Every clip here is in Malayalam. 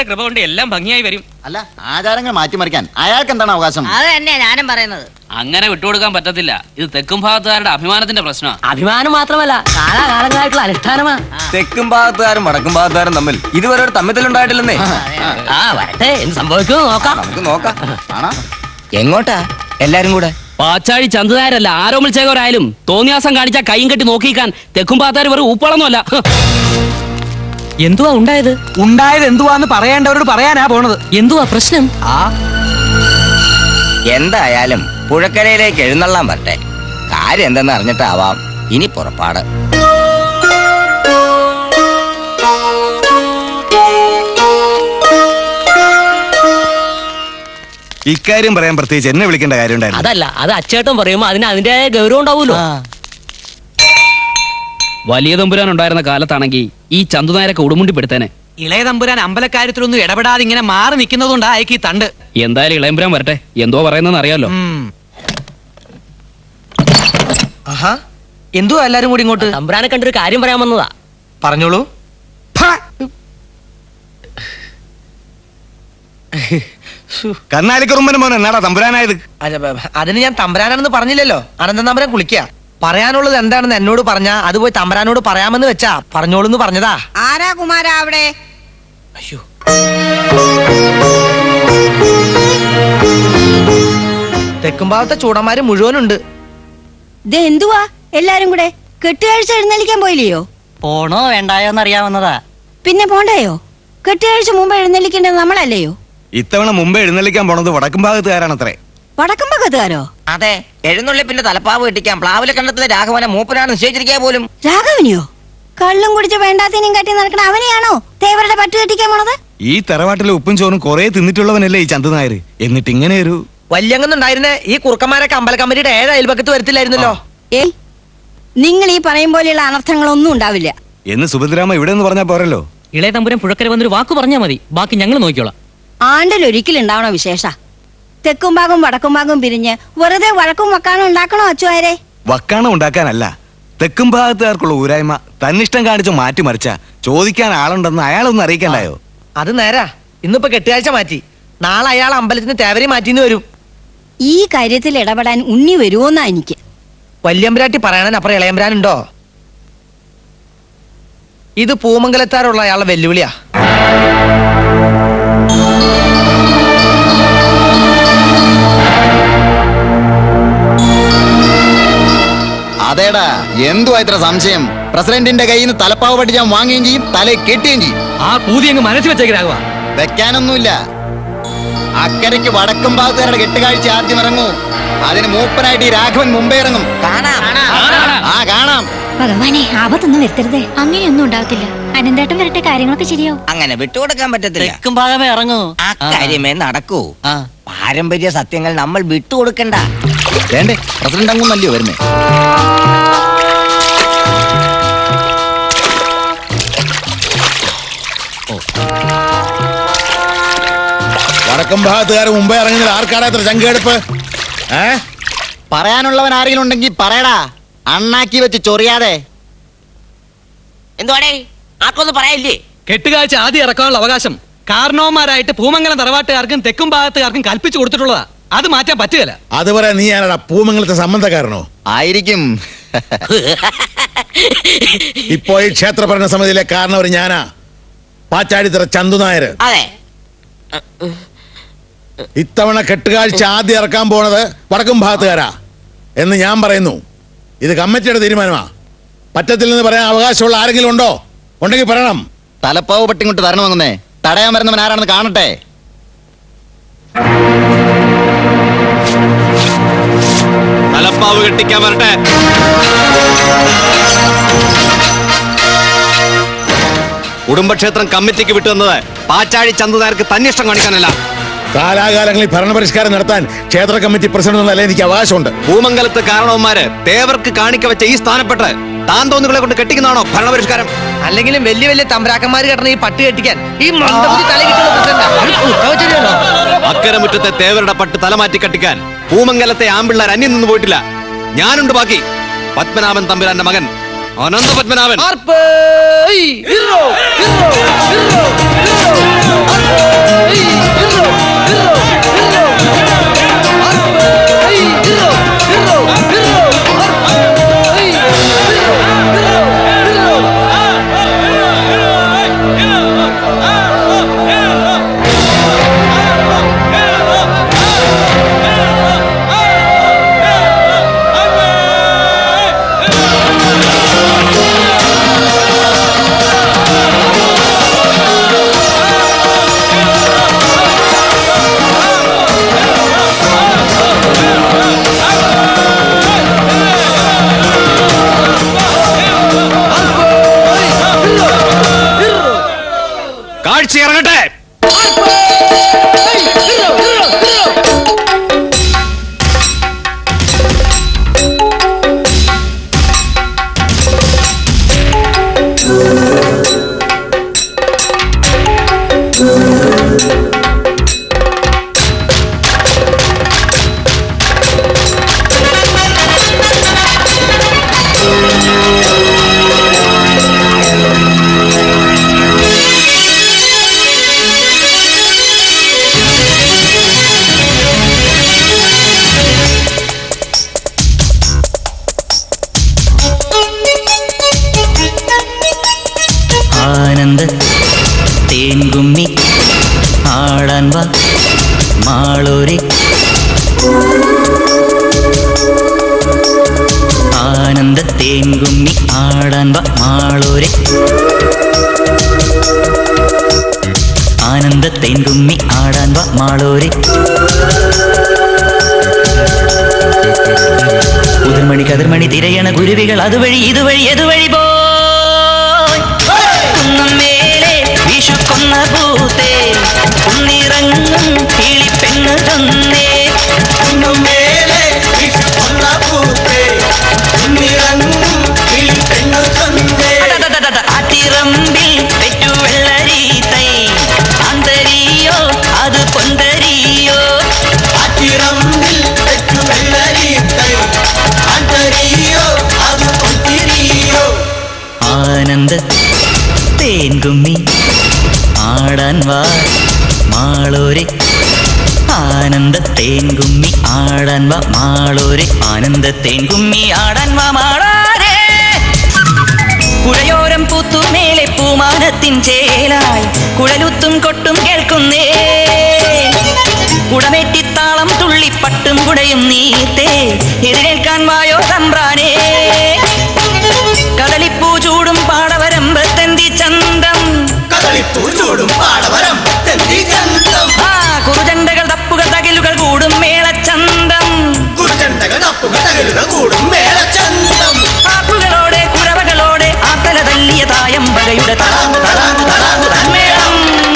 കൃപ കൊണ്ട് എല്ലാം ഭംഗിയായി വരും. അല്ല, ആചാരങ്ങൾ മാറ്റിമറിക്കാൻ അയാൾക്ക് എന്താണ് അവകാശം? അത് തന്നെയാ ഞാനും പറയുന്നത്. അങ്ങനെ വിട്ടുകൊടുക്കാൻ പറ്റത്തില്ല. ഇത് തെക്കും ഭാഗത്തുകാരുടെ അഭിമാനത്തിന്റെ പ്രശ്നമാണ്. അഭിമാനം മാത്രമല്ല, കാലാകാലങ്ങളായിട്ടുള്ള അനുഷ്ഠാനമാ. തെക്കും ഭാഗത്തുകാരും വടക്കും ഭാഗത്തുകാരും തമ്മിൽ ഇതുവരെ ഒരു തമ്മിലുണ്ടായിട്ടില്ലെന്നേ. വരട്ടെ, എന്ത് സംഭവിക്കുമോ നോക്കാം. നമുക്ക് നോക്കാം. എങ്ങോട്ടാ എല്ലാരും കൂടെ? പാച്ചാഴി ചന്തുനായരല്ല, ആരോമൽ ചേകോരായാലും തോന്നിയാസം കാണിച്ചാൽ കൈയും കെട്ടി നോക്കിക്കാൻ തെക്കും ഭാഗത്തുകാർ വെറും ഊപ്പാളൊന്നുമല്ല. എന്തുവാ ഉണ്ടായത്? ഉണ്ടായത് എന്തുവാന്ന് പറയേണ്ടവരോട് പറയാനാ പോണത്. എന്തുവാ പ്രശ്നം? എന്തായാലും പുഴക്കരയിലേക്ക് എഴുന്നള്ളാൻ വരട്ടെ. കാര്യം എന്തെന്ന് അറിഞ്ഞിട്ടാവാം ഇനി പുറപ്പാട്. ഇക്കാര്യം പറയാൻ പ്രത്യേകിച്ച് എന്നെ വിളിക്കേണ്ട കാര്യം അതല്ല, അത് അച്ചേട്ടൻ പറയുമ്പോ അതിന് അതിന്റെതായ ഗൗരവം ഉണ്ടാവൂലോ. വലിയ തമ്പുരാൻ ഉണ്ടായിരുന്ന കാലത്താണെങ്കിൽ ഈ ചന്തുനായരൊക്കെ ഉടുമുണ്ടിപ്പെടുത്തേനെ. ഇളയ തമ്പുരാൻ അമ്പലക്കാര്യത്തിലൊന്നും ഇടപെടാതെ ഇങ്ങനെ മാറി നിൽക്കുന്നതുകൊണ്ടാ അയക്ക് ഈ തണ്ട്. എന്തായാലും ഇളയമ്പുരാൻ വരട്ടെ, എന്തോ പറയുന്നതെന്ന് അറിയാലോ. എന്തുവാ എല്ലാരും കൂടി ഇങ്ങോട്ട്? തമ്പുരാനെ കണ്ടൊരു കാര്യം പറയാൻ വന്നതാ. പറഞ്ഞോളൂ. കന്നാലിക്കുറുമ്പന് മോൻ എന്നാടാ തമ്പുരാനായത്? അതിന് ഞാൻ തമ്പുരാനാണെന്ന് പറഞ്ഞില്ലല്ലോ. അനന്തൻ തമ്പുരാൻ കുളിക്കുക. പറയാനുള്ളത് എന്താണെന്ന് എന്നോട് പറഞ്ഞാ അത് പോയി തമ്പുരാനോട് പറയാമെന്ന് വെച്ചാ പറഞ്ഞോളൂന്ന് പറഞ്ഞതാ. ആരാ കുമാരാ അവിടെ? അയ്യോ, തെക്കുംഭാഗത്തെ ചൂടന്മാര് മുഴുവനുണ്ട്. എന്തുവാ എല്ലാരും കൂടെ? കെട്ടുകാഴ്ച എഴുന്നള്ളിക്കാൻ പോയില്ലയോ? പോണോ വേണ്ടായോന്നറിയാവുന്നതാ. പിന്നെ പോണ്ടായോ? കെട്ടുകാഴ്ച മുമ്പ് എഴുന്നള്ളിക്കേണ്ടത് നമ്മളല്ലയോ? ഇത്തവണ മുമ്പ് എഴുന്നള്ളിക്കാൻ പോണത് വടക്കും ഭാഗത്തുകാരാണത്രേ. വടക്കും ഭാഗത്തുകാരോ? അതെ, എഴുന്നള്ളിപ്പിന്റെ തലപ്പാവ് കെട്ടിക്കാൻ പ്ലാവിലെ കണ്ടത്തിലെ രാഘവനെ മൂപ്പനാണ് നിശ്ചയിച്ചിരിക്കുക പോലും. രാഘവനെയോ? കള്ളും കുടിച്ച് വേണ്ടാത്തിനും കട്ടി നടക്കണ അവനെയാണോ തേവരുടെ പട്ട് കെട്ടിക്കാൻ പോണത്? ഈ തറവാട്ടിലെ ഉപ്പും ചോറും കുറെ തിന്നിട്ടുള്ളവനല്ലേ ഈ ചന്തുനായർ. എന്നിട്ട് ഇങ്ങനെ ഒരു വല്യങ്ങുന്നുണ്ടായിരുന്നേ ഈ കുറുക്കന്മാരൊക്കെ അമ്പലക്കമ്പനിയുടെ 7 അയൽപക്കത്ത് വരത്തില്ലായിരുന്നല്ലോ. ഏയ്, നിങ്ങൾ ഈ പറയും പോലെയുള്ള അനർത്ഥങ്ങളൊന്നും ഉണ്ടാവില്ല എന്ന് സുഭദ്രാമ ഇവിടെ നിന്ന് പറഞ്ഞാ പോരല്ലോ. ഇളയ തമ്പുരാൻ പുഴക്കര വന്നൊരു വാക്ക് പറഞ്ഞാൽ മതി, ബാക്കി ഞങ്ങൾ നോക്കിയോളാം. ആണ്ടിലൊരിക്കലുണ്ടാവണ വിശേഷ. തെക്കും ഭാഗം വടക്കും ഭാഗം പിരിഞ്ഞ് വെറുതെ വഴക്കും വക്കാനും ഉണ്ടാക്കണോ അച്ചുവാരെ? വക്കാണം ഉണ്ടാക്കാനല്ല, തെക്കും ഭാഗത്തുകാർക്കുള്ള ഊരായ്മ തന്നിഷ്ടം കാണിച്ചു മാറ്റിമറിച്ച ചോദിക്കാൻ ആളുണ്ടെന്ന് അയാളൊന്നും അറിയിക്കണ്ടായോ? അത് നേരാ. ഇന്നിപ്പോ കെട്ടുകാഴ്ച മാറ്റി, നാളെ അയാൾ അമ്പലത്തിന് തേവരി മാറ്റിന്ന് വരും. ഈ കാര്യത്തിൽ ഇടപെടാൻ ഉണ്ണി വരുമോന്നാ എനിക്ക്. വല്യമ്പരാട്ടി പറയണപ്പുറം ഇളയമ്പരാനുണ്ടോ? ഇത് പൂമംഗലത്താറുള്ള അയാളുടെ വെല്ലുവിളിയാ. അതേടാ, എന്തുവാ ഇത്ര സംശയം? പ്രസിഡന്റിന്റെ കയ്യിൽ നിന്ന് തലപ്പാവ് പട്ടി ഞാൻ വാങ്ങുകയും ചെയ്യും, തലയെ കെട്ടുകയും ചെയ്യും. ആ കൂതി അങ്ങ് മനസ്സിൽ വെച്ചേക്കാ. വെക്കാനൊന്നുമില്ല. അക്കരയ്ക്ക് വടക്കും ഭാഗത്തുകാരുടെ കെട്ടുകാഴ്ച ആദ്യം ഇറങ്ങൂ. അതിന് മൂപ്പനായിട്ട് ഈ രാഘവൻ മുമ്പേ ഇറങ്ങും. കാണാം. ഭഗവാനെ, ആപത്തൊന്നും വരുത്തരുതേ. അങ്ങനെയൊന്നും ഉണ്ടാവത്തില്ല. അനന്തേട്ടൻ വരട്ടെ, കാര്യങ്ങളൊക്കെ ശരിയാവും. അങ്ങനെ വിട്ടുകൊടുക്കാൻ പറ്റത്തില്ല. തെക്കും ഭാഗമേ ഇറങ്ങൂ. അക്കാര്യമേ നടക്കൂ. പാരമ്പര്യ സത്യങ്ങൾ നമ്മൾ വിട്ടുകൊടുക്കണ്ട. വേണ്ടേ, പ്രസിഡന്റ് അങ്ങും നല്ലയോ വരുന്നേ. വടക്കം ഭാഗത്തുകാർ മുമ്പേ ഇറങ്ങുന്നത് ആർക്കാടാ ഇത്ര ചങ്കെടുപ്പ്? പറയാനുള്ളവൻ ആരെങ്കിലും ഉണ്ടെങ്കിൽ പറയടാ, അണ്ണാക്കി വെച്ച് ചൊറിയാതെ. എന്തുവാടേ, ആർക്കൊന്നും പറയില്ലേ? കെട്ടുകാഴ്ച ആദ്യം ഇറക്കാനുള്ള അവകാശം കാരണവന്മാരായിട്ട് പൂമംഗലം തറവാട്ടുകാർക്കും തെക്കും ഭാഗത്തുകാർക്കും കൽപ്പിച്ചു കൊടുത്തിട്ടുള്ളതാ. അത് മാറ്റാൻ പറ്റുകയില്ല. അത് പറയാൻ നീ ആരാടാ? പൂമംഗലത്തെ സംബന്ധക്കാരനോ? ആയിരിക്കും. ഇപ്പോ ഈ ക്ഷേത്ര ഭരണസമിതിയിലെ കാരണവർ ഞാനാ, പാച്ചാടിത്തറ ചന്തുനായർ. അതെ, ഇത്തവണ കെട്ടുകാഴ്ച ആദ്യം ഇറക്കാൻ പോണത് വടക്കും ഭാഗത്തുകാരാ എന്ന് ഞാൻ പറയുന്നു. ഇത് കമ്മിറ്റിയുടെ തീരുമാനമാ. പറ്റത്തില്ലെന്ന് പറയാൻ അവകാശമുള്ള ആരെങ്കിലും ഉണ്ടോ? ഉണ്ടെങ്കിൽ പറയണം. തലപ്പാവ് പട്ടി കൊണ്ട് തരണമെന്നേ. തടയാൻ വരുന്നവൻ ആരാണെന്ന് കാണട്ടെ. തലപ്പാവ് കെട്ടിക്കാൻ വരട്ടെ. കുടുംബക്ഷേത്രം കമ്മിറ്റിക്ക് വിട്ടുവന്നത് പാച്ചാഴി ചന്തുനായർക്ക് തന്നിഷ്ടം കാണിക്കാനല്ല. കാലാകാലങ്ങളിൽ ഭരണപരിഷ്കാരം നടത്താൻ ക്ഷേത്ര കമ്മിറ്റി പ്രസിഡന്റ് എന്നല്ല എനിക്ക് അവകാശമുണ്ട്. ഭൂമംഗലത്ത് കാരണവന്മാര് തേവർക്ക് കാണിക്ക വെച്ച ഈ സ്ഥാനപ്പെട്ട് താൻ തോന്നുകളെ കൊണ്ട് കെട്ടിക്കുന്നതാണോ ഭരണപരിഷ്കാരം? അല്ലെങ്കിലും വലിയ വലിയ തമ്പ്രാക്കന്മാര് കെട്ടണ ഈ പട്ട് കെട്ടിക്കാൻ ഈ അക്കരമുറ്റത്തെ തേവരുടെ പട്ട് തലമാറ്റി കെട്ടിക്കാൻ ഭൂമംഗലത്തെ ആമ്പിള്ളേർ അന്യം നിന്ന് പോയിട്ടില്ല. ഞാനുണ്ട് ബാക്കി. പത്മനാഭൻ തമ്പുരാന്റെ മകൻ അനന്തപത്മനാഭൻ. കാഴ്ച ഇറങ്ങട്ടെ. ആനന്ദ തേൻകുമ്മി ആടാൻ വാ മാളൂരി. ആനന്ദ തേൻകുമ്മി ആടാൻ വാ മാളൂരി. ആനന്ദ തേൻകുമ്മി ആടാൻ വാ മാളൂരി. ഉതിർമണി കതിർമണി തിരയണ കുരുവികൾ അതുവഴി ഇതുവഴി എതുവഴി മേലെ വിഷുക്കൊന്ന പൂത്തേ കുന്നിറങ്ങും കിളിപ്പെണ്ണ് ചൊന്നേ. മേലെ വിഷുക്കൊന്ന പൂത്തേ കുന്നിറങ്ങും കിളിപ്പെണ്ണ് ചൊന്നേ. അതിറമ്പിൽ പെറ്റു വെള്ളരീത്തൈ ആന്തരിയോ അത് പൊന്തരിയോ. അതിറമ്പിൽ പെറ്റു വെള്ളരീത്തൈ ആന്തരിയോ അത് പൊന്തിരിയോ. ആനന്ദ തേൻകുമ്മി ആടാൻ വാ മാളൂരി. ആനന്ദ തേൻകുമ്മി ആടാൻ വാ മാളൂരി. ആനന്ദ തേൻകുമ്മി ആടാൻ വാ മാളൂരി. പുഴയോരം പൂത്തുമേലെ പൂമാനത്തിൻ ചേലായി കുഴലുത്തും കൊട്ടും കേൾക്കുന്നേ. കുടമേറ്റിത്താളം തുള്ളിപ്പട്ടും കുടയും നീത്തേ എതിരേൽക്കാൻ വായോ തമ്പ്രാനേ. കദളിപ്പൂ ചൂടും പാടവരമ്പത്തെന്തി ചന്തം. ആ കുറുചണ്ടകൾ തപ്പുകൾ തകിലുകൾ കൂടും മേളച്ചന്തം. ആപ്പുകളോടെ കുരവകളോടെ ആത്തല തല്ലിയ തായമ്പകയുടെ തളാങ്കു തളാങ്കു തളാങ്കു തന്മേളം.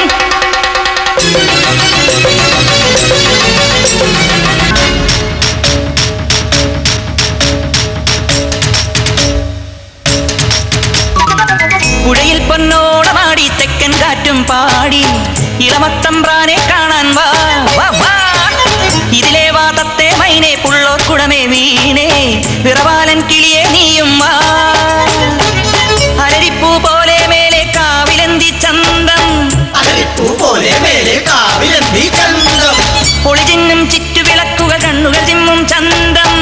പുഴയിൽ പൊന്നോടമാടി തെക്കൻ കാറ്റും പാടി ഇളമത്തമ്പ്രാനെ കാണാൻ വാ വാ. ഇതിലെ വാതത്തെ മൈനെ പുള്ളോർ കുടമേ വീണേ വിറവാലൻ കിളിയെ നീയും വാ. അലരിപ്പൂ പോലെ മേലെ കാവിലെന്തി ചന്തം. പൊളിചിന്നും ചുറ്റുവിളക്കുകൾ കണ്ണുകൾ ചിമ്മും ചന്തം.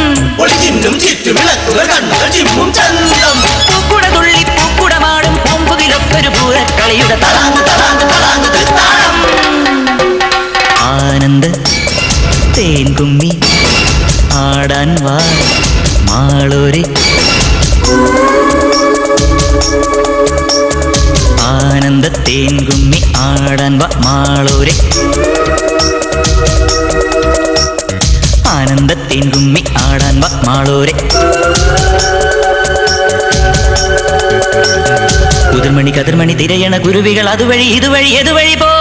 പൂക്കുട തുള്ളി പൂക്കുടമാടും പൂമ്പുകിലൊക്കൊരു പൂരക്കളിയുടെ തളാങ്കു തളാങ്കു തളാങ്കു താളം. ആനന്ദ തേൻകുമ്മി ആടാൻ വാ മാളൂരി. ആനന്ദ തേൻകുമ്മി ആടാൻ വാ മാളൂരി. ആനന്ദ തേൻകുമ്മി ആടാൻ വാ മാളൂരി. ഉതിർമണി കതിർമണി തിരയണ കുരുവികൾ അതുവഴി ഇതുവഴി എതുവഴി പോ.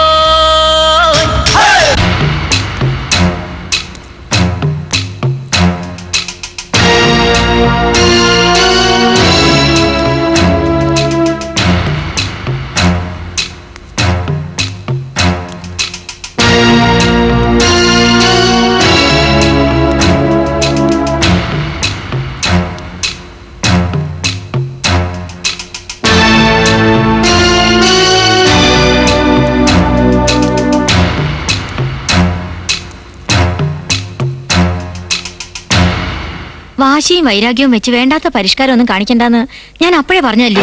വാശിയും വൈരാഗ്യവും വെച്ച് വേണ്ടാത്ത പരിഷ്കാരം ഒന്നും കാണിക്കണ്ടെന്ന് ഞാൻ അപ്പോഴേ പറഞ്ഞല്ലേ.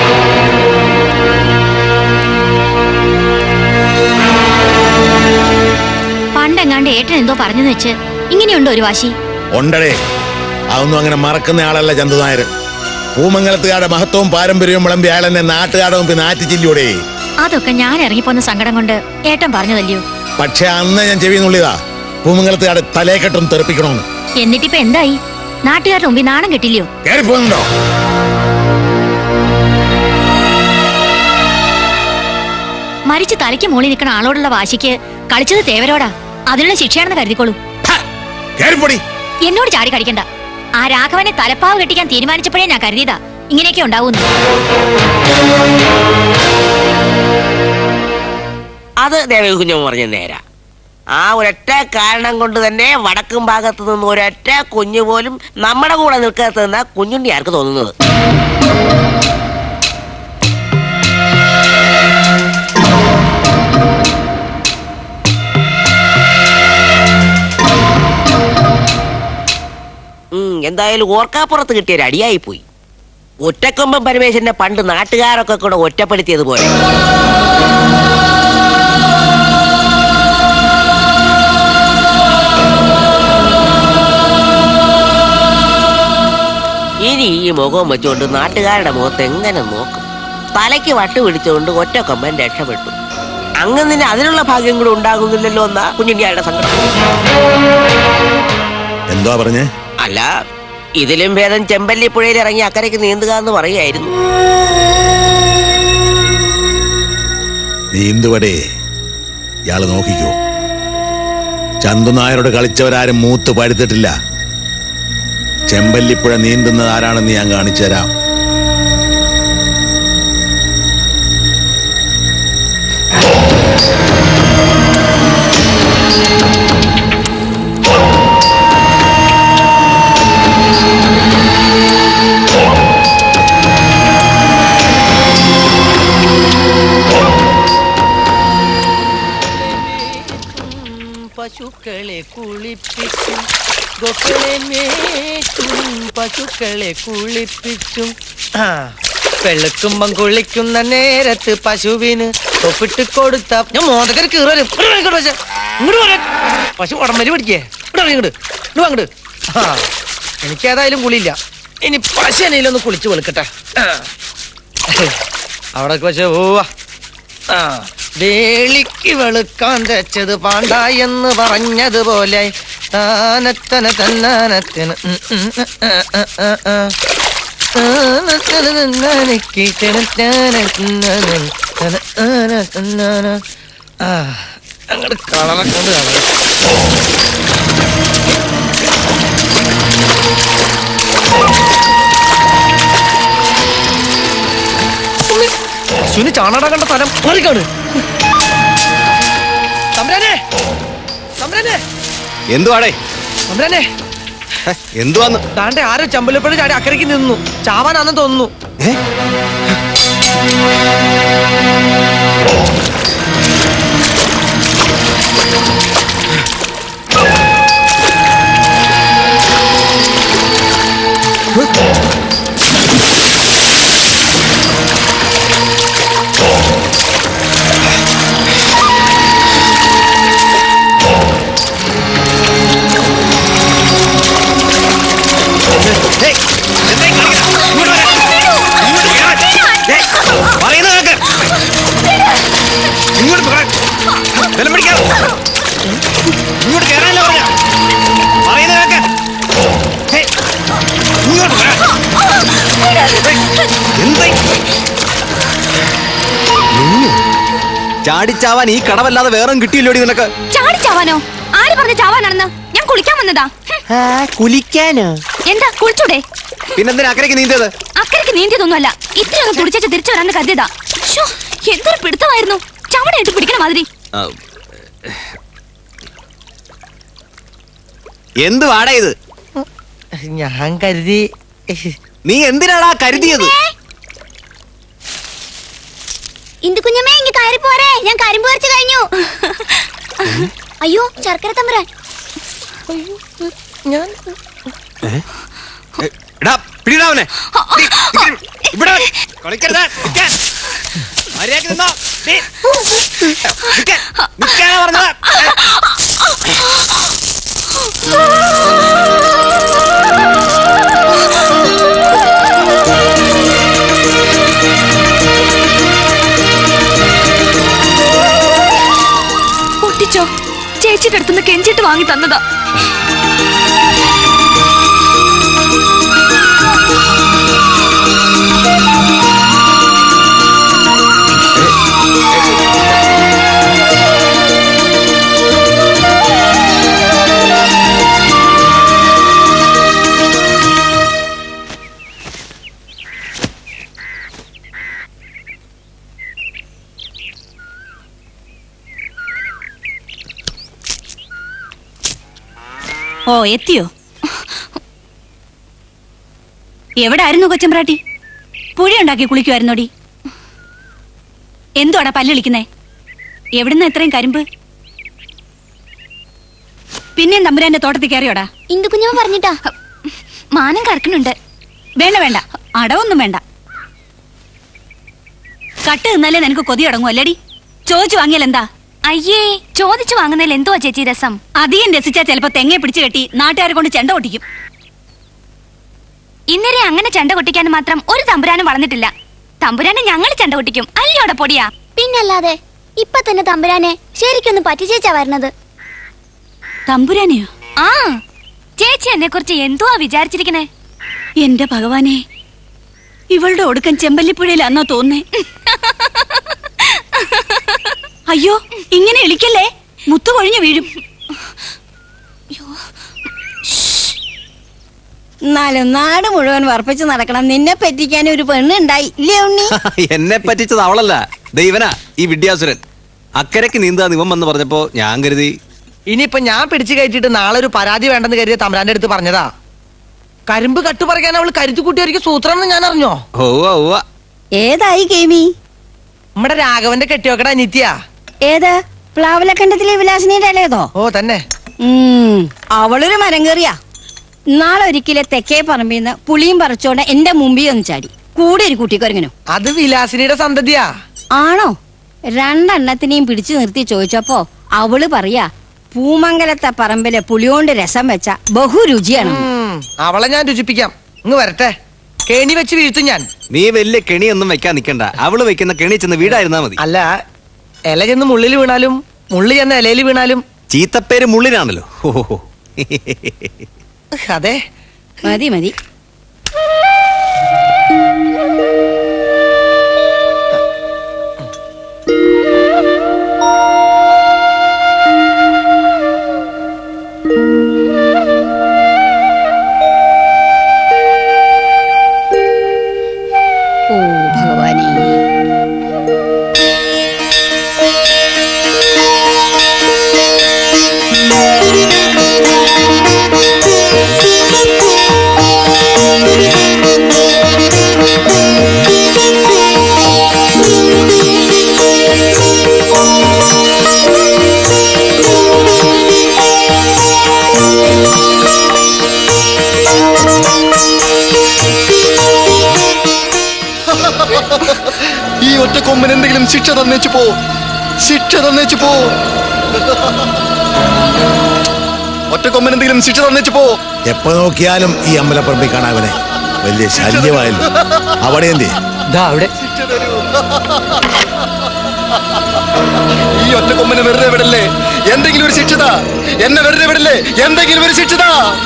പണ്ടെങ്ങാണ്ട് ഏട്ടൻ എന്തോ പറഞ്ഞെന്ന് വെച്ച് ഇങ്ങനെയുണ്ടോ ഒരു വാശി? ഉണ്ടടേ, അതൊന്നും അങ്ങനെ മറക്കുന്ന ആളല്ല ചന്തു നായർ. പൂമംഗലത്തുകാരുടെ മഹത്വവും പാരമ്പര്യവും വിളമ്പി അയാൾ എന്നെ നാട്ടുകാരുടെ മുമ്പിൽ നാറ്റിച്ചില്ലൂടെ. അതൊക്കെ ഞാൻ ഇറങ്ങിപ്പോന്ന സങ്കടം കൊണ്ട് ഏട്ടൻ പറഞ്ഞതല്ലയോ. പക്ഷെ അന്ന് ഞാൻ ചെവി നുള്ളിയതാ പൂമംഗലത്തുകാരുടെ തലേക്കെട്ടും തെറിപ്പിക്കണമെന്ന്. എന്നിട്ടിപ്പോ എന്തായി? നാട്ടുകാരുടെ മുമ്പിൽ നാണം കെട്ടില്ലയോ? കേറിപ്പോന്നുണ്ടോ? മരിച്ച് തലയ്ക്ക് മോളി നിൽക്കുന്ന ആളോടുള്ള വാശിക്ക് കളിച്ചത് തേവരോടാ. അതിനുള്ള ശിക്ഷയാണെന്ന് കരുതിക്കോളൂ. എന്നോട് ചാടി കളിക്കണ്ട. ആ രാഘവനെ തലപ്പാവ് കെട്ടിക്കാൻ തീരുമാനിച്ചപ്പോഴേ ഞാൻ കരുതിയതാ ഇങ്ങനെയൊക്കെ ഉണ്ടാവുന്നു. അത് ദേവകി കുഞ്ഞമ്മ പറഞ്ഞ നേരാ. ആ ഒരൊറ്റ കാരണം കൊണ്ട് തന്നെ വടക്കും ഭാഗത്ത് നിന്ന് ഒരൊറ്റ കുഞ്ഞു പോലും നമ്മുടെ കൂടെ നിൽക്കാത്തതെന്നാ കുഞ്ഞുണ്ണി ആർക്ക് തോന്നുന്നത്. എന്തായാലും ഓർക്കാപ്പുറത്ത് കിട്ടിയൊരു അടിയായി പോയി. ഒറ്റക്കൊമ്പൻ പരമേശ്വരനെ പണ്ട് നാട്ടുകാരൊക്കെ കൂടെ ഒറ്റപ്പെടുത്തിയതുപോലെ. ഇനി ഈ മുഖം വെച്ചുകൊണ്ട് നാട്ടുകാരുടെ മുഖത്ത് എങ്ങനെ നോക്കും? തലയ്ക്ക് വട്ട് പിടിച്ചുകൊണ്ട് ഒറ്റക്കൊമ്പൻ രക്ഷപ്പെട്ടു. അങ്ങനെ അതിനുള്ള ഭാഗ്യം കൂടെ ഉണ്ടാകുന്നില്ലല്ലോ എന്നാ കുഞ്ഞുണ്ണിയാരുടെ സങ്കടം. എന്താ പറഞ്ഞേ? അല്ല, ഇതിലും ഭേദം ചെമ്പല്ലിപ്പുഴയിൽ ഇറങ്ങി അക്കരയ്ക്ക് നീന്തുക എന്ന് പറയുമായിരുന്നു. നീന്തുവടേ, ഇയാള് നോക്കിക്കോ. ചന്തു നായരോട് കളിച്ചവരാരും മൂത്ത് പഴുത്തിട്ടില്ല. ചെമ്പല്ലിപ്പുഴ നീന്തുന്നത് ആരാണെന്ന് ഞാൻ കാണിച്ചു തരാം. പശുക്കളെ കുളിപ്പിച്ചും ഗോക്കളെ മേച്ചും പശുക്കളെ കുളിപ്പിച്ചും വെളുക്കുമ്പം കുളിക്കുന്ന നേരത്ത് പശുവിന് ഒപ്പിട്ട് കൊടുത്ത ഞാൻ മോതക്കര കീറും. പശു ഉടമ്പരി പിടിക്കേ ഇങ്ങോട്ട് അങ്ങോട്ട്. എനിക്കേതായാലും കുളിയില്ല. ഇനി പശു എന്നെയിലൊന്ന് കുളിച്ച് വെളുക്കട്ടെ. അവിടെ പശു പോവാ. വേളിക്ക് വെളുക്കാൻ തെച്ചത് പാണ്ട എന്ന് പറഞ്ഞതുപോലെ താനത്തന തന്നാനത്തിന് അങ്ങോട്ട് കളറക്കൊണ്ട് ശുനി ചാണട കണ്ട തലം മാറിക്കാണ്. എന്തുവാടേ? എന്തുവാന്ന്? താണ്ടെ ആരോ ചമ്പലപ്പുഴ ചാടി അക്കരയ്ക്ക് നിന്നു. ചാവാനാണെന്ന് തോന്നുന്നു. ചാടിച്ചാവാൻ ഈ കടവല്ലാതെ വേറെ കിട്ടിയില്ലോടി നിനക്ക്? ചാടിച്ചാവാനോ? ആര് പറഞ്ഞ ചാവാനാണെന്ന്? ഞാൻ കുളിക്കാൻ വന്നതാ. കുളിക്കാനോ? എന്താ കുളിച്ചൂടെ? പിന്നെന്തിനാ അക്കരയ്ക്ക് നീന്തിയത്? അക്കരയ്ക്ക് നീന്തിയതൊന്നുമല്ല, ഇത്രയൊന്ന് കുടിച്ചു തിരിച്ചു വരാന്ന് കരുതിയതാ. എന്തൊരു പിടുത്തമായിരുന്നു, ചവടയിട്ട് പിടിക്കണ മാതിരി. എന്ത് വാടാ ഇത്? ഞാൻ കരുതി. നീ എന്തിനാടാ കരുതിയത്? ഇന്ദു കുഞ്ഞമ്മേ, ഇങ്ങ് കയറി പോരെ, ഞാൻ കരിമ്പ് പറിച്ചു കഴിഞ്ഞു. അയ്യോ, ശർക്കര തമ്പുരാൻ. എടാ പിടിടാ അവനെ. ഇവിടെ കളിക്കരുത്. മര്യാദയ്ക്ക് നിന്നോ. നിൽക്കാനാ പറഞ്ഞത്. പൊട്ടിച്ചോ? ചേച്ചിയുടെ അടുത്തുനിന്ന് കെഞ്ചിട്ട് വാങ്ങി തന്നതാ. ഓ എത്തിയോ? എവിടെ ആയിരുന്നു കൊച്ചമ്പ്രാട്ടി? പുഴയുണ്ടാക്കി കുളിക്കുമായിരുന്നോടി? എന്തോടാ പല്ലൊളിക്കുന്നേ? എവിടുന്ന് എത്രയും കരിമ്പ്? പിന്നെയും തമ്പുരാന്റെ തോട്ടത്തിൽ കയറിയോടാ? ഇന്ദു കുഞ്ഞമ്മ പറഞ്ഞിട്ടാ. മാനം കറക്കുന്നുണ്ട്. വേണ്ട വേണ്ട, അടവൊന്നും വേണ്ട. കട്ട് നിന്നാലേ നിനക്ക് കൊതി അടങ്ങും അല്ലേടി? ചോദിച്ചു വാങ്ങിയാൽ എന്താ? അയ്യേ, ചോദിച്ചു വാങ്ങുന്നതിൽ എന്തുവാ ചേച്ചി രസം? അധികം രസിച്ചാ ചിലപ്പോ തെങ്ങെ പിടിച്ചു കെട്ടി നാട്ടുകാരെ കൊണ്ട് ചെണ്ട പൊട്ടിക്കും. ഇന്നലെ അങ്ങനെ ചെണ്ട കൊട്ടിക്കാൻ മാത്രം ഒരു തമ്പുരാനും വളർന്നിട്ടില്ല. തമ്പുരാനെ ഞങ്ങൾ ചെണ്ട കൊട്ടിക്കും അല്ലയോടെ പൊടിയാ. പിന്നല്ലാതെ ഇപ്പൊ തന്നെ തമ്പുരാനെ ശരിക്കൊന്ന് പറ്റിച്ചേച്ചാ വരണത്. തമ്പുരാനെയോ? ആ, ചേച്ചി എന്നെ കുറിച്ച് എന്തുവാ വിചാരിച്ചിരിക്കണേ? എന്റെ ഭഗവാനെ, ഇവളുടെ ഒടുക്കൻ ചെമ്പല്ലിപ്പുഴയിലാന്നോ തോന്നേ? അയ്യോ, ഇങ്ങനെ എളിക്കല്ലേ, മുത്തു കൊഴിഞ്ഞു വീഴും. എന്നാലും നാട് മുഴുവൻ വർപ്പിച്ച് നടക്കണം. നിന്നെ പറ്റിക്കാൻ ഒരു പെണ്ണുണ്ടായി ഇല്ലേ ഉണ്ണി? എന്നെ പറ്റിച്ചത് അവളല്ല, ദൈവനാ ഈ വിദ്യാസുരൻ. അക്കരക്ക് നീന്താ നിവം വന്ന് പറഞ്ഞപ്പോ ഞാൻ കരുതി ഇനിയിപ്പൊ ഞാൻ പിടിച്ചു കയറ്റിട്ട് നാളെ ഒരു പരാതി വേണ്ടെന്ന് കരുതിയ തമ്പുരാന്റെ അടുത്ത് പറഞ്ഞതാ. കരിമ്പ് കട്ടുപറിക്കാൻ അവള് കരുത്തു കൂട്ടിയൊരിക്കും സൂത്രം എന്ന് ഞാൻ അറിഞ്ഞോ? ഏതായി കേമി? നമ്മുടെ രാഘവന്റെ കെട്ടിയോക്കട അനിത്യ. ഏത്? പ്ലാവലക്കണ്ടത്തിലെ വിലാസിനിയുടെ ഇളയതോ? ഓ തന്നെ. അവളൊരു മരം കയറിയാ. നാളെ ഒരിക്കലെ തെക്കേ പറമ്പിന്ന് പുളിയും പറിച്ചോണ്ട് എന്റെ മുമ്പിൽ ഒന്ന് ചാടി. കൂടെ ഒരു കുട്ടിക്കൊരങ്ങനോ? അത് വിലാസിനിയുടെ സന്തതിയാ. ആണോ? രണ്ടെണ്ണത്തിനെയും പിടിച്ചു നിർത്തി ചോദിച്ചപ്പോ അവള് പറയാ, പൂമംഗലത്തെ പറമ്പിലെ പുളിയോണ്ട് രസം വെച്ച ബഹുരുചിയാണ്. അവളെ ഞാൻ രുചിപ്പിക്കാം. ഇങ്ങ് വരട്ടെ, കെണി വെച്ച് വീഴ്ത്തും ഞാൻ. നീ വലിയ കെണിയൊന്നും വെക്കാൻ നിക്കണ്ട. അവള് വെക്കുന്ന കെണി ചെന്ന് വീടായിരുന്നാ മതി. അല്ല, ഇല ചെന്ന് മുള്ളിൽ വീണാലും മുള്ളി ചെന്ന് ഇലയിൽ വീണാലും ചീത്തപ്പേര് മുള്ളിനാണല്ലോ. അതെ, മതി മതി. ഓ ഭഗവാനേ, ഈ ഒറ്റക്കൊമ്പൻ എന്തെങ്കിലും ശിക്ഷ തന്നേച്ചു പോ, ശിക്ഷ തന്നേച്ചു പോ. ഒറ്റക്കൊമ്പൻ എന്തെങ്കിലും ശിക്ഷ തന്നേച്ചു പോ. എപ്പോ നോക്കിയാലും ഈ അമ്പലപ്പറമ്പിൽ കാണാവനെ വലിയ ശല്യമായല്ലോ. അവിടെ എന്തേ? അവിടെ ഈ ഒറ്റക്കൊമ്പനെ വെറുതെ വിടല്ലേ, എന്തെങ്കിലും ഒരു ശിക്ഷത. എന്നെ വെറുതെ വിടല്ലേ, എന്തെങ്കിലും ഒരു ശിക്ഷത.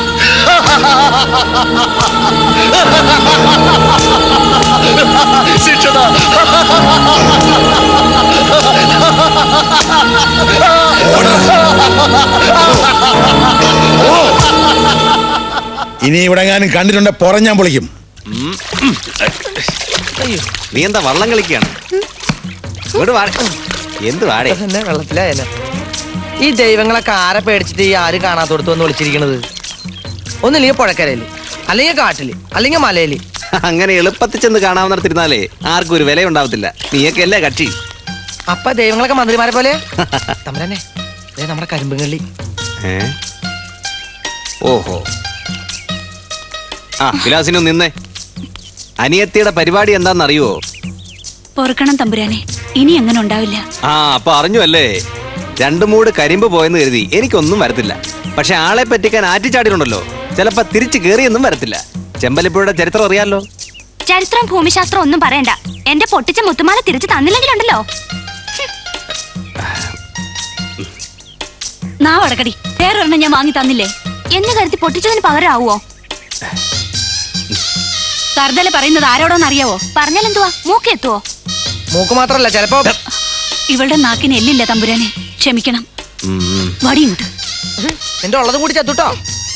ശിക്ഷത. ഇനി ഇവിടെ ഞാനും കണ്ടിട്ടുണ്ട്, പുറം ഞാൻ പൊളിക്കും. നീ എന്താ വള്ളം കളിക്കാണ്? എന്ത് വാടേ വെള്ളത്തിലായ ഈ ദൈവങ്ങളൊക്കെ ആരെ പേടിച്ചിട്ട് ഈ ആരും കാണാത്തോടത്ത് വന്ന് വിളിച്ചിരിക്കണത്? ഒന്നില്ലെങ്കിൽ പുഴക്കരയില്, അല്ലെങ്കിൽ കാട്ടില്, അല്ലെങ്കിൽ മലയില്. അങ്ങനെ എളുപ്പത്തിൽ ചെന്ന് കാണാവുന്നിടത്തിരുന്നാലേ ആർക്കും ഒരു വില ഉണ്ടാവത്തില്ല. നീയൊക്കെ അല്ലേ കക്ഷി. അപ്പൊ ദൈവങ്ങളൊക്കെ മന്ത്രിമാരെ പോലെ തമ്പുരാനെ നമ്മുടെ കരിമ്പുങ്കള്ളി. ഓഹോ, ആ വിലാസിനു നിന്നേ. അനിയത്തിയുടെ പരിപാടി എന്താണെന്നറിയോ? പൊറുക്കണം തമ്പുരാനെ, ഇനി അങ്ങനെ ഉണ്ടാവില്ല. ആ അപ്പൊ അറിഞ്ഞു അല്ലേ? 2 മൂട് കരിമ്പ് പോയെന്ന് കരുതി എനിക്കൊന്നും വരത്തില്ല. പക്ഷെ ആളെ പറ്റിക്കാൻ ആറ്റിച്ചാടിയിട്ടുണ്ടല്ലോ, ചിലപ്പോ തിരിച്ചു കേറിയൊന്നും വരത്തില്ല. ചെമ്പലിപ്പുഴയുടെ ചരിത്രം അറിയാലോ? ചരിത്രം ഭൂമിശാസ്ത്രം ഒന്നും പറയണ്ട. എന്റെ പൊട്ടിച്ച മുത്തുമാല തിരിച്ചു തന്നില്ലെങ്കിലുണ്ടല്ലോ. നാ വടക്കടി, വേറൊരെണ്ണം ഞാൻ വാങ്ങി തന്നില്ലേ എന്ന് കരുതി പൊട്ടിച്ചതിന് പകരമാവോ? സർദല പറയുന്നത് ആരോടോന്നറിയാവോ? പറഞ്ഞാലെന്തുവാ, മൂക്കെത്തുവോ? മൂക്ക് മാത്രല്ല, ചിലപ്പോ ഇവളുടെ നാക്കിന് എല്ലില്ല തമ്പുരാനെ, ക്ഷമിക്കണം. വടിയുണ്ട്, നിന്റെ ഉള്ളതും കൂടി ചത്തുട്ടോ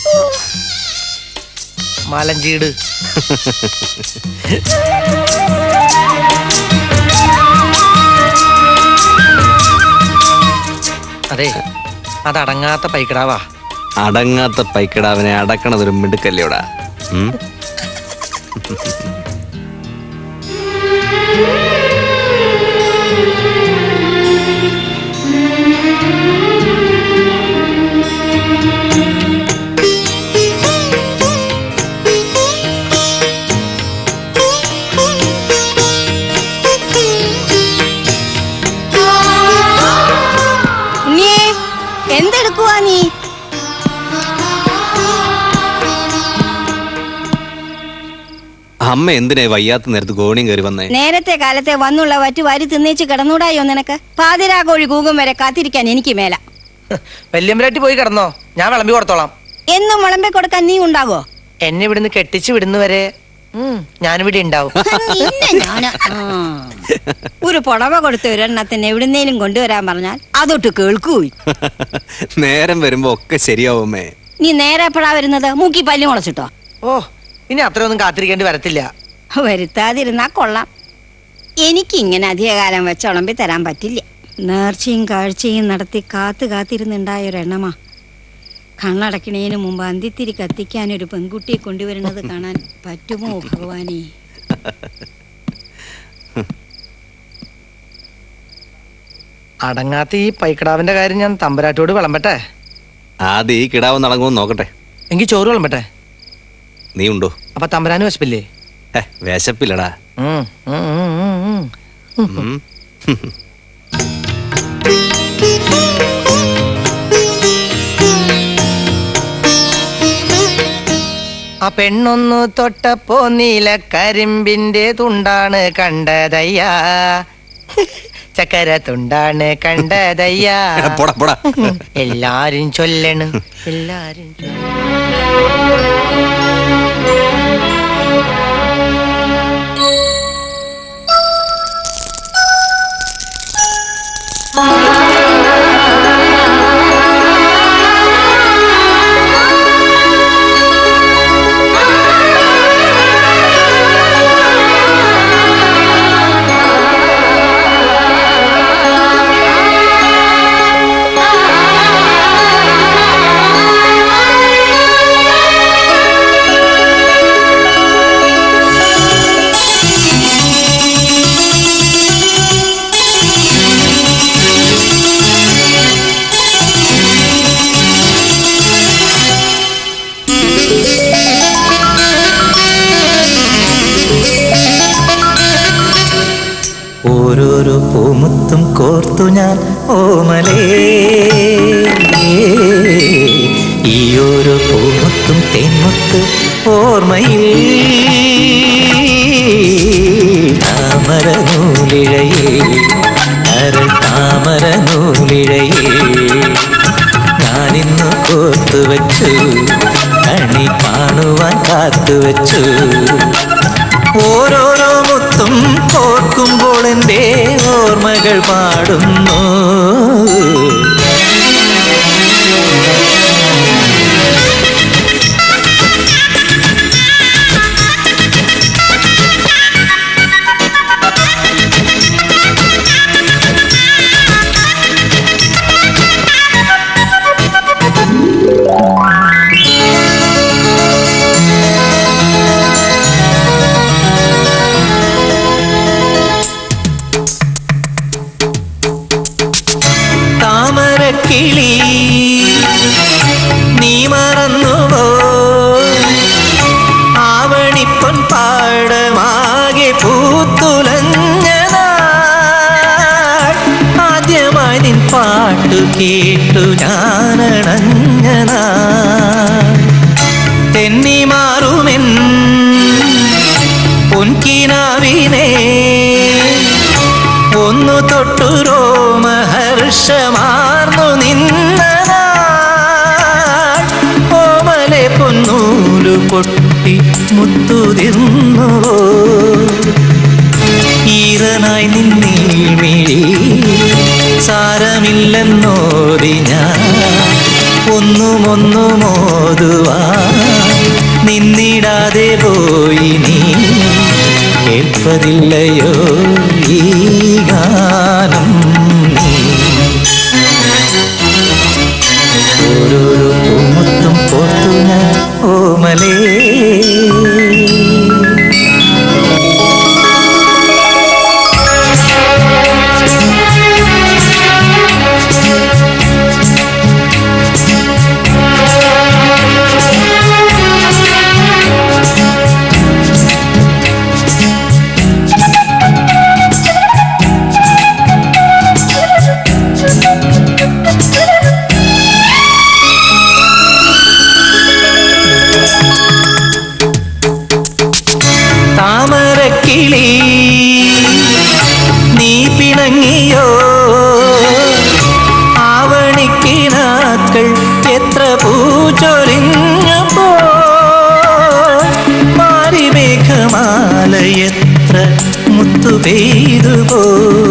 മലഞ്ചീട്. അതെ, അതടങ്ങാത്ത പൈക്കിടാവാ. അടങ്ങാത്ത പൈക്കിടാവിനെ അടക്കണതൊരു മിടുക്കല്ലേടാ. എന്തെടുക്കുവാ നീ? അമ്മ എന്തിനാ വയ്യാത്ത നേരത്ത് ഗോണിയും കയറി വന്നേ? നേരത്തെ കാലത്തെ വന്നുള്ള വറ്റ് വാരി തിന്നേച്ച് കിടന്നൂടായോ നിനക്ക്? പാതിരാ കോഴി കൂകും വരെ കാത്തിരിക്കാൻ എനിക്ക് മേല. വല്യമ്പരാട്ടി പോയി കിടന്നോ, ഞാൻ വിളമ്പി കൊടുത്തോളാം. എന്നും വിളമ്പി കൊടുക്കാൻ നീ ഉണ്ടാവോ? എന്നെ ഇവിടുന്ന് കെട്ടിച്ച് വിടുന്നവരെ ഞാനിവിടെ ഉണ്ടാവും. ഒരു പുടവ കൊടുത്ത് ഒരെണ്ണത്തിന് എവിടുന്നേലും കൊണ്ടുവരാൻ പറഞ്ഞാൽ അതൊട്ട് കേൾക്കൂ. നേരം വരുമ്പോ ഒക്കെ ശരിയാവുമേ. നീ നേരെ എപ്പോഴാ വരുന്നത്? മൂക്കി പല്ലി മുളച്ചിട്ടോ? ഓ, ഇനി അത്രയൊന്നും കാത്തിരിക്കേണ്ടി വരത്തില്ല. വരുത്താതിരുന്നാ കൊള്ളാം. എനിക്കിങ്ങനെ അധികകാലം വെച്ച് ഉളമ്പി തരാൻ പറ്റില്ല. നേർച്ചയും കാഴ്ചയും നടത്തി കാത്തിരുന്നുണ്ടായൊരെണ്ണമാ. കണ്ണടക്കണേന് മുമ്പ് അന്തിത്തിരി കത്തിക്കാൻ ഒരു പെൺകുട്ടിയെ കൊണ്ടുവരുന്നത് കാണാൻ പറ്റുമോ ഭഗവാനേ? അടങ്ങാത്ത ഈ പൈക്കിടാവിന്റെ കാര്യം ഞാൻ തമ്പരാട്ടോട് വിളമ്പട്ടെ. ആദ്യം ഈ കിടാവ് നടങ്ങുമെന്ന് നോക്കട്ടെ. എങ്കിൽ ചോറ് വിളമ്പട്ടെ. നീ ഉണ്ടോ? അപ്പൊ തമ്പരാന് വിശപ്പില്ലേ? വിശപ്പില്ലടാ. ആ പെണ്ണൊന്നു തൊട്ടപ്പോ നീല കരിമ്പിന്റെ തുണ്ടാണ് കണ്ടതയ്യാ, ചക്കര തുണ്ടാണ് കണ്ടതയ്യാ. എല്ലാരും ചൊല്ലണ്, എല്ലാരും ഓരോരോ പൂമുത്തും കോർത്തു ഞാൻ ഓമലേ, ഈ ഓരോ പൂമുത്തും തേൻമുത്ത് ഓർമ്മയിൽ താമരനൂലിഴയേ, അരൾ താമരനൂലിഴയേ, ഞാനിന്നു കോർത്തുവച്ചു കണി കാണുവാൻ കാത്തുവച്ചു. ഓരോരോ മുത്തും കോർക്കുമ്പോൾ എൻ്റെ ഓർമ്മകൾ പാടുന്നു. താമര കേട്ടു ഞാനണഞ്ഞ തെന്നി മാറുമെൻ പൊൻകിനാവിനെ ഒന്നു തൊട്ടു രോമഹർഷമാർന്നു നിന്ന ഓമലെ പൊന്നൂലു പൊട്ടി മുത്തുതിർന്നു ഈറനായി നിന്നീഴ്മിഴി സാരമില്ലെന്നോതി ഞാൻ ഒന്നുമൊന്നുമോതുവാ നിന്നിടാതെ പോയി നീ കേൾപ്പതില്ലയോ ഈ ഗാനം നീ ഓരോരോ പൂമുത്തും പോത്തു ഞാൻ ഓമലേ നീ പിണങ്ങിയോ ആവണിക്കിനാക്കൾ എത്ര പൂച്ചൊരിഞ്ഞപ്പോ മാരിമേഘമാല എത്ര മുത്തു പെയ്തുപോ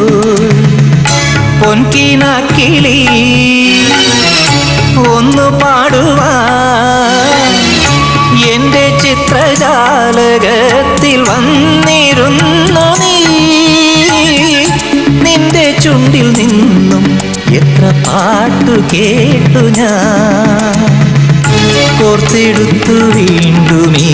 പൊൻകിനാക്കിളി ഒന്നു പാടുവാ എന്റെ ചിത്രജാലകത്തിൽ വന്നിരുന്നു നീ നിന്റെ ചുണ്ടിൽ നിന്നും എത്ര പാട്ടു കേട്ടു ഞാൻ കോർത്തെടുത്തു വീണ്ടുമീ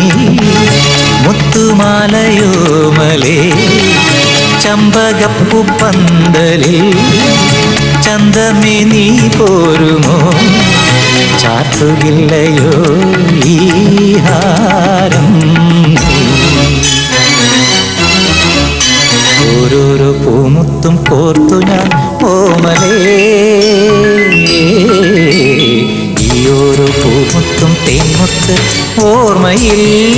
മുത്തുമാലയോമലേ ചമ്പകപ്പു പന്തലിൽ ചന്തമേ നീ പോരുമോ ചാത്തുകില്ലയോ ഈ ഹാരം ഓരോരോ പൂമുത്തും കോർത്തു ഞാൻ ഓമലേ ഈ ഓരോ പൂമുത്തും തേൻമുത്ത് ഓർമ്മയിൽ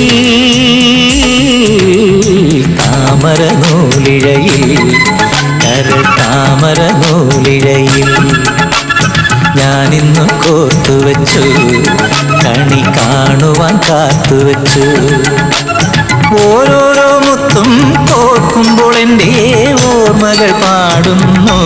താമര നൂലിഴയിൽ താമര നൂലിഴയിൽ ഞാനിന്നു കോർത്തുവച്ചു കണി കാണുവാൻ കാത്തുവച്ചു ഓരോരോ മുത്തും കോർക്കുമ്പോൾ എൻ്റെ ഓർമ്മകൾ പാടുന്നു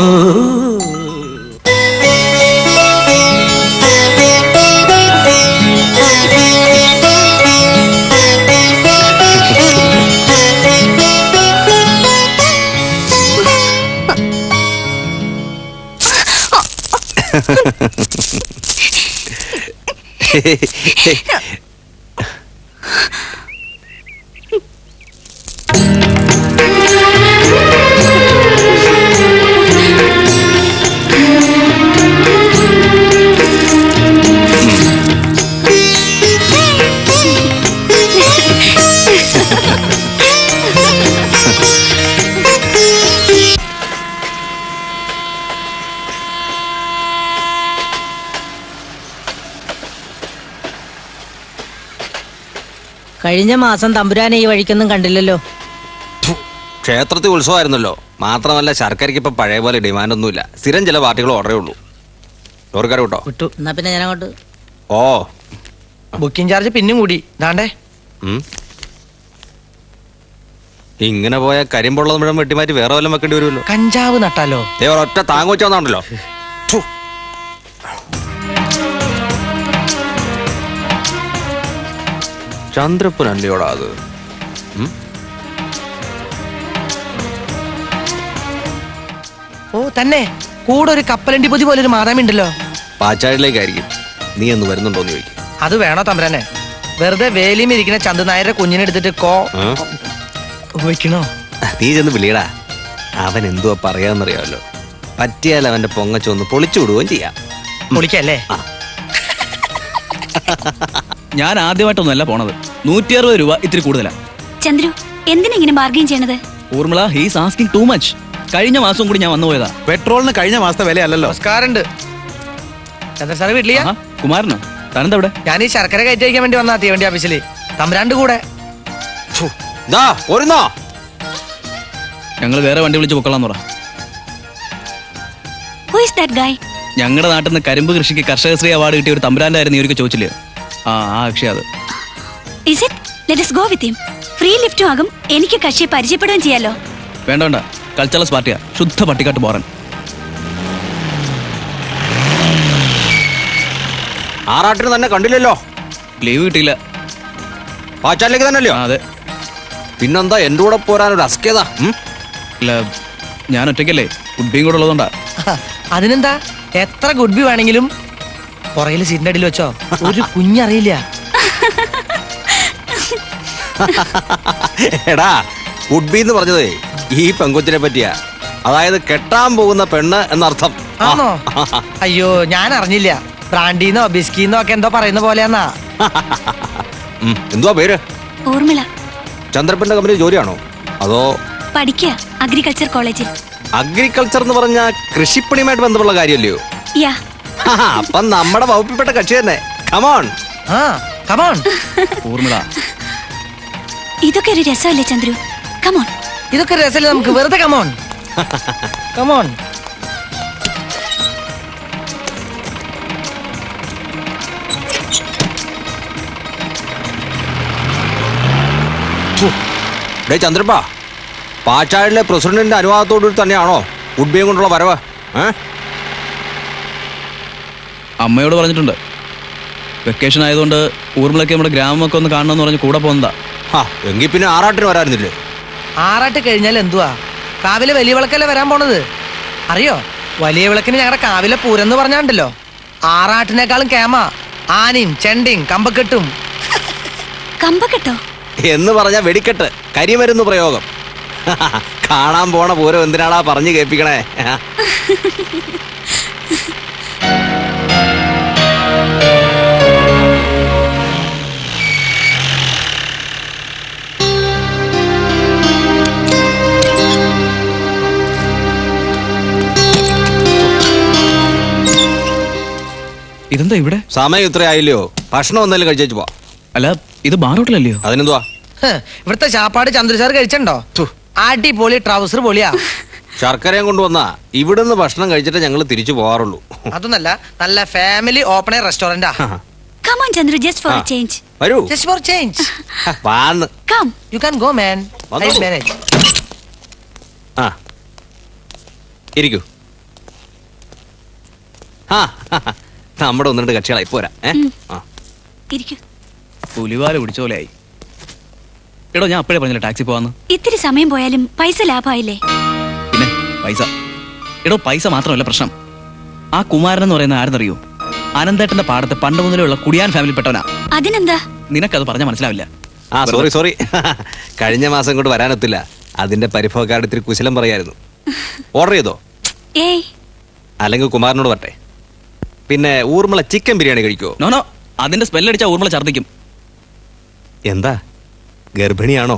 കഴിഞ്ഞ മാസം തമ്പുരാനെ ഈ വഴിക്കൊന്നും കണ്ടില്ലല്ലോ. ക്ഷേത്രത്തിൽ ഉത്സവമായിരുന്നല്ലോ. മാത്രമല്ല ശർക്കരയ്ക്ക് ഇപ്പൊ പഴയ പോലെ ഡിമാൻഡ് ഒന്നുമില്ല. സ്ഥിരം ചില പാർട്ടികൾ ഓർഡറേ ഉള്ളൂ. ചോറുകാർ വിട്ടോ? വിട്ടു. എന്നാ പിന്നെ ഞാൻ അങ്ങോട്ട്. ഓ ബുക്കിംഗ് ചാർജ് പിന്നും കൂടി. ദാണ്ടേ ഇങ്ങനെ പോയ കരിമ്പുള്ളത് മുഴുവൻ വെട്ടിമാറ്റി വേറെ വല്ലതും വെക്കേണ്ടി വരുമല്ലോ. കഞ്ചാവ് നട്ടാലോ? ഒറ്റ താങ്ങ് വെച്ചാണല്ലോ. ചന്ദ്രപ്പനല്ലയോടാ അത്. ഓ തന്നെ കൂടെ ഒരു കപ്പലണ്ടി പൊതി പോലെ ഒരു മാതാമി ഉണ്ടല്ലോ. പാച്ചാടിലേക്കായിരിക്കും. നീ ഒന്ന് വരുന്നുണ്ടോന്ന് ചോദിക്കും. അത് വേണോ തമ്പുരാനെ? വെറുതെ വേലിയും ഇരിക്കുന്ന ചന്ദനായരുടെ കുഞ്ഞിനെ എടുത്തിട്ട് വെക്കണോ? നീ ചെന്ന് വിളിയടാ. അവൻ എന്തുവാ പറയാന്നറിയാമല്ലോ. പറ്റിയാൽ അവന്റെ പൊങ്ങച്ചൊന്ന് പൊളിച്ചു വിടുകയും ചെയ്യാം. പൊളിക്കല്ലേ? ഞാൻ ആദ്യമായിട്ടൊന്നുമല്ല പോണത്. 160 രൂപ ഇത്തിരി കൂടുതലാ. ചന്ദ്രു എന്തിനാ ഇങ്ങനെ ബാർഗെയിൻ ചെയ്യണത്? Urmila, he's asking too much. കഴിഞ്ഞ മാസം കൂടി ഞാൻ വന്നു പോയതാ. പെട്രോളിന് കഴിഞ്ഞ മാസത്തെ വില അല്ലല്ലോ. നമസ്കാരമുണ്ട്. ചന്ദ്രസാറ് വീട്ടിലിയാ? കുമാരനോ? താനെന്താ ഇവിടെ? ഞാൻ ഈ ശർക്കര കയറ്റി വയ്ക്കാൻ വേണ്ടി വന്നാ തീവണ്ടി ഓഫീസിൽ. തമ്പുരാന്റെ കൂടെ. ഞങ്ങൾ വേറെ വണ്ടി വിളിച്ച് പൊക്കളാന്ന് പറ. ഞങ്ങളുടെ നാട്ടിൽ നിന്ന് കരിമ്പ് കൃഷിക്ക് കർഷകശ്രീ അവാർഡ് കിട്ടിയ ഒരു തമ്പുരാന്റെ ആയിരുന്നു ഇവർക്ക് ചോദിച്ചില്ലേ? ആ അക്ഷയ അത്. ഫ്രീ ലിഫ്റ്റും ആകും, എനിക്ക് കക്ഷിയെ പരിചയപ്പെടുകയും ചെയ്യാലോ. വേണ്ട വേണ്ട, കൾച്ചറൽസ് പാർട്ടിയാ, ശുദ്ധ പട്ടിക്കാട്ട് പോറൻ. ആറാട്ടിന് തന്നെ കണ്ടില്ലല്ലോ. ലീവ് കിട്ടിയില്ല. പാച്ചാലിലേക്ക് തന്നെയല്ലോ? അതെ. പിന്നെന്താ എന്റെ കൂടെ പോരാനൊരു അസ്കേതാ? ഇല്ല, ഞാൻ ഒറ്റയ്ക്കല്ലേ, ഗുഡ്ബിയും കൂടെ ഉള്ളതുകൊണ്ടാ. അതിനെന്താ, എത്ര ഗുഡ്ബി വേണമെങ്കിലും പുറയില് സീറ്റിന്റെ അടിയിൽ വെച്ചോ, ഒരു കുഞ്ഞറിയില്ല. എടാ, ഗുഡ്ബി എന്ന് പറഞ്ഞതേ ഈ പെങ്കൊച്ചിനെ പറ്റിയാ, അതായത് കെട്ടാൻ പോകുന്ന പെണ്ണ് എന്നർത്ഥം. ആണോ? അയ്യോ, ഞാൻ അറിഞ്ഞില്ല. ബ്രാൻഡിന്നോ ബിസ്കിന്നോ ഒക്കെ എന്തോ പറയുന്ന പോലെയാന്നാ. എന്തുവാ പേര്? ഊർമിള. ചന്ദ്രപ്പന്റെ കമ്പനി ജോലിയാണോ അതോ? പഠിക്കുക, അഗ്രികൾച്ചർ കോളേജിൽ. അഗ്രികൾച്ചർ എന്ന് പറഞ്ഞ കൃഷിപ്പണിയുമായിട്ട് ബന്ധമുള്ള കാര്യമല്ലയോ? അപ്പം നമ്മുടെ വകുപ്പിൽപ്പെട്ട കക്ഷി തന്നെ. Come on come on Urmila. ഇതൊക്കെ ഒരു രസമല്ലേ ചന്ദ്രു? കമോൺ. ഇതൊക്കെ രസമല്ലേ നമുക്ക്? വെറുതെ കമോൺ കമോൺ. ചന്ദ്രപ്പ, പാച്ചാഴിലെ പ്രസിഡന്റിന്റെ അനുവാദത്തോടു തന്നെയാണോ ഗുഡ്ബിയും കൊണ്ടുള്ള വരവ്? അമ്മയോട് പറഞ്ഞിട്ടുണ്ട്. വെക്കേഷൻ ആയതുകൊണ്ട് ഊർമിളയ്ക്ക് നമ്മുടെ ഗ്രാമമൊക്കെ ഒന്ന് കാണണമെന്ന് പറഞ്ഞ് കൂടെ പോകുന്നതാ. എങ്കിൽ പിന്നെ ആറാട്ടിന് വരാറുന്നില്ലേ? ആറാട്ട് കഴിഞ്ഞാൽ എന്തുവാ, കാവിലെ വലിയ വിളക്കല്ലേ വരാൻ പോണത്. അറിയോ, വലിയ വിളക്കിന് ഞങ്ങളുടെ കാവിലെ പൂരം എന്ന് പറഞ്ഞാണ്ടല്ലോ, ആറാട്ടിനേക്കാളും കേമ ആനയും ചെണ്ടിയും കമ്പക്കെട്ടും. കമ്പക്കെട്ടോ എന്ന് പറഞ്ഞ വെടിക്കെട്ട്, കരിമരുന്ന് പ്രയോഗം. കാണാൻ പോണ പൂരം എന്തിനാടാ പറഞ്ഞു കേൾപ്പിക്കണേ? ഇതെന്താ ഇവിടെ? സമയം ഇത്ര ആയില്ലയോ? ഭക്ഷണം ഒന്നല്ലേ കഴിച്ചു പോ. അല്ല, ഇത് ബാറോട്ടിലല്ലയോ? അതിനെന്തുവാ? ഇവിടുത്തെ ചാപ്പാട് ചന്ദ്രസാർ കഴിച്ചോ? അടിപൊളി, ട്രൗസർ പൊളിയാ. ശർക്കരയും കൊണ്ടുവന്നാ ഇവിടുന്ന് ഭക്ഷണം കഴിച്ചിട്ട് ഞങ്ങൾ തിരിച്ചു പോകാറുള്ളൂ. അതൊന്നല്ല, നല്ല ഫാമിലി ഓപ്പൺ എയർ റെസ്റ്റോറന്റാ. Come on, Chandru, just for a change. വരൂ. Just for change. വാന്ന്. Come. You can go, man. I manage. ഇരിക്കൂ. നമ്മുടെ ഒന്ന് രണ്ട് കക്ഷികളായി പോരാ. പുലിവാല പിടിച്ച പോലെയായി. എടോ, ഞാൻ അപ്പോഴേ പറഞ്ഞില്ല ടാക്സി പോവാന്ന്. ഇത്തിരി സമയം പോയാലും പൈസ ലാഭമായില്ലേ? പിന്നെ പൈസ. എടോ, പൈസ മാത്രമല്ല പ്രശ്നം. ആ കുമാരൻ എന്ന് പറയുന്ന ആരെന്നറിയോ? അനന്തേട്ടന്റെ പാടത്ത് പണ്ട് മുതലേ ഉള്ള കുടിയാൻ ഫാമിലി പെട്ടവനാ. അതിനെന്താ? നിനക്കത് പറഞ്ഞാൽ മനസ്സിലാവില്ല. സോറി കഴിഞ്ഞ മാസം ഇങ്ങോട്ട് വരാനൊത്തില്ല. അതിന്റെ പരിഭവക്കാരുടെ ഇത്തിരി കുശലം പറയായിരുന്നു. ഓർഡർ ചെയ്തോ? അല്ലെങ്കിൽ കുമാരനോട് വരട്ടെ. പിന്നെ ഊർമിള ചിക്കൻ ബിരിയാണി കഴിക്കുമോ? നോ, അതിന്റെ സ്മെല്ലടിച്ചാ ഊർമിള ഛർദ്ദിക്കും. എന്താ, ഗർഭിണിയാണോ?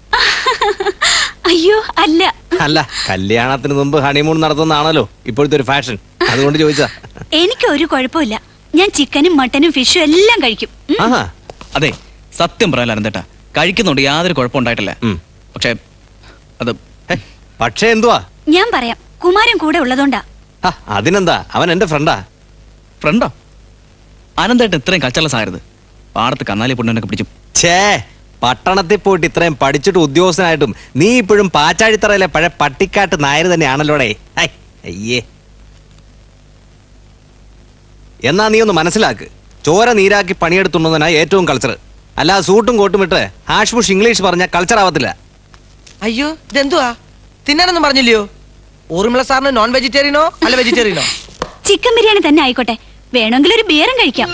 അയ്യോ, അല്ല. അല്ല, കല്യാണത്തിന് മുമ്പ് ഹണിമൂൺ നടത്തുന്നതാണല്ലോ ഇപ്പോഴത്തെ ഒരു ഫാഷൻ, അതുകൊണ്ട് ചോദിച്ചാ. എനിക്ക് ഒരു കുഴപ്പമില്ല. ഞാൻ ചിക്കനും മട്ടനും ഫിഷും എല്ലാം കഴിക്കും. അതെ, സത്യം പറയാൻ അനന്തേട്ടാ, കഴിക്കുന്നുണ്ട്, യാതൊരു കുഴപ്പമുണ്ടായിട്ടില്ല. പക്ഷേ എന്തുവാ? ഞാൻ പറയാം, കുമാരൻ കൂടെ ഉള്ളതുകൊണ്ടാ. അതിനെന്താ, അവൻ എന്റെ ഫ്രണ്ടാ. ഫ്രണ്ടോ? അനന്തേട്ടൻ ഇത്രയും കച്ചറ സായരുത്. പാടത്ത് കന്നാലി പൊണ്ണനൊക്കെ പിടിച്ചു. പട്ടണത്തിൽ പോയിട്ട് ഇത്രയും പഠിച്ചിട്ട് ഉദ്യോഗസ്ഥനായിട്ടും നീ ഇപ്പോഴും പാച്ചാഴിത്തറയിലെ പഴയ പട്ടിക്കാട്ട് നായർ തന്നെയാണല്ലോടെ. അയ്യേ, എന്നാ നീ ഒന്ന് മനസ്സിലാക്ക്. ചോര നീരാക്കി പണിയെടുത്തുണ്ടെന്നാ ഏറ്റവും കൾച്ചർ. അല്ല സൂട്ടും കോട്ടും ഇട്ട് ഹാഷ് ബുഷ് ഇംഗ്ലീഷ് പറഞ്ഞ കൾച്ചർ ആവത്തില്ല. അയ്യോ, ഇതെന്തുവാ? തിന്നാനൊന്നും പറഞ്ഞില്ലയോ? ഊർമിള സാറിന് നോൺ വെജിറ്റേറിയനോ അല്ല വെജിറ്റേറിയനോ? ചിക്കൻ ബിരിയാണി തന്നെ ആയിക്കോട്ടെ, വേണമെങ്കിൽ ഒരു ബിയറും കഴിക്കാം.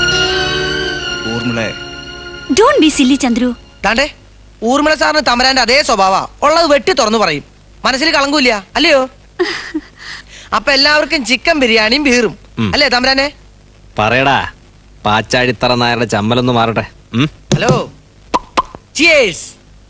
Don't be silly Chandru. താണ്ടേ, ഊർമിള സാറിന് തമരാന്റെ അതേ സ്വഭാവ, ഉള്ളത് വെട്ടി തുറന്നു പറയും. മനസ്സിൽ കളങ്കൂല്ല, അല്ലയോ? അപ്പൊ എല്ലാവർക്കും ചിക്കൻ ബിരിയാണിയും ബീറും അല്ലേ തമരാനെ? പറയടാ, പാച്ചാഴിത്തറ നായരുടെ ചമ്മലൊന്ന് മാറട്ടെ. Hello, cheers.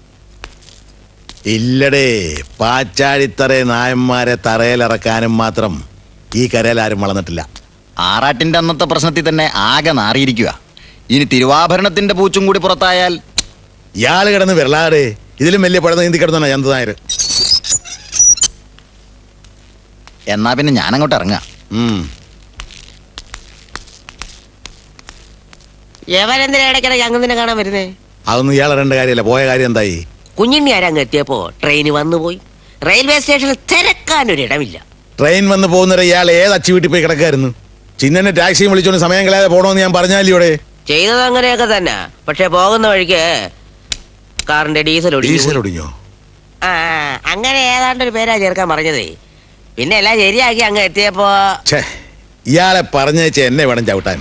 ഇല്ലടേ, പാച്ചാഴിത്തറ നായന്മാരെ തറയിലിറക്കാനും മാത്രം ഈ കരയിൽ ആരും വളർന്നിട്ടില്ല. ആറാട്ടിന്റെ അന്നത്തെ പ്രശ്നത്തിൽ തന്നെ ആകെ നാറിയിരിക്കുക. ഇനി തിരുവാഭരണത്തിന്റെ പൂച്ചും കൂടി പുറത്തായാൽ ഇയാള് കിടന്ന് വിരളാടേ. ഇതിലും വലിയ പഴം നീന്തി കിടന്നാ ചന്തു നായർ. എന്നാ പിന്നെ ഞാനങ്ങോട്ട് ഇറങ്ങാം. എവരെന്തിനാ ഇടയ്ക്കിടയ്ക്ക് അങ്ങനെ കാണാൻ വരുന്നേ? അതൊന്നും ഇയാൾ അറിയേണ്ട കാര്യമല്ല. പോയ കാര്യം എന്തായി? കുഞ്ഞിണ്ണി ആരങ്ങ് എത്തിയപ്പോ ട്രെയിന് വന്നുപോയി. റെയിൽവേ സ്റ്റേഷനിൽ തിരക്കാനൊരിടമില്ല. ട്രെയിൻ വന്ന് പോകുന്നവരെ ഇയാൾ ഏത് അച്ചു വീട്ടിൽ പോയി കിടക്കായിരുന്നു? ചിന്നനെ ടാക്സിയും വിളിച്ചോണ്ട് സമയം കളയാതെ പോണോന്ന് ഞാൻ പറഞ്ഞാലിവിടെ. ചെയ്തത് അങ്ങനെയൊക്കെ തന്നെ. പക്ഷെ പോകുന്ന വഴിക്ക് കാറിന്റെ ഡീസൽ ഒടിഞ്ഞോ? അങ്ങനെ ഏതാണ്ടൊരു പേരാ ചേർക്കാൻ പറഞ്ഞതേ. പിന്നെ എല്ലാം ശരിയാക്കി അങ്ങ് എത്തിയപ്പോ ഇയാളെ പറഞ്ഞേച്ച എന്നെ വേണം ചവിട്ടാൻ.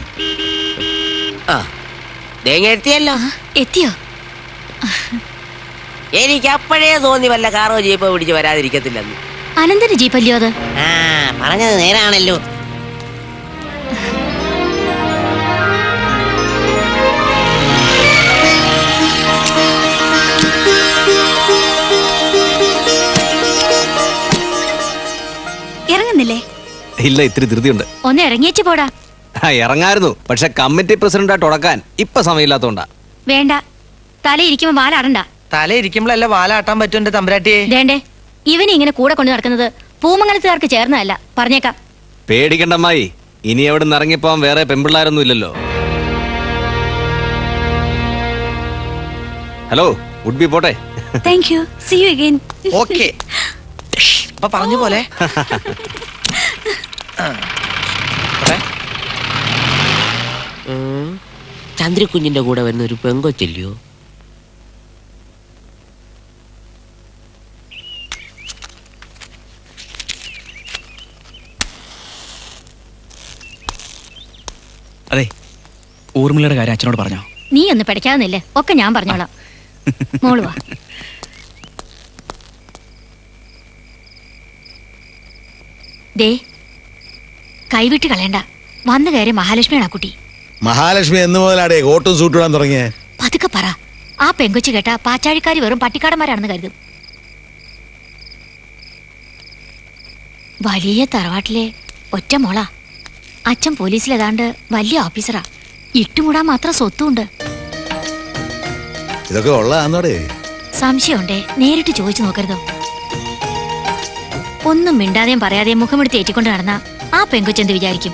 എത്തിയല്ലോ. എത്തിയോ? എനിക്ക് അപ്പോഴേ തോന്നി വല്ല കാറോ ജീപ്പോ പിടിച്ച് വരാതിരിക്കത്തില്ലെന്ന്. അനന്തന്റെ ജീപ്പല്ലയോ അത്? പറഞ്ഞത് നേരാണല്ലോ. ഇറങ്ങുന്നില്ലേ? ഇല്ല, ഇത്തിരി ധൃതിയുണ്ട്. ഒന്ന് ഇറങ്ങിയേച്ചു പോടാ. ഇറങ്ങായിരുന്നു, പക്ഷെ കമ്മിറ്റി പ്രസിഡന്റായിട്ട് ഉടക്കാൻ ഇപ്പൊ സമയമില്ലാത്തോണ്ടാ. വേണ്ട, തലയിരിക്കുമ്പോ വാലാടണ്ട. തലയിരിക്കുമ്പോഴല്ല വാലാട്ടാൻ പറ്റും എന്റെ തമ്പുരാട്ടിയെ. വേണ്ടേ, ഇവനെ ഇങ്ങനെ കൂടെ കൊണ്ടു നടക്കുന്നത് പൂമംഗലത്തുകാർക്ക് ചേർന്നതല്ല, പറഞ്ഞേക്കാം. പേടിക്കണ്ടമ്മായി, ഇനി എവിടെ നിന്ന് ഇറങ്ങിപ്പോ വേറെ പെമ്പിള്ളാരൊന്നും ഇല്ലല്ലോ. ഹലോ, വുഡ് ബി പോട്ടെ. Thank you, see you again. Okay, അപ്പൊ പറഞ്ഞ പോലെ. ചന്ദ്രകുഞ്ഞിന്റെ കൂടെ വരുന്ന ഒരു പെങ്കൊച്ചില്ലയോ? അതെ, ഊർമിളയുടെ കാര്യം അച്ഛനോട് പറഞ്ഞോ? നീ ഒന്ന് പഠിക്കാവുന്നില്ലേ, ഒക്കെ ഞാൻ പറഞ്ഞോളാം. മോള് വാ. ദേ, കൈവിട്ട് കളയണ്ട. വന്നു കയറി മഹാലക്ഷ്മിയാണ് ആ കുട്ടി. മഹാലക്ഷ്മി എന്ന് മുതലാടേ കോട്ടും സൂട്ടിടാൻ തുടങ്ങിയ? പതുക്കെ പറ. ആ പെങ്കൊച്ചു കേട്ട പാച്ചാഴിക്കാരി വെറും പട്ടിക്കാടന്മാരാണെന്ന് കരുതും. വലിയ തറവാട്ടിലെ ഒറ്റ മോളാ. അച്ഛൻ പോലീസിലേതാണ്ട് വലിയ ഓഫീസറാ. ഇട്ടുമൂടാൻ മാത്രം സ്വത്തുണ്ട്. ഇതൊക്കെ ഉള്ളതാന്നോടെ? സംശയമുണ്ടേ, നേരിട്ട് ചോദിച്ചു നോക്കരുതോ. ഒന്നും മിണ്ടാതെയും പറയാതെയും മുഖമെടുത്ത് ഏറ്റിക്കൊണ്ട് നടന്ന ആ പെങ്കൊച്ചെന്ത് വിചാരിക്കും?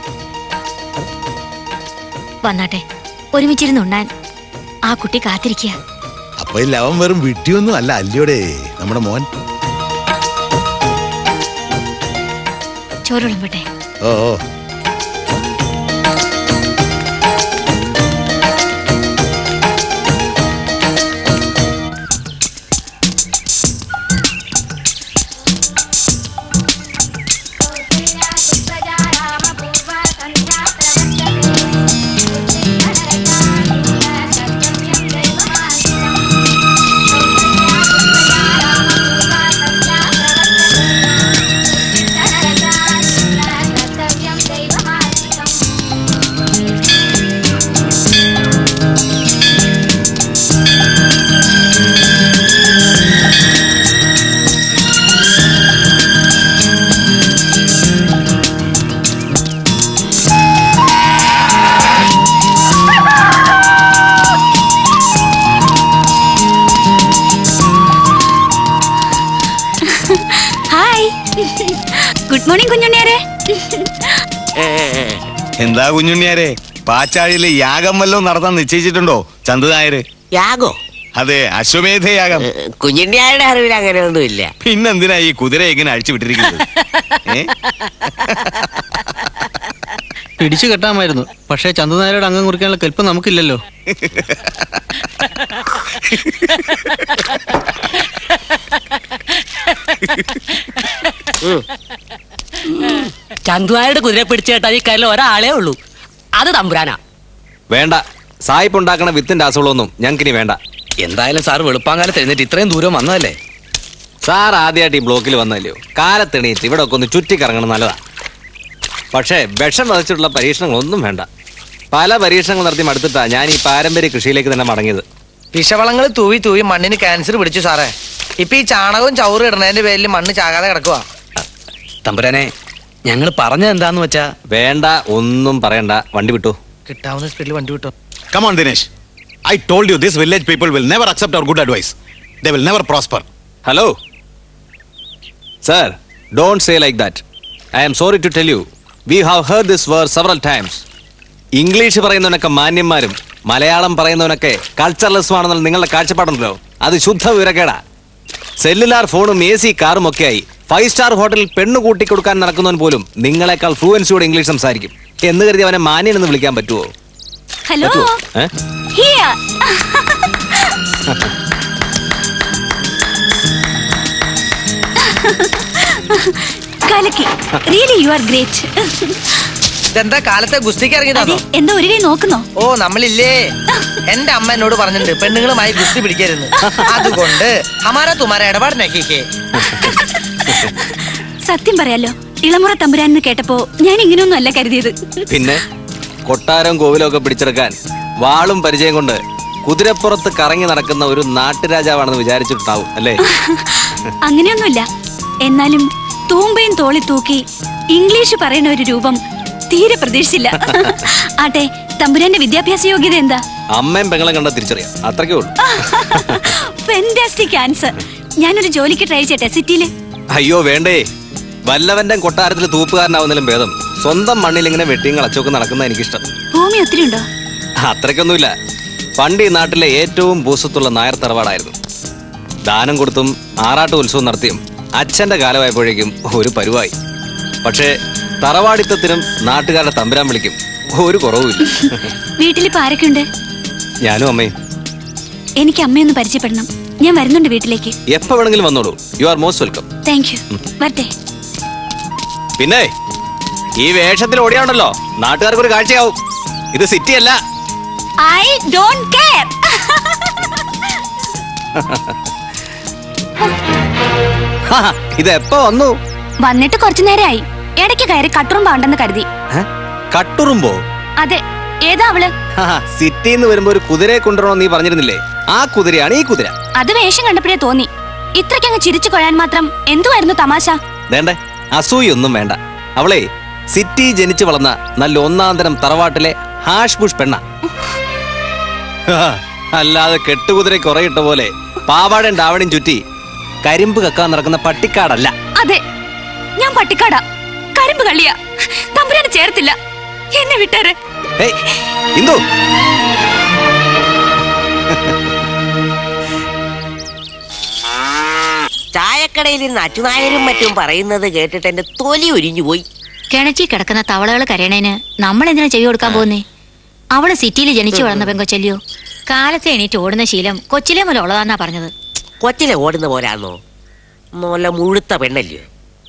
വന്നാട്ടെ, ഒരുമിച്ചിരുന്ന് ഉണ്ണാൻ ആ കുട്ടി കാത്തിരിക്കുക. അപ്പൊ അവൻ വെറും വിട്ടിയൊന്നും അല്ല അല്ലയോടെ നമ്മുടെ മോൻ. ചോറുളമ്പട്ടെ. ഓ ഗുഡ് മോർണിംഗ് കുഞ്ഞുണ്ണിയാരെ. എന്താ കുഞ്ഞുണ്ണിയാരെ, പാച്ചാഴിയില് യാഗം വല്ലതും നടത്താൻ നിശ്ചയിച്ചിട്ടുണ്ടോ ചന്തു നായര്? യാഗോ? അതെ, അശ്വമേധ യാഗം. കുഞ്ഞുണ്ണിയാരുടെ അറിവിൽ അങ്ങനെയൊന്നുമില്ല. പിന്നെന്തിനാ ഈ കുതിര എങ്ങനെ അഴിച്ചു വിട്ടിരിക്കുന്നത്? പിടിച്ചു കെട്ടാമായിരുന്നു, പക്ഷേ ചന്തുനായരുടെ അംഗം കുറിക്കാനുള്ള കെൽപ്പ് നമുക്കില്ലല്ലോ. ചന്തുനായരുടെ കുതിര പിടിച്ചു കേട്ടാ ഈ കയ്യിൽ ഒരാളേ ഉള്ളൂ, അത് തമ്പുരാനാ. വേണ്ട, സായിപ്പ് ഉണ്ടാക്കണ വിത്തിന്റെ അസുഖമൊന്നും ഞങ്ങൾക്കിനി വേണ്ട. എന്തായാലും സാർ വെളുപ്പാങ്കാലത്ത് എഴുന്നേറ്റ് ഇത്രയും ദൂരം വന്നതല്ലേ? സാർ ആദ്യമായിട്ട് ഈ ബ്ലോക്കിൽ വന്നല്ലോ, കാലത്തെണീറ്റ് ഇവിടെ ഒക്കെ ഒന്ന് ചുറ്റിക്കറങ്ങണം നല്ലതാ. പക്ഷേ വിഷം വധിച്ചിട്ടുള്ള പരീക്ഷണങ്ങളൊന്നും വേണ്ട. പല പരീക്ഷണങ്ങൾ നടത്തി മടുത്തിട്ടാ ഞാൻ ഈ പാരമ്പര്യ കൃഷിയിലേക്ക് തന്നെ മടങ്ങിയത്. വിഷവളങ്ങൾ തൂവി തൂവി മണ്ണിന് ക്യാൻസർ പിടിച്ചു സാറേ. ഇപ്പൊ ഈ ചാണകവും ചവറും ഇടണതിന്റെ പേരിൽ മണ്ണ് ചാകാതെ കിടക്കുക. തമ്പുരാനെ, ഞങ്ങൾ പറഞ്ഞത് എന്താന്ന് വെച്ചാ വേണ്ട, ഒന്നും പറയണ്ട, വണ്ടി വിട്ടു. കിട്ടാവുന്ന സ്പീഡിൽ വണ്ടി വിട്ടോ. Come on, Dinesh. I told you this village people will never accept our good advice. They will never prosper. Hello? Sir, don't say like that. I am sorry to tell you. We have heard this word several times. English പറയുന്നവനൊക്കെ മാന്യന്മാരും മലയാളം പറയുന്നവനൊക്കെ കൾച്ചറലിസ്റ്റുമാണെന്നുള്ള നിങ്ങളുടെ കാഴ്ചപ്പാടുണ്ടല്ലോ, അത് ശുദ്ധ വിവരക്കേടാ. സെല്ലുലാർ ഫോണും AC കാറും ഒക്കെയായി 5 സ്റ്റാർ ഹോട്ടലിൽ പെണ്ണു കൂട്ടിക്കൊടുക്കാൻ നടക്കുന്നവൻ പോലും നിങ്ങളെക്കാൾ ഫ്ലുവൻസിയോടെ ഇംഗ്ലീഷ് സംസാരിക്കും എന്ന് കരുതി അവനെ മാന്യനെന്ന് വിളിക്കാൻ പറ്റുമോ? Hello, here. കലക്കി, റിയലി യു ആർ ഗ്രേറ്റ്. ഇതെന്താ കാലത്തെ ഗുസ്തിക്ക് ഇറങ്ങിയതാണോ? എന്താ ഒരു കൈ നോക്കുന്നോ? ഓ, നമ്മളില്ലേ, എന്റെ അമ്മ എന്നോട് പറഞ്ഞിട്ടുണ്ട് പെണ്ണുങ്ങളുമായി ഗുസ്തി പിടിക്കരുത്. അതുകൊണ്ട് ഹമാര തുമാര ഇടപാടിനാക്കിക്കേ. സത്യം പറയാലോ, ഇളമുറ തമ്പുരാനെന്ന് കേട്ടപ്പോ ഞാൻ ഇങ്ങനെയൊന്നും അല്ല കരുതിയത്. പിന്നെ കൊട്ടാരം കോവിലും ഒക്കെ പിടിച്ചെടുക്കാൻ വാളും പരിചയം കൊണ്ട് കുതിരപ്പുറത്ത് കറങ്ങി നടക്കുന്ന ഒരു നാട്ടുരാജാവാണെന്ന് വിചാരിച്ചിട്ടുണ്ടാവും അല്ലേ? അങ്ങനെയൊന്നുമില്ല. എന്നാലും തൂമ്പയും തോളി തൂക്കി ഇംഗ്ലീഷ് പറയുന്ന ഒരു രൂപം തീരെ പ്രതീക്ഷിച്ചില്ല. ആട്ടെ, തമ്പുരാന്റെ വിദ്യാഭ്യാസ യോഗ്യത എന്താ? അമ്മയും പെങ്ങളെ കണ്ടാ തിരിച്ചറിയാം, അത്രയ്ക്കേ ഉള്ളൂ. Fantastic answer. ഞാനൊരു ജോലിക്ക് ട്രൈ ചെയ്യട്ടെ സിറ്റിയില്? അയ്യോ വേണ്ടേ, വല്ലവന്റെ കൊട്ടാരത്തിൽ തൂപ്പുകാരനാവുന്നതിലും ഭേദം സ്വന്തം മണ്ണിൽ ഇങ്ങനെ വെട്ടിയും കളച്ചൊക്കെ നടക്കുന്ന എനിക്കിഷ്ടം. ഭൂമി ഒത്തിരി ഉണ്ടോ? അത്രയ്ക്കൊന്നുമില്ല. പണ്ട് ഈ നാട്ടിലെ ഏറ്റവും ഭൂസ്വത്തുള്ള നായർ തറവാടായിരുന്നു. ദാനം കൊടുത്തും ആറാട്ട് ഉത്സവം നടത്തിയും അച്ഛന്റെ കാലമായപ്പോഴേക്കും ഒരു പരുവായി. പക്ഷേ തറവാടിത്തത്തിനും നാട്ടുകാരുടെ തമ്പുരാൻ വിളിക്കും ഒരു കുറവുമില്ല. വീട്ടിലിപ്പോ ആരൊക്കെയുണ്ട്? ഞാനും അമ്മയും. എനിക്ക് അമ്മയൊന്ന് പരിചയപ്പെടണം. ഞാൻ വരുന്നുണ്ട് വീട്ടിലേക്ക്. എപ്പോ വേണമെങ്കിലും വന്നോളൂ. You are most welcome. Thank you. വരട്ടെ. പിന്നെ ഈ വേഷത്തിൽ ഓടിയാണല്ലോ നാട്ടുകാർക്ക് ഒരു കാഴ്ചയാവും. ഇത് സിറ്റി അല്ല. I don't care. ഇത് എപ്പോ വന്നു? വന്നിട്ട് കുറച്ചു നേരമായി. ഇടയ്ക്ക് കയറി കട്ടുറുമ്പ ഉണ്ടെന്ന് കരുതി. കട്ടുറുമ്പോ? അതെ. ഏതാ അവള്? സിറ്റിന്ന് വരുമ്പോ ഒരു കുതിരയെ കൊണ്ടുവരണോ നീ പറഞ്ഞിരുന്നില്ലേ? ആ കുതിരയാണ് ഈ കുതിര. അത് വേഷം കണ്ടപ്പോഴേ തോന്നി. ഇത്രയ്ക്കങ്ങ് ചിരിച്ചു കൊഴാൻ മാത്രം എന്തുവായിരുന്നു തമാശ? വേണ്ടേ, അസൂയൊന്നും വേണ്ട. അവളെ സിറ്റി ജനിച്ചു വളർന്ന നല്ല ഒന്നാന്തരം തറവാട്ടിലെ ഹാഷ് ബുഷ് പെണ്ണ. അല്ലാതെ കെട്ടുകുതിര കുറയിട്ട പോലെ പാവാടയും ഡാവണിയും ചുറ്റി കരിമ്പ് കക്കാൻ നടക്കുന്ന പട്ടിക്കാടല്ല. അതെ, ഞാൻ പട്ടിക്കാടാ, കരിമ്പ് കള്ളിയാ. തമ്പുരാനെ ചേർത്തില്ല, എന്നെ വിട്ടാരെ. ഇന്ദു, ചായക്കടയിൽ നിന്ന് അച്ചുനായരും മറ്റും പറയുന്നത് കേട്ടിട്ട് എന്റെ തൊലി ഒരിഞ്ഞു പോയി. കിണച്ചി കിടക്കുന്ന തവളകൾ കരയണേന് നമ്മൾ എന്തിനാ ചെയ്തു കൊടുക്കാൻ പോകുന്നേ? അവള് സിറ്റിയിൽ ജനിച്ചു വളർന്ന പെങ്കൊച്ചല്ലിയോ. കാലത്തെ എണീറ്റ് ഓടുന്ന ശീലം കൊച്ചിലെ മുതൽ ഉള്ളതാന്നാ പറഞ്ഞത്. കൊച്ചിലെ ഓടുന്ന പോരാന്നോ? നല്ല മുഴുത്ത പെണ്ണല്ലയോ?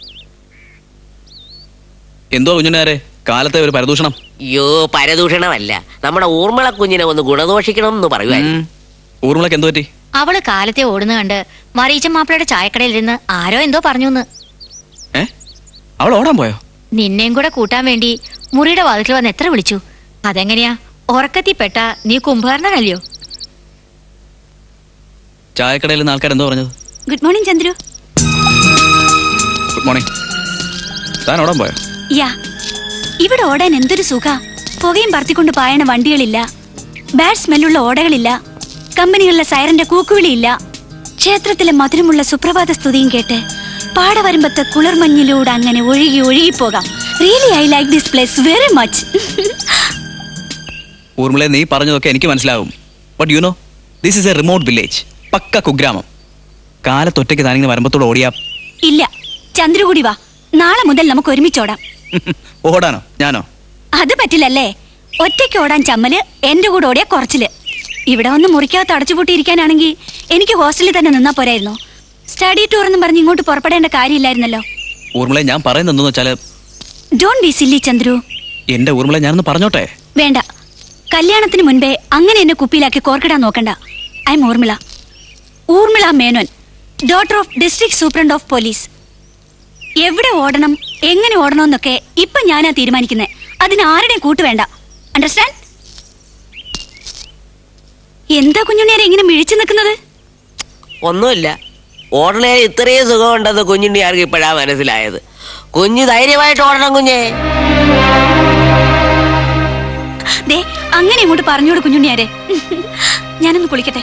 എന്തോ കുഞ്ഞുനാരെ കാലത്തെ ഒരു പരദൂഷണം? അയ്യോ, പരദൂഷണമല്ല, നമ്മുടെ ഊർമിള കുഞ്ഞിനെ ഒന്ന് ഗുണദോഷിക്കണം എന്ന് പറയുവായിരുന്നു. ഊർമിളക്ക് എന്തോ പറ്റി? അവള് കാലത്തെ ഓടുന്ന കണ്ട് മറിയിച്ച മാപ്പിളയുടെ ചായക്കടയിൽ ഇരുന്ന് ആരോ എന്തോ പറഞ്ഞു. അവൾ ഓടാൻ പോയോ? നിന്നെയും കൂടെ കൂട്ടാൻ വേണ്ടി മുറിയുടെ വാതിൽ വന്ന് എത്ര വിളിച്ചു. അതെങ്ങനെയാ? ഉറക്കത്തിൽപ്പെട്ട നീ കുംഭകർണനല്ലയോ? ചായക്കടയിൽ നിന്ന് ആൾക്കാർ എന്തോ പറഞ്ഞത്? Good morning Chandru. Good morning. താൻ ഓടാൻ പോയോ? യാ, ഇവിടെ ഓടാൻ എന്തൊരു സുഖ. പുകയും പറത്തിക്കൊണ്ട് പായണ വണ്ടികളില്ല, ബാഡ് സ്മെല്ലുള്ള ഓടകളില്ല, കമ്പനികളിലെ സൈറന്റെ കൂക്കുവിളിയില്ല, ക്ഷേത്രത്തിലെ മധുരമുള്ള സുപ്രഭാത സ്തുതിയും കേട്ട് പാടവരമ്പത്തെ കുളിർമഞ്ഞിലൂടെ അങ്ങനെ ഒഴുകി ഒഴുകിപ്പോകാം. Really I like this place very much. Urmila, നീ പറഞ്ഞതൊക്കെ എനിക്ക് മനസ്സിലാവും. But you know, this is a remote village, പക്ക കുഗ്രാമം. കാലത്തൊറ്റയ്ക്ക് താനിങ്ങനെ വരമ്പത്തോട് ഓടിയാ ഇല്ല. ചന്ദ്രു കൂടി വാ, നാളെ മുതൽ നമുക്ക് ഒരുമിച്ചോടാം. ഓടാനോ? ഞാനോ? അത് പറ്റില്ലല്ലേ. ഒറ്റയ്ക്ക് ഓടാൻ ചമ്മല്, എന്റെ കൂടെ ഓടിയാ കുറച്ചില്. ഇവിടെ വന്ന് മുറിക്കകത്ത് അടച്ചുപൂട്ടിയിരിക്കാനാണെങ്കിൽ എനിക്ക് ഹോസ്റ്റലിൽ തന്നെ നിന്നാ പോരായിരുന്നു. സ്റ്റഡി ടൂർ എന്നും പറഞ്ഞ് ഇങ്ങോട്ട് പുറപ്പെടേണ്ട കാര്യമില്ലായിരുന്നല്ലോ. ഊർമിള, ഞാൻ പറയുന്നത് എന്താന്ന് വെച്ചാല് ഡോണ്ട് ബി സില്ലി ചന്ദ്രു. എന്റെ ഊർമിള, ഞാനൊന്ന് പറഞ്ഞോട്ടെ? വേണ്ട, കല്യാണത്തിന് മുൻപേ അങ്ങനെ എന്നെ കുപ്പിയിലാക്കി കോർക്കിടാൻ നോക്കണ്ട. I'm Urmila, Urmila Menon, daughter of district superintendent of police. എവിടെ ഓടണം, എങ്ങനെ ഓടണം എന്നൊക്കെ ഇപ്പൊ ഞാനാ തീരുമാനിക്കുന്നത്. അതിന് ആരുടെയും കൂട്ട് വേണ്ട. അണ്ടർസ്റ്റാൻഡ്? എന്താ കുഞ്ഞുണ്ണിയാരെ ഇങ്ങനെ മിഴിച്ചു നിൽക്കുന്നത്? ഒന്നുമില്ല, ഓടണേൽ ഇത്രയും സുഖമുണ്ടെന്ന് കുഞ്ഞുണ്ണിയാർക്ക് ഇപ്പോഴാ മനസ്സിലായത്. കുഞ്ഞ് ധൈര്യമായിട്ട് ഓടണം കുഞ്ഞേ. ദേ അങ്ങനെ ഇങ്ങോട്ട് പറഞ്ഞോട് കുഞ്ഞുണ്ണിയാരെ. ഞാനൊന്ന് കുളിക്കട്ടെ.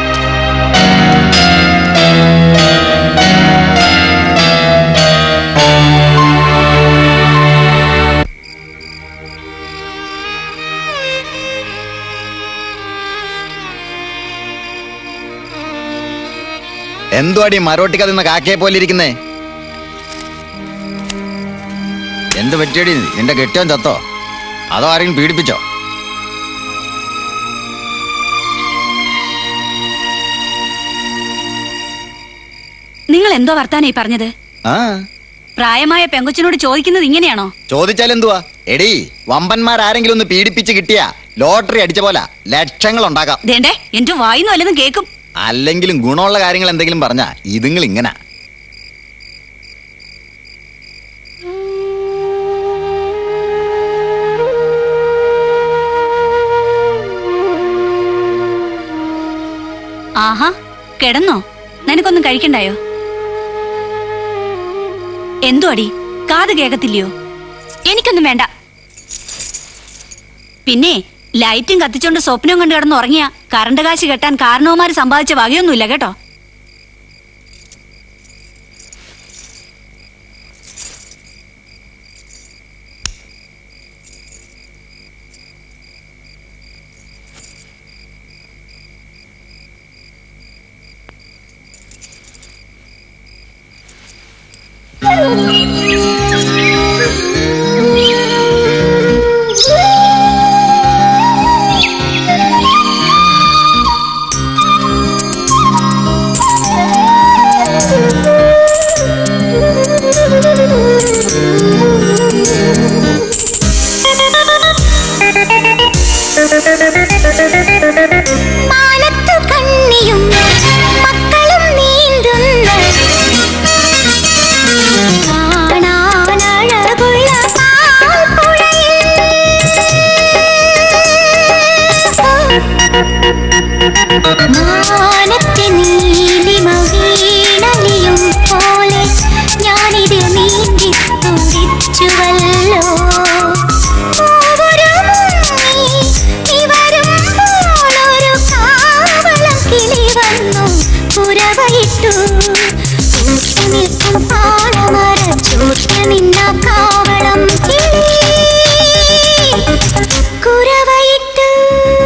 എന്തുവാടി മരോട്ടിക്ക തിന്ന കാക്കയെ പോലെ ഇരിക്കുന്നേ? എന്ത് പറ്റിയടി? നിന്റെ കെട്ടിയോൻ ചത്തോ അതോ ആരെങ്കിലും പീഡിപ്പിച്ചോ? നിങ്ങൾ എന്തോ വർത്താനായി പറഞ്ഞത്? പ്രായമായ പെങ്കൊച്ചിനോട് ചോദിക്കുന്നത് ഇങ്ങനെയാണോ? ചോദിച്ചാൽ എന്തുവാ എടി? വമ്പന്മാരാരെങ്കിലും ഒന്ന് പീഡിപ്പിച്ച് കിട്ടിയാ ലോട്ടറി അടിച്ച പോലെ ലക്ഷങ്ങൾ ഉണ്ടാക്കാം. ദേണ്ടേ എന്റെ വായിന്ന് വല്ലതും കേക്കും. അല്ലെങ്കിലും ഗുണമുള്ള കാര്യങ്ങൾ എന്തെങ്കിലും പറഞ്ഞാ ഇതുങ്ങൾ ഇങ്ങനെ. ആഹാ കിടന്നോ? നിനക്കൊന്നും കഴിക്കണ്ടായോ? എന്തോ അടി കാത് കേക്കത്തില്ലയോ? എനിക്കൊന്നും വേണ്ട. പിന്നെ ലൈറ്റും കത്തിച്ചോണ്ട് സ്വപ്നം കണ്ടു കിടന്ന് ഉറങ്ങിയ കറണ്ട് കാശ് കെട്ടാൻ കാരണവന്മാര് സമ്പാദിച്ച വകയൊന്നുമില്ല കേട്ടോ. മാനത്തു കണ്ണിയും മക്കളും നീന്തുന്ന കാണാനഴകുള്ള പാൽപ്പുഴയിൽ മാനത്തെ നീലിമ വീണലിയും പോലെ ഞാനിത് നീന്തി തുടിച്ചുവല്ലോ. പുരവയിട്ടു നിൽക്കും പാടമര ചോട്ട് നിന്ന കാവളം കുരവയിട്ടു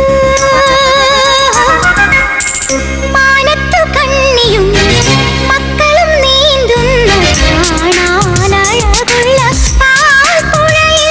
മാനത്തു കണ്ണിയും മക്കളും നീന്തുന്ന കാണാനഴകുള്ള പാൽപ്പുഴയിൽ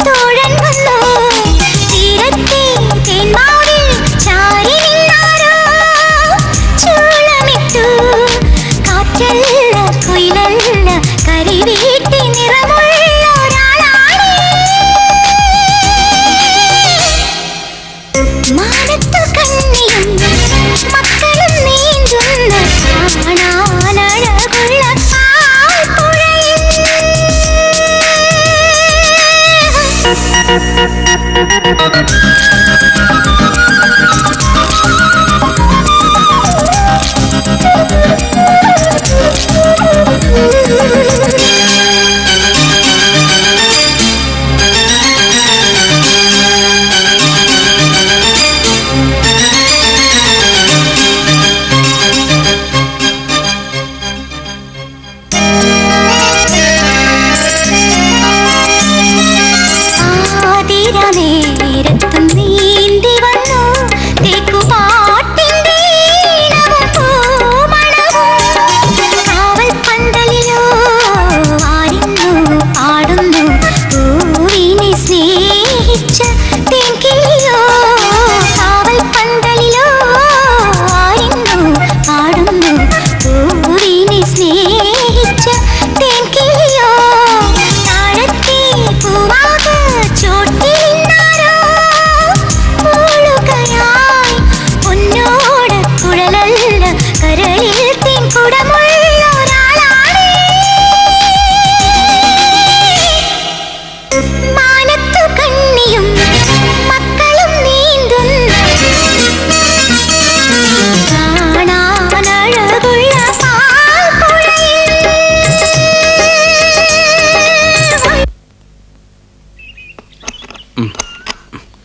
ചാരി നിന്നാരോ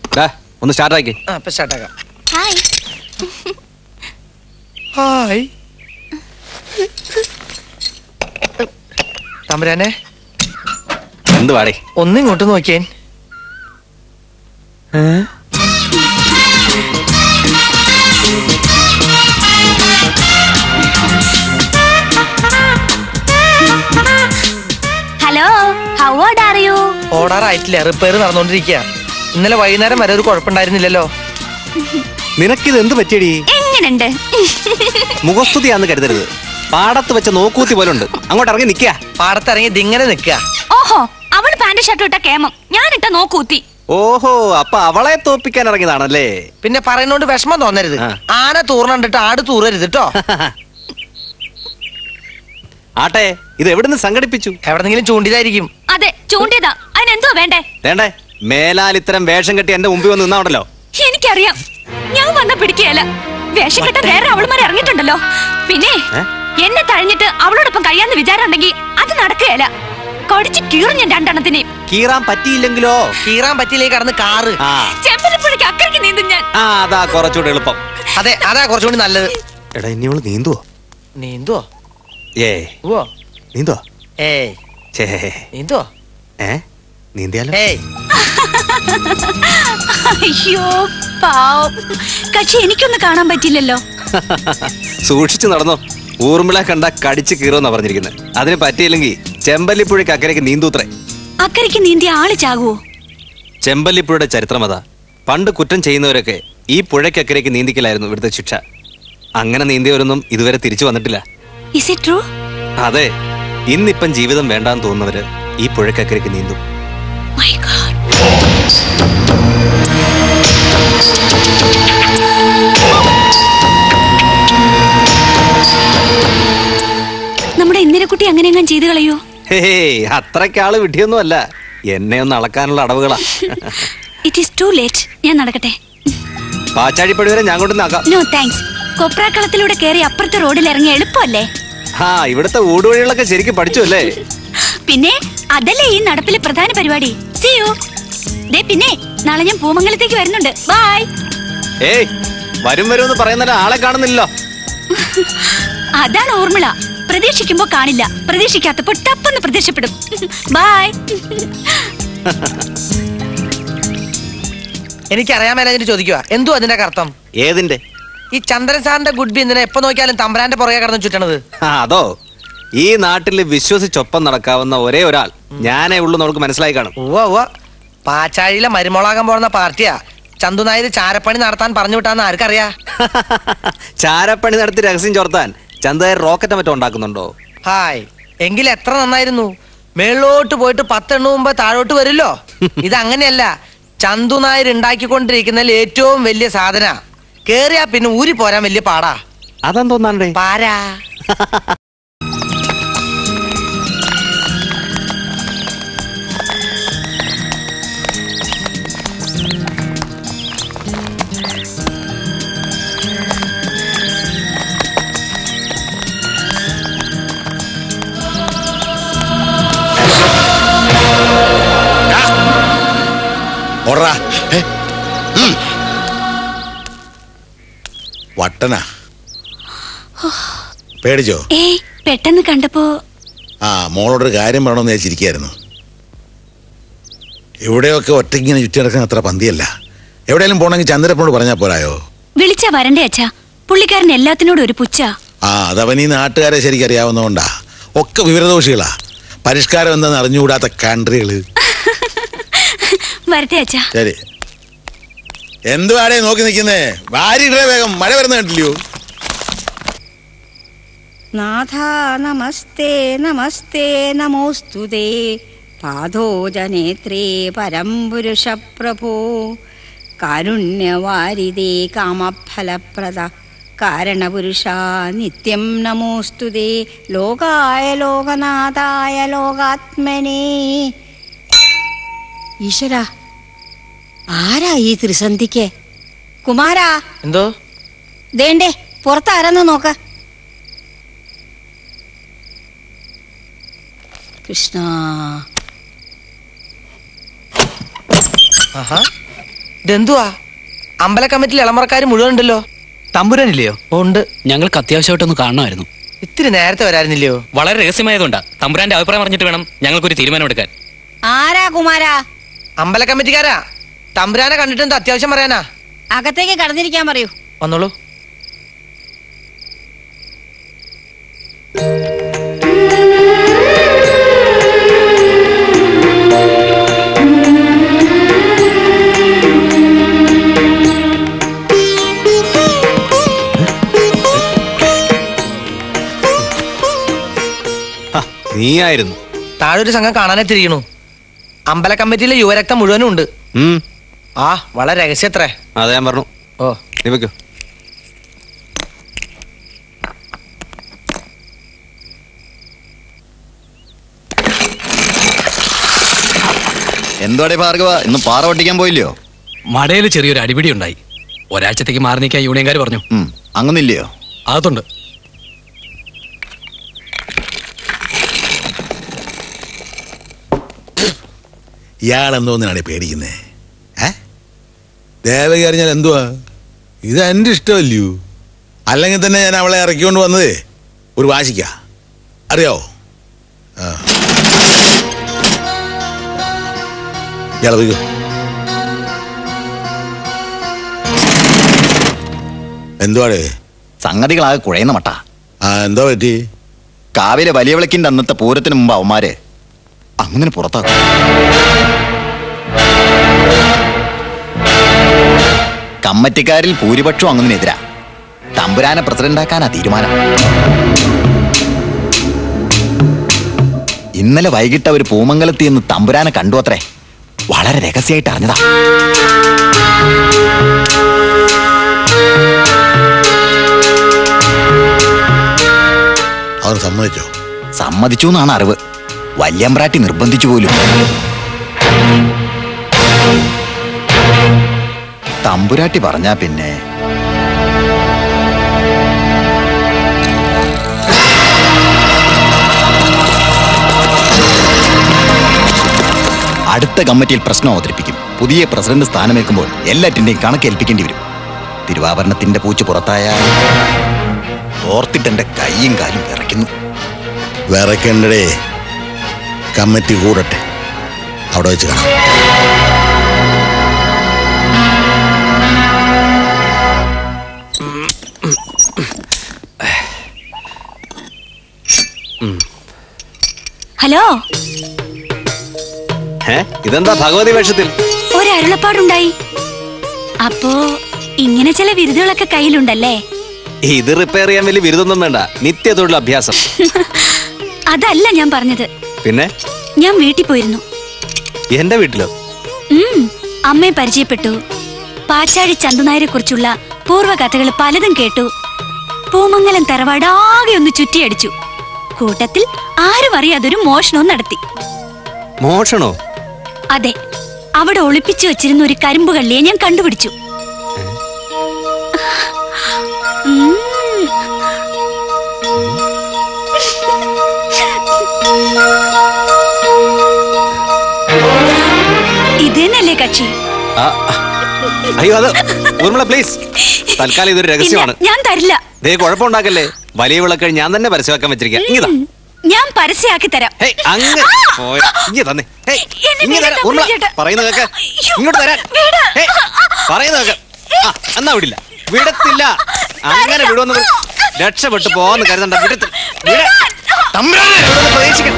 ഒന്ന് സ്റ്റാർട്ട് ആക്കി. സ്റ്റാർട്ടാക്കാം. ഹായ്. ഹായ് തമ്പുരാനെ, എന്ത് പാടേ? ഒന്നിങ്ങോട്ട് നോക്കിയേ. Hello, how old are you? ഓടാറായിട്ടില്ല, റിപ്പയർ നടന്നുകൊണ്ടിരിക്കുക. ഇന്നലെ വൈകുന്നേരം വരെ ഒരു കുഴപ്പമുണ്ടായിരുന്നില്ലല്ലോ. നിനക്കിത് എന്ത് പറ്റിയടി? എങ്ങനുണ്ട്? മുഖസ്തുതിയാന്ന് കരുതരുത്. പാടത്ത് വെച്ച നോക്കൂത്തി പോലെ ഉണ്ട്. അങ്ങോട്ട് ഇറങ്ങി നിക്ക. പാടത്തിറങ്ങി ഇതിങ്ങനെ നിക്ക. ഓഹോ, അവൾ പാന്റ് ഷർട്ട് ഇട്ട കേമം, ഞാനിട്ട നോക്കൂത്തി. ഓഹോ, അപ്പൊ അവളെ തോപ്പിക്കാൻ ഇറങ്ങിയതാണല്ലേ? പിന്നെ പറയുന്നോണ്ട് വിഷമം തോന്നരുത്. ആന തൂർന്നിട്ട് ആട് തൂറരുത് കേട്ടോ. ആട്ടെ, ഇത് എവിടുന്ന് സംഘടിപ്പിച്ചു? എവിടെന്നെങ്കിലും ചൂണ്ടിയതായിരിക്കും. അതെ, ചൂണ്ടിയതാ. അതിനെന്തോ വേണ്ടേ? വേണ്ടേ? മേലാൽ ഇത്തരം വേഷം കെട്ടി എന്റെ മുമ്പിൽ വന്ന് നിന്നാണല്ലോ. എനിക്കറിയാം, ഞാൻ വന്ന പിടിക്കുകയല്ല. വേഷം കെട്ട വേറെ അവളുമാരെ ഇറങ്ങിയിട്ടുണ്ടല്ലോ. പിന്നെ എന്നെ തഴഞ്ഞിട്ട് അവളോടൊപ്പം കഴിയാന്ന് വിചാരം ഉണ്ടെങ്കിൽ അത് നടക്കുകയല്ല. കടിച്ച് കീറും ഞാൻ രണ്ടെണ്ണത്തിനെ. കീറാൻ പറ്റിയില്ലെങ്കിലോ? കീറാൻ പറ്റിയില്ലെങ്കിൽ കടന്ന് കാറ് ചെമ്പലപ്പുഴയ്ക്ക് അക്കരയ്ക്ക് നീന്തും ഞാൻ. അതാ കുറച്ചുകൂടി എളുപ്പം. അതെ, അതാ കുറച്ചുകൂടി നല്ലത്. എടാ, ഇനി അവള് നീന്തുവോ? നീന്തുവോ? നീന്തോ? നീന്തോ? നീന്തിയാലോ? അയ്യോ പാവം, കക്ഷി എനിക്കൊന്ന് കാണാൻ പറ്റില്ലല്ലോ. സൂക്ഷിച്ചു നടന്നോ. ഊർമിള കണ്ട കടിച്ചു കീറുമെന്നാ പറഞ്ഞിരിക്കുന്നത്. അതിന് പറ്റിയില്ലെങ്കിൽ ചെമ്പല്ലിപ്പുഴയ്ക്ക് അക്കരയ്ക്ക് നീന്തൂത്രേ. അക്കരയ്ക്ക് നീന്തിയ ആള് ചാകുവോ? ചെമ്പല്ലിപ്പുഴയുടെ ചരിത്രം അതാ. പണ്ട് കുറ്റം ചെയ്യുന്നവരൊക്കെ ഈ പുഴയ്ക്കക്കരയ്ക്ക് നീന്തിക്കലായിരുന്നു ഇവിടുത്തെ ശിക്ഷ. അങ്ങനെ നീന്തിയവരൊന്നും ഇതുവരെ തിരിച്ചു വന്നിട്ടില്ല. Is it true? അതെ, ഇന്നിപ്പം ജീവിതം വേണ്ടാന്ന് തോന്നുന്നവര് ഈ പുഴയ്ക്കക്കരയ്ക്ക് നീന്തും. My God. നമ്മുടെ ഇന്ദിരക്കുട്ടി അങ്ങനെയെങ്കിലും ചെയ്തു കളയോ? അത്രക്കാള് വിട്ടിയൊന്നും അല്ല. എന്നെ ഒന്ന് അളക്കാനുള്ള അടവുകളാ. It is too late. ഞാൻ നടക്കട്ടെ. പാച്ചാഴിപ്പടി വരെ ഞാൻ കൊണ്ടുവന്നാക്കാം. No thanks. കൊപ്രാക്കളത്തിലൂടെ കയറി അപ്പുറത്തെ റോഡിൽ ഇറങ്ങി എളുപ്പമല്ലേ? ഇവിടുത്തെ ഊടുവഴികളൊക്കെ ശരിക്കും പഠിച്ചു അല്ലേ? പിന്നെ അതല്ലേ ഈ നടപ്പിലെ പ്രധാന പരിപാടി. See you. പിന്നെ നാളെ ഞാൻ പൂമംഗലത്തേക്ക് വരുന്നുണ്ട്. ബൈ. ഏയ്, വരുമെന്ന് പറയുന്ന ആളെ കാണുന്നില്ലല്ലോ. അതാണ് ഊർമിള. പ്രതീക്ഷിക്കുമ്പോ കാണില്ല, പ്രതീക്ഷിക്കാത്തപ്പോ ടപ്പെന്ന് പ്രത്യക്ഷപ്പെടും. ബൈ. എനിക്കറിയാമല്ലോ. ചോദിക്കുക എന്തോ അതിന്റെ അർത്ഥം? ഏതിന്റെ? ഈ ചന്ദ്രൻ സാറിന്റെ ഗുഡ് ബി എന്തിനാ എപ്പോ നോക്കിയാലും തമ്പുരാന്റെ പുറകെ കടന്നു ചുറ്റണത്? അതോ, ഈ നാട്ടിൽ വിശ്വസിച്ചൊപ്പം നടക്കാവുന്ന ഒരേ ഒരാൾ ഞാനേ ഉള്ളൂ. നമുക്ക് മനസ്സിലായി കാണും. പാച്ചാഴിയിലെ മരുമോളാകാൻ പോകുന്ന പാർട്ടിയാ. ചന്തു നായർ ചാരപ്പണി നടത്താൻ പറഞ്ഞു വിട്ടാന്ന് ആർക്കറിയാ? ചാരപ്പണി നടത്തി രഹസ്യം ചോർത്താൻ ചന്തുനായർ റോക്കറ്റ് മറ്റോ ഉണ്ടാക്കുന്നുണ്ടോ? ഹായ്, എങ്കിൽ എത്ര നന്നായിരുന്നു. മേളിലോട്ട് പോയിട്ട് 10 എണ്ണ മുമ്പ് താഴോട്ട് വരുമല്ലോ. ഇതങ്ങനെയല്ല. ചന്തു നായർ ഉണ്ടാക്കിക്കൊണ്ടിരിക്കുന്നതിൽ ഏറ്റവും വലിയ സാധന. കേറിയാ പിന്നെ ഊരി പോരാൻ വലിയ പാടാ. അതെന്തോന്നാണ്ടേ? പാരാ. വട്ടന പേടിച്ചോ? ഏയ്, പെട്ടെന്ന് കണ്ടപ്പോ മോളോടൊരു കാര്യം പറയണമെന്ന് വിചാരിച്ചിരിക്കായിരുന്നു. ഇവിടെയൊക്കെ ഒറ്റയ്ക്കിങ്ങനെ ചുറ്റി നടക്കുന്ന അത്ര പന്തിയല്ല. എവിടെയെങ്കിലും പോണെങ്കിൽ ചന്ദ്രപ്പനോട് പറഞ്ഞാ പോരായോ? വിളിച്ചാ വരണ്ടേ അച്ഛാ? പുള്ളിക്കാരൻ എല്ലാത്തിനോടും ഒരു പുച്ഛ. അതവനീ നാട്ടുകാരെ ശരിക്കറിയാവുന്നതുകൊണ്ടാ. ഒക്കെ വിവരദോഷികളാ. പരിഷ്കാരം എന്താന്ന് അറിഞ്ഞുകൂടാത്ത കൺട്രികള്. വരട്ടെ അച്ഛാ. ശരി. എന്തുവാടേ നോക്കി നിൽക്കുന്നേ? വാരിടേ വേഗം, മഴ വരുന്ന കണ്ടില്ലയോ? നാഥ നമസ്തേ നമസ്തേ നമോസ്തുതേ പാദോജനേത്രേ പരം പുരുഷ പ്രഭോ കാരുണ്യവാരിദേ കാമഫലപ്രദ കാരണപുരുഷ നിത്യം നമോസ്തുതേ ലോകായ ലോകനാഥായ ലോകാത്മനേ. ഈശ്വര, ആരാ ഈ ത്രിസന്ധിക്ക്? കുമാരാ, എന്തോ ദേണ്ടേ പുറത്താരെന്ന് നോക്ക. കൃഷ്ണ. ഇതെന്തുവാ? അമ്പല കമ്മിറ്റിയിൽ ഇളമറക്കാർ മുഴുവൻ ഉണ്ടല്ലോ. തമ്പുരാനില്ലയോ? ഉണ്ട്. ഞങ്ങൾക്ക് അത്യാവശ്യമായിട്ടൊന്ന് കാണണമായിരുന്നു. ഇത്തിരി നേരത്തെ വരായിരുന്നില്ലയോ? വളരെ രഹസ്യമായതുകൊണ്ടാ. തമ്പുരാന്റെ അഭിപ്രായം അറിഞ്ഞിട്ട് വേണം ഞങ്ങൾക്കൊരു തീരുമാനം എടുക്കാൻ. ആരാ കുമാരാ? അമ്പല കമ്മിറ്റിക്കാരാ. തമ്പുരാനെ കണ്ടിട്ട് എന്താ അത്യാവശ്യം പറയാനാ? അകത്തേക്ക് കടന്നിരിക്കാൻ പറയൂ. വന്നോളൂ. നീയായിരുന്നു. താഴൊരു സംഘം കാണാനെത്തിരിക്കണു. അമ്പല കമ്മിറ്റിയിലെ യുവരക്തം മുഴുവനും ഉണ്ട്. ആ വളരെ രഹസ്യത്രേ. അതെ ഞാൻ പറഞ്ഞു. ഓ നീ വെക്കോ. എന്തോടെ ഭാർഗവ, ഇന്ന് പാറ പൊട്ടിക്കാൻ പോയില്ലയോ? മടയിൽ ചെറിയൊരു അടിപിടി ഉണ്ടായി. ഒരാഴ്ചത്തേക്ക് മാറി നിൽക്കാൻ യൂണിയൻകാർ പറഞ്ഞു. അങ്ങനില്ലയോ? അകത്തുണ്ട്. ഇയാളെന്തോന്നാണ് പേടിക്കുന്നേ? ദേവകി അറിഞ്ഞാൽ എന്തുവാ? ഇത് എൻ്റെ ഇഷ്ടമല്ലയോ? അല്ലെങ്കിൽ തന്നെ ഞാൻ അവളെ ഇറക്കിക്കൊണ്ട് വന്നത് ഒരു വാശിക്ക, അറിയാവോ? ഇയാളെ വയ്ക്കോ. എന്തുവാടേ? സംഗതികളാകെ കുഴയുന്ന മട്ട. എന്തോ പറ്റി? കാവിലെ വലിയ വിളക്കിന്റെ അന്നത്തെ പൂരത്തിന് മുമ്പ് അവന്മാര് അങ്ങനെ പുറത്താക്കും. കമ്മറ്റിക്കാരിൽ ഭൂരിപക്ഷവും അങ്ങനെതിരാ. തമ്പുരാനെ പ്രസിഡന്റാക്കാനാ തീരുമാനം. ഇന്നലെ വൈകിട്ട് അവർ പൂമംഗലത്തിൽ നിന്ന് തമ്പുരാനെ കണ്ടു അത്രേ. വളരെ രഹസ്യമായിട്ട് അറിഞ്ഞതാ. അവർ സമ്മതിച്ചോ? സമ്മതിച്ചു എന്നാണ് അറിവ്. വല്യമ്പ്രാട്ടി നിർബന്ധിച്ചു പോലും. തമ്പുരാട്ടി പറഞ്ഞാ പിന്നെ അടുത്ത കമ്മിറ്റിയിൽ പ്രശ്നം അവതരിപ്പിക്കും. പുതിയ പ്രസിഡന്റ് സ്ഥാനമേൽക്കുമ്പോൾ എല്ലാറ്റിന്റെയും കണക്കേൽപ്പിക്കേണ്ടി വരും. തിരുവാഭരണത്തിന്റെ പൂച്ച പുറത്തായാൽ ഓർത്തിട്ടെന്റെ കൈയും കാലും വിറയ്ക്കുന്നു. വിറയ്ക്കണ്ടേ, കമ്മിറ്റി കൂടട്ടെ, അവിടെ വെച്ച് കാണാം. ഹലോ, ഇതെന്താ ഭഗവതി വേഷത്തിൽ? ഒരു അരുളപ്പാടുണ്ടായി. അപ്പോ ഇങ്ങനെ ചില വിരുദുകളൊക്കെ കയ്യിലുണ്ടല്ലേ? ഇത് റിപ്പയർ ചെയ്യാൻ വലിയ ബിരുദൊന്നും വേണ്ട, നിത്യ തൊഴിൽ അഭ്യാസം. അതല്ല ഞാൻ പറഞ്ഞത്. പിന്നെ ഞാൻ വീട്ടിൽ പോയിരുന്നു. എന്റെ വീട്ടിലോ? അമ്മയെ പരിചയപ്പെട്ടു. പാച്ചാഴി ചന്തുനായരെ കുറിച്ചുള്ള പൂർവ്വകഥകൾ പലതും കേട്ടു. പൂമംഗലം തറവാട് ആകെ ഒന്ന് ചുറ്റിയടിച്ചു. കൂട്ടത്തിൽ ആരും അറിയാതൊരു മോഷണവും നടത്തി. മോഷണോ? അതെ, അവിടെ ഒളിപ്പിച്ചു വെച്ചിരുന്ന ഒരു കരിമ്പ് കള്ളിയെ ഞാൻ കണ്ടുപിടിച്ചു. ഇതന്നല്ലേ കക്ഷി? അയ്യോ അത് ഊർമിള പ്ലീസ്, തൽക്കാലം ഇതൊരു രഹസ്യമാണ്. ഞാൻ തരില്ല. ദേ കുഴപ്പമുണ്ടാക്കല്ലേ. വലിയ വിളക്കഴി ഞാൻ തന്നെ പരസ്യമാക്കാൻ വെച്ചിരിക്കാം. ഇങ്ങതാ, ഞാൻ പരസ്യമാക്കി തരാം. അങ്ങനെ തന്നെ പറയുന്ന കേക്ക്. ഇങ്ങോട്ട് തരാൻ പറയുന്ന കേക്ക്. എന്നാ വിടില്ല, വിടത്തില്ല. അങ്ങനെ വിടുവെന്ന് രക്ഷപ്പെട്ടു പോവാന്ന് കരുതണ്ട. പ്രതീക്ഷിക്കണം.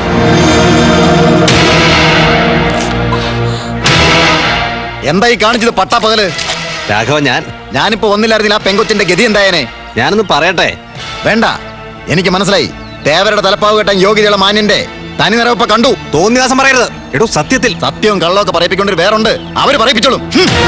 എന്തായി കാണിച്ചത് പട്ടാപ്പകല്? രാഘവ, ഞാനിപ്പോ വന്നില്ലായിരുന്നില്ല. ആ പെങ്കൊച്ചിന്റെ ഗതി എന്തായനെ? ഞാനൊന്ന് പറയട്ടെ? വേണ്ട, എനിക്ക് മനസ്സിലായി. ദേവരുടെ തലപ്പാവ് കെട്ടാൻ യോഗ്യതയുള്ള മാന്യന്റെ തനി നിറവപ്പ കണ്ടു. തോന്നിവാസം പറയരുത്. എടോ, സത്യത്തിൽ സത്യവും കള്ളമൊക്കെ പറയിപ്പിക്കൊണ്ടൊരു വേറുണ്ട്. അവര് പറയിപ്പിച്ചോളും.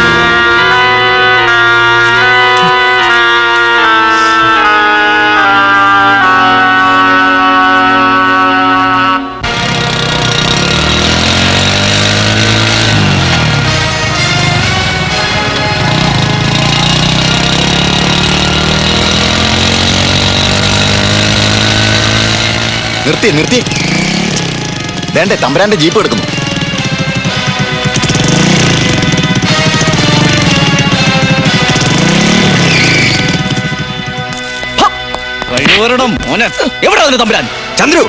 നിർത്തി വേണ്ടേ, തമ്പുരാന്റെ ജീപ്പ് എടുക്കുന്നു. കഴിവരുടെ മോനെ എവിടെ വന്നു തമ്പുരാൻ? ചന്ദ്രു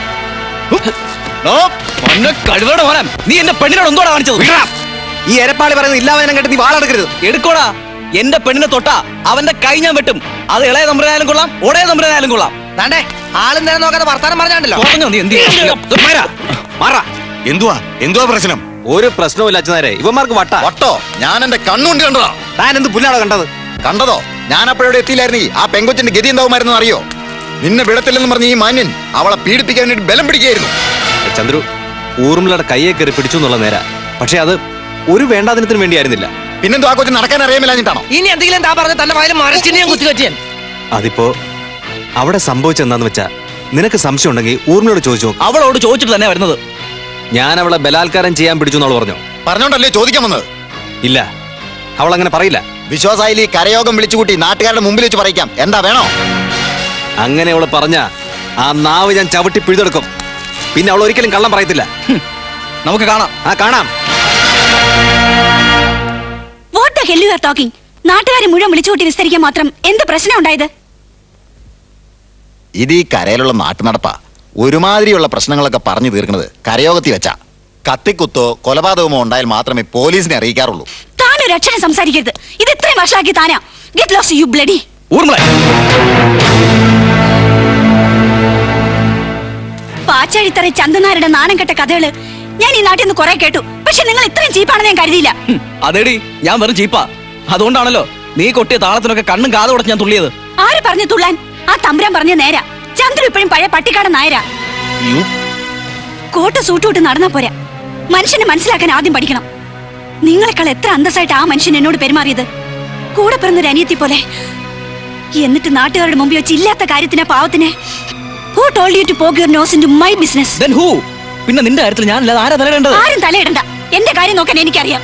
കഴിവരുടെ മോനെ, നീ എന്റെ പെണ്ണിനോട് എന്തോടാ കാണിച്ചത്? ഈ എരപ്പാളി പറയുന്നത് ഇല്ലാതെ കേട്ട് നീ വാളെടുക്കരുത്. എടുക്കോടാ, എന്റെ പെണ്ണിനെ തൊട്ടാ അവന്റെ കൈ ഞാൻ വെട്ടും. അത് ഇളയ തമ്പുരാനായാലും കൊള്ളാം, ഒടയ തമ്പുരാനായാലും കൊള്ളാം. താണ്ടേ ആളും നേരം നോക്കാതെ വർത്താനം പറഞ്ഞാണ്ടല്ലോ. എന്തുവാ എന്തുവാ പ്രശ്നം? ഒരു പ്രശ്നവുമില്ല അച്ഛനാരെ, ഇവന്മാർക്ക് വട്ടോ ഞാൻ എന്റെ കണ്ണുകൊണ്ട് കണ്ടതാ. താൻ എന്ത് പുല്ലാണോ കണ്ടത്? കണ്ടതോ? ഞാൻ അപ്പോഴവിടെ എത്തിയില്ലായിരുന്നെങ്കിൽ ആ പെങ്കൊച്ചിന്റെ ഗതി എന്താവുമായിരുന്നു അറിയോ? നിന്നെ വിടത്തില്ലെന്ന് പറഞ്ഞ ഈ മാന്യൻ അവളെ പീഡിപ്പിക്കാൻ വേണ്ടി ബലം പിടിക്കുകയായിരുന്നു. ചന്ദ്രു, ഊർമിളയുടെ കയ്യെ കയറി പിടിച്ചു എന്നുള്ള നേരാ, പക്ഷെ അത് ഒരു വേണ്ടാദിനത്തിന് വേണ്ടിയായിരുന്നില്ല. പിന്നെന്തോ ആ കൊച്ചു നടക്കാൻ അറിയാമില്ലാഞ്ഞിട്ടാണോ? ഇനി എന്തെങ്കിലും എന്താ പറഞ്ഞ തന്റെ വായിലും മരച്ചിനെയും കുത്തിവെച്ചാൻ. അതിപ്പോ അവിടെ സംഭവിച്ചെന്താന്ന് വെച്ചാ നിനക്ക് സംശയം ഉണ്ടെങ്കിൽ ഊർമിളയോട് ചോദിച്ചു. അവളോട് ചോദിച്ചിട്ട് തന്നെ വരുന്നത്. ഞാൻ അവളെ ബലാത്കാരം ചെയ്യാൻ പിടിച്ചു എന്നവൾ പറഞ്ഞു. പറഞ്ഞോണ്ടല്ലേ ചോദിക്കാൻ വന്നത്? ഇല്ല, അവൾ അങ്ങനെ പറയില്ല. വിശ്വാസായി കരയോഗം വിളിച്ചുകൂട്ടി നാട്ടുകാരുടെ മുമ്പിൽ വെച്ച് പറയിക്കാം. എന്താ വേണോ? അങ്ങനെ അവള് പറഞ്ഞ ആ നാവ് ഞാൻ ചവിട്ടി പിഴുതെടുക്കും. പിന്നെ അവൾ ഒരിക്കലും കള്ളം പറയത്തില്ല. നമുക്ക് കാണാം. കാണാം. What the hell you are talking? നാട്ടുകാരെ മുഴുവൻ വിളിച്ചുകൂട്ടി വിസ്തരിക്കാൻ മാത്രം എന്ത് പ്രശ്നം ഉണ്ടായത്? ഇത് ഈ കരയിലുള്ള നാട്ടുനടപ്പാ. ഒരുമാതിരിയുള്ള പ്രശ്നങ്ങളൊക്കെ പറഞ്ഞു തീർക്കുന്നത് കരയോഗത്തിൽ വെച്ചാ. കത്തിക്കുത്തോ കൊലപാതകമോ ഉണ്ടായാൽ മാത്രമേ പോലീസിനെ അറിയിക്കാറുള്ളൂ. താനൊരു അക്ഷരം സംസാരിക്കരുത്. ഇത് ഇത്രയും വർഷമാക്കി Thana. Get lost you bloody. പാച്ചാഴിത്തറ ചന്ദനാരുടെ നാണം കെട്ട കഥകള് ഞാൻ ഈ നാട്ടിൽ നിന്ന് കുറെ കേട്ടു. പക്ഷെ നിങ്ങൾ ഇത്രയും ചീപ്പാണെന്ന് ഞാൻ കരുതിയില്ല. അതേടി, ഞാൻ വെറും ചീപ്പാ. അതുകൊണ്ടാണല്ലോ നീ കൊട്ടിയ താളത്തിനൊക്കെ കണ്ണും കാതോടെ ഞാൻ തുള്ളിയത്. ആര് പറഞ്ഞു തുള്ളാൻ? ആ തമ്പുരാൻ പറഞ്ഞ നേരാ. ചന്ദ്രു ഇപ്പോഴും പഴയ പട്ടിക്കാടൻ നായരാ. കോട്ട് സൂട്ടുവിട്ട് നടന്നാ പോരാ, മനുഷ്യനെ മനസ്സിലാക്കാൻ ആദ്യം പഠിക്കണം. നിങ്ങളെക്കാൾ എത്ര അന്തസ്സായിട്ട് ആ മനുഷ്യൻ എന്നോട് പെരുമാറിയത്. കൂടെ പിറന്നൊരു അനിയത്തി പോലെ. എന്നിട്ട് നാട്ടുകാരുടെ മുമ്പിൽ വെച്ച് ഇല്ലാത്ത കാര്യത്തിന് പാവത്തിന്. Who told you to poke your nose into my business? Then who? പിന്നെ നിന്റെ കാര്യത്തിൽ ഞാനല്ലാതെ ആരാ തലയിടേണ്ടത്? ആരും തലയിടണ്ട. എന്റെ കാര്യം നോക്കാൻ എനിക്കറിയാം.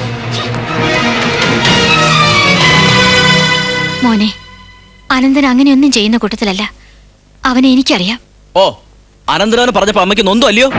മോനെ, അനന്തൻ അങ്ങനെയൊന്നും ചെയ്യുന്ന കൂട്ടത്തിലല്ല. അവനെ എനിക്കറിയാം. ഓ, അനന്തരവനെ പറഞ്ഞപ്പോ അമ്മയ്ക്ക് നൊന്തോ അല്ലയോ?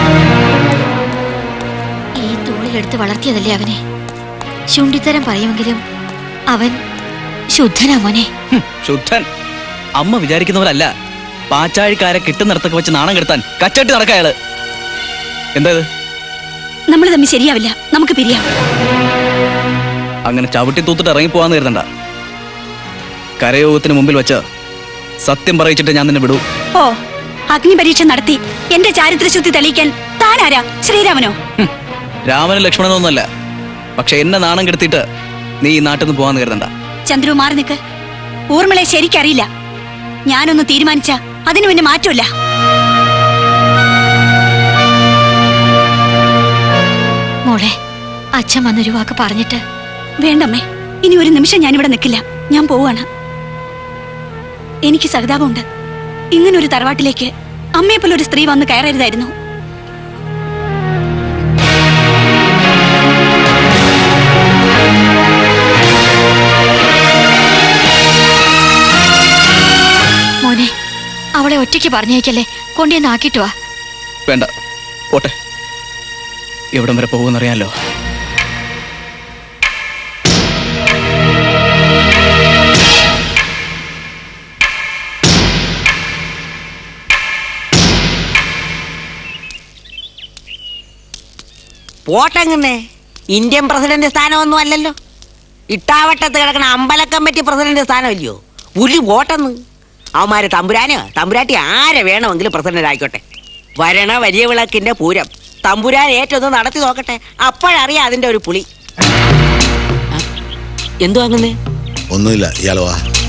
ഈ തോളിലെടുത്ത് വളർത്തിയതല്ലേ അവനെ. ശുണ്ടിത്തരം പറയുമെങ്കിലും അവൻ ശുദ്ധനാ മോനെ. ശുദ്ധൻ? അമ്മ വിചാരിക്കുന്നവരല്ല. പാച്ചാഴിക്കാരെ കിട്ടുന്നിടത്തൊക്കെ വെച്ച് നാണം കെടുത്താൻ കച്ചട്ടി നടക്കയാള്. എന്താ നമ്മൾ തമ്മിൽ ശരിയാവില്ല. നമുക്ക് പിരിയാം. അങ്ങനെ ചവിട്ടി തൂത്തിട്ട് ഇറങ്ങിപ്പോവാന്ന് കരുതണ്ട. കരയോഗത്തിന് മുമ്പിൽ വെച്ച് സത്യം പറയിച്ചിട്ട് ഞാൻ നിന്നെ വിടൂ. ഓ, അഗ്നി പരീക്ഷ നടത്തി എന്റെ ചാരിത്രശുദ്ധി തെളിയിക്കാൻ താനാരാ? ശ്രീരാമനോ? രാമനും ലക്ഷ്മണനൊന്നുമല്ല. പക്ഷെ എന്നെ നാണം കെടുത്തിട്ട് നീ ഈ നാട്ടിൽ നിന്ന് പോവാന്ന് കരുതണ്ട. ചന്ദ്രു, മാറി നിക്ക്. ഊർമിളയെ ശരിക്കറിയില്ല. ഞാനൊന്ന് തീരുമാനിച്ച അതിന് പിന്നെ മാറ്റമില്ല. മോളെ, അച്ഛൻ വന്നൊരു വാക്ക് പറഞ്ഞിട്ട്. വേണ്ടമ്മേ, ഇനി ഒരു നിമിഷം ഞാനിവിടെ നിൽക്കില്ല. ഞാൻ പോവാണ്. എനിക്ക് സഹതാപമുണ്ട്. ഇങ്ങനൊരു തറവാട്ടിലേക്ക് അമ്മയെപ്പോലെ ഒരു സ്ത്രീ വന്ന് കയറരുതായിരുന്നു. മോനെ, അവളെ ഒറ്റയ്ക്ക് പറഞ്ഞേക്കല്ലേ. കൊണ്ടുവന്ന് ആക്കിട്ട് വാ. വേണ്ട, പോട്ടെ. എവിടം വരെ പോകുമെന്നറിയാലോ. പോട്ടെങ്ങനെ, ഇന്ത്യൻ പ്രസിഡന്റ് സ്ഥാനമൊന്നും അല്ലല്ലോ. ഇട്ടാവട്ടത്ത് കിടക്കണ അമ്പല കമ്മിറ്റി പ്രസിഡന്റ് സ്ഥാനമല്ലയോ. പുലി വോട്ടെന്ന്. അവന്മാര് തമ്പുരാട്ടി ആരെ വേണമെങ്കിലും പ്രസിഡന്റ് ആയിക്കോട്ടെ. വരണ വലിയ വിളക്കിന്റെ പൂരം തമ്പുരാൻ ഏറ്റൊന്ന് നടത്തി നോക്കട്ടെ. അപ്പോഴറിയാം അതിന്റെ ഒരു പുളി. എന്തോ അങ്ങനെ ഒന്നുമില്ല. ഇയാളോ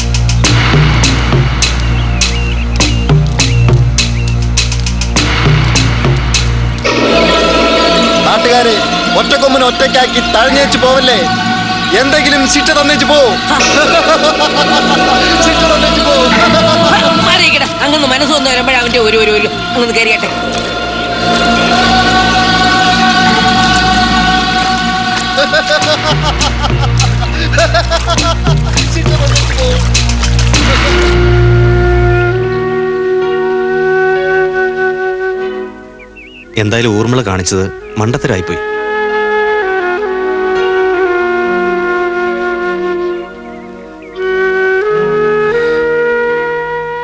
നാട്ടുകാരെ, ഒറ്റക്കൊമ്പിന് ഒറ്റയ്ക്കാക്കി തഴഞ്ഞേച്ച് പോവല്ലേ. എന്തെങ്കിലും ശിക്ഷ തന്നേച്ച് പോ. അങ്ങൊന്ന് മനസ്സൊന്ന് വരുമ്പോഴേ അവന്റെ ഒരു അങ്ങൊന്ന് കയറിയട്ടെ. എന്തായാലും ഊർമിള കാണിച്ചത് മണ്ടത്തരായിപ്പോയി.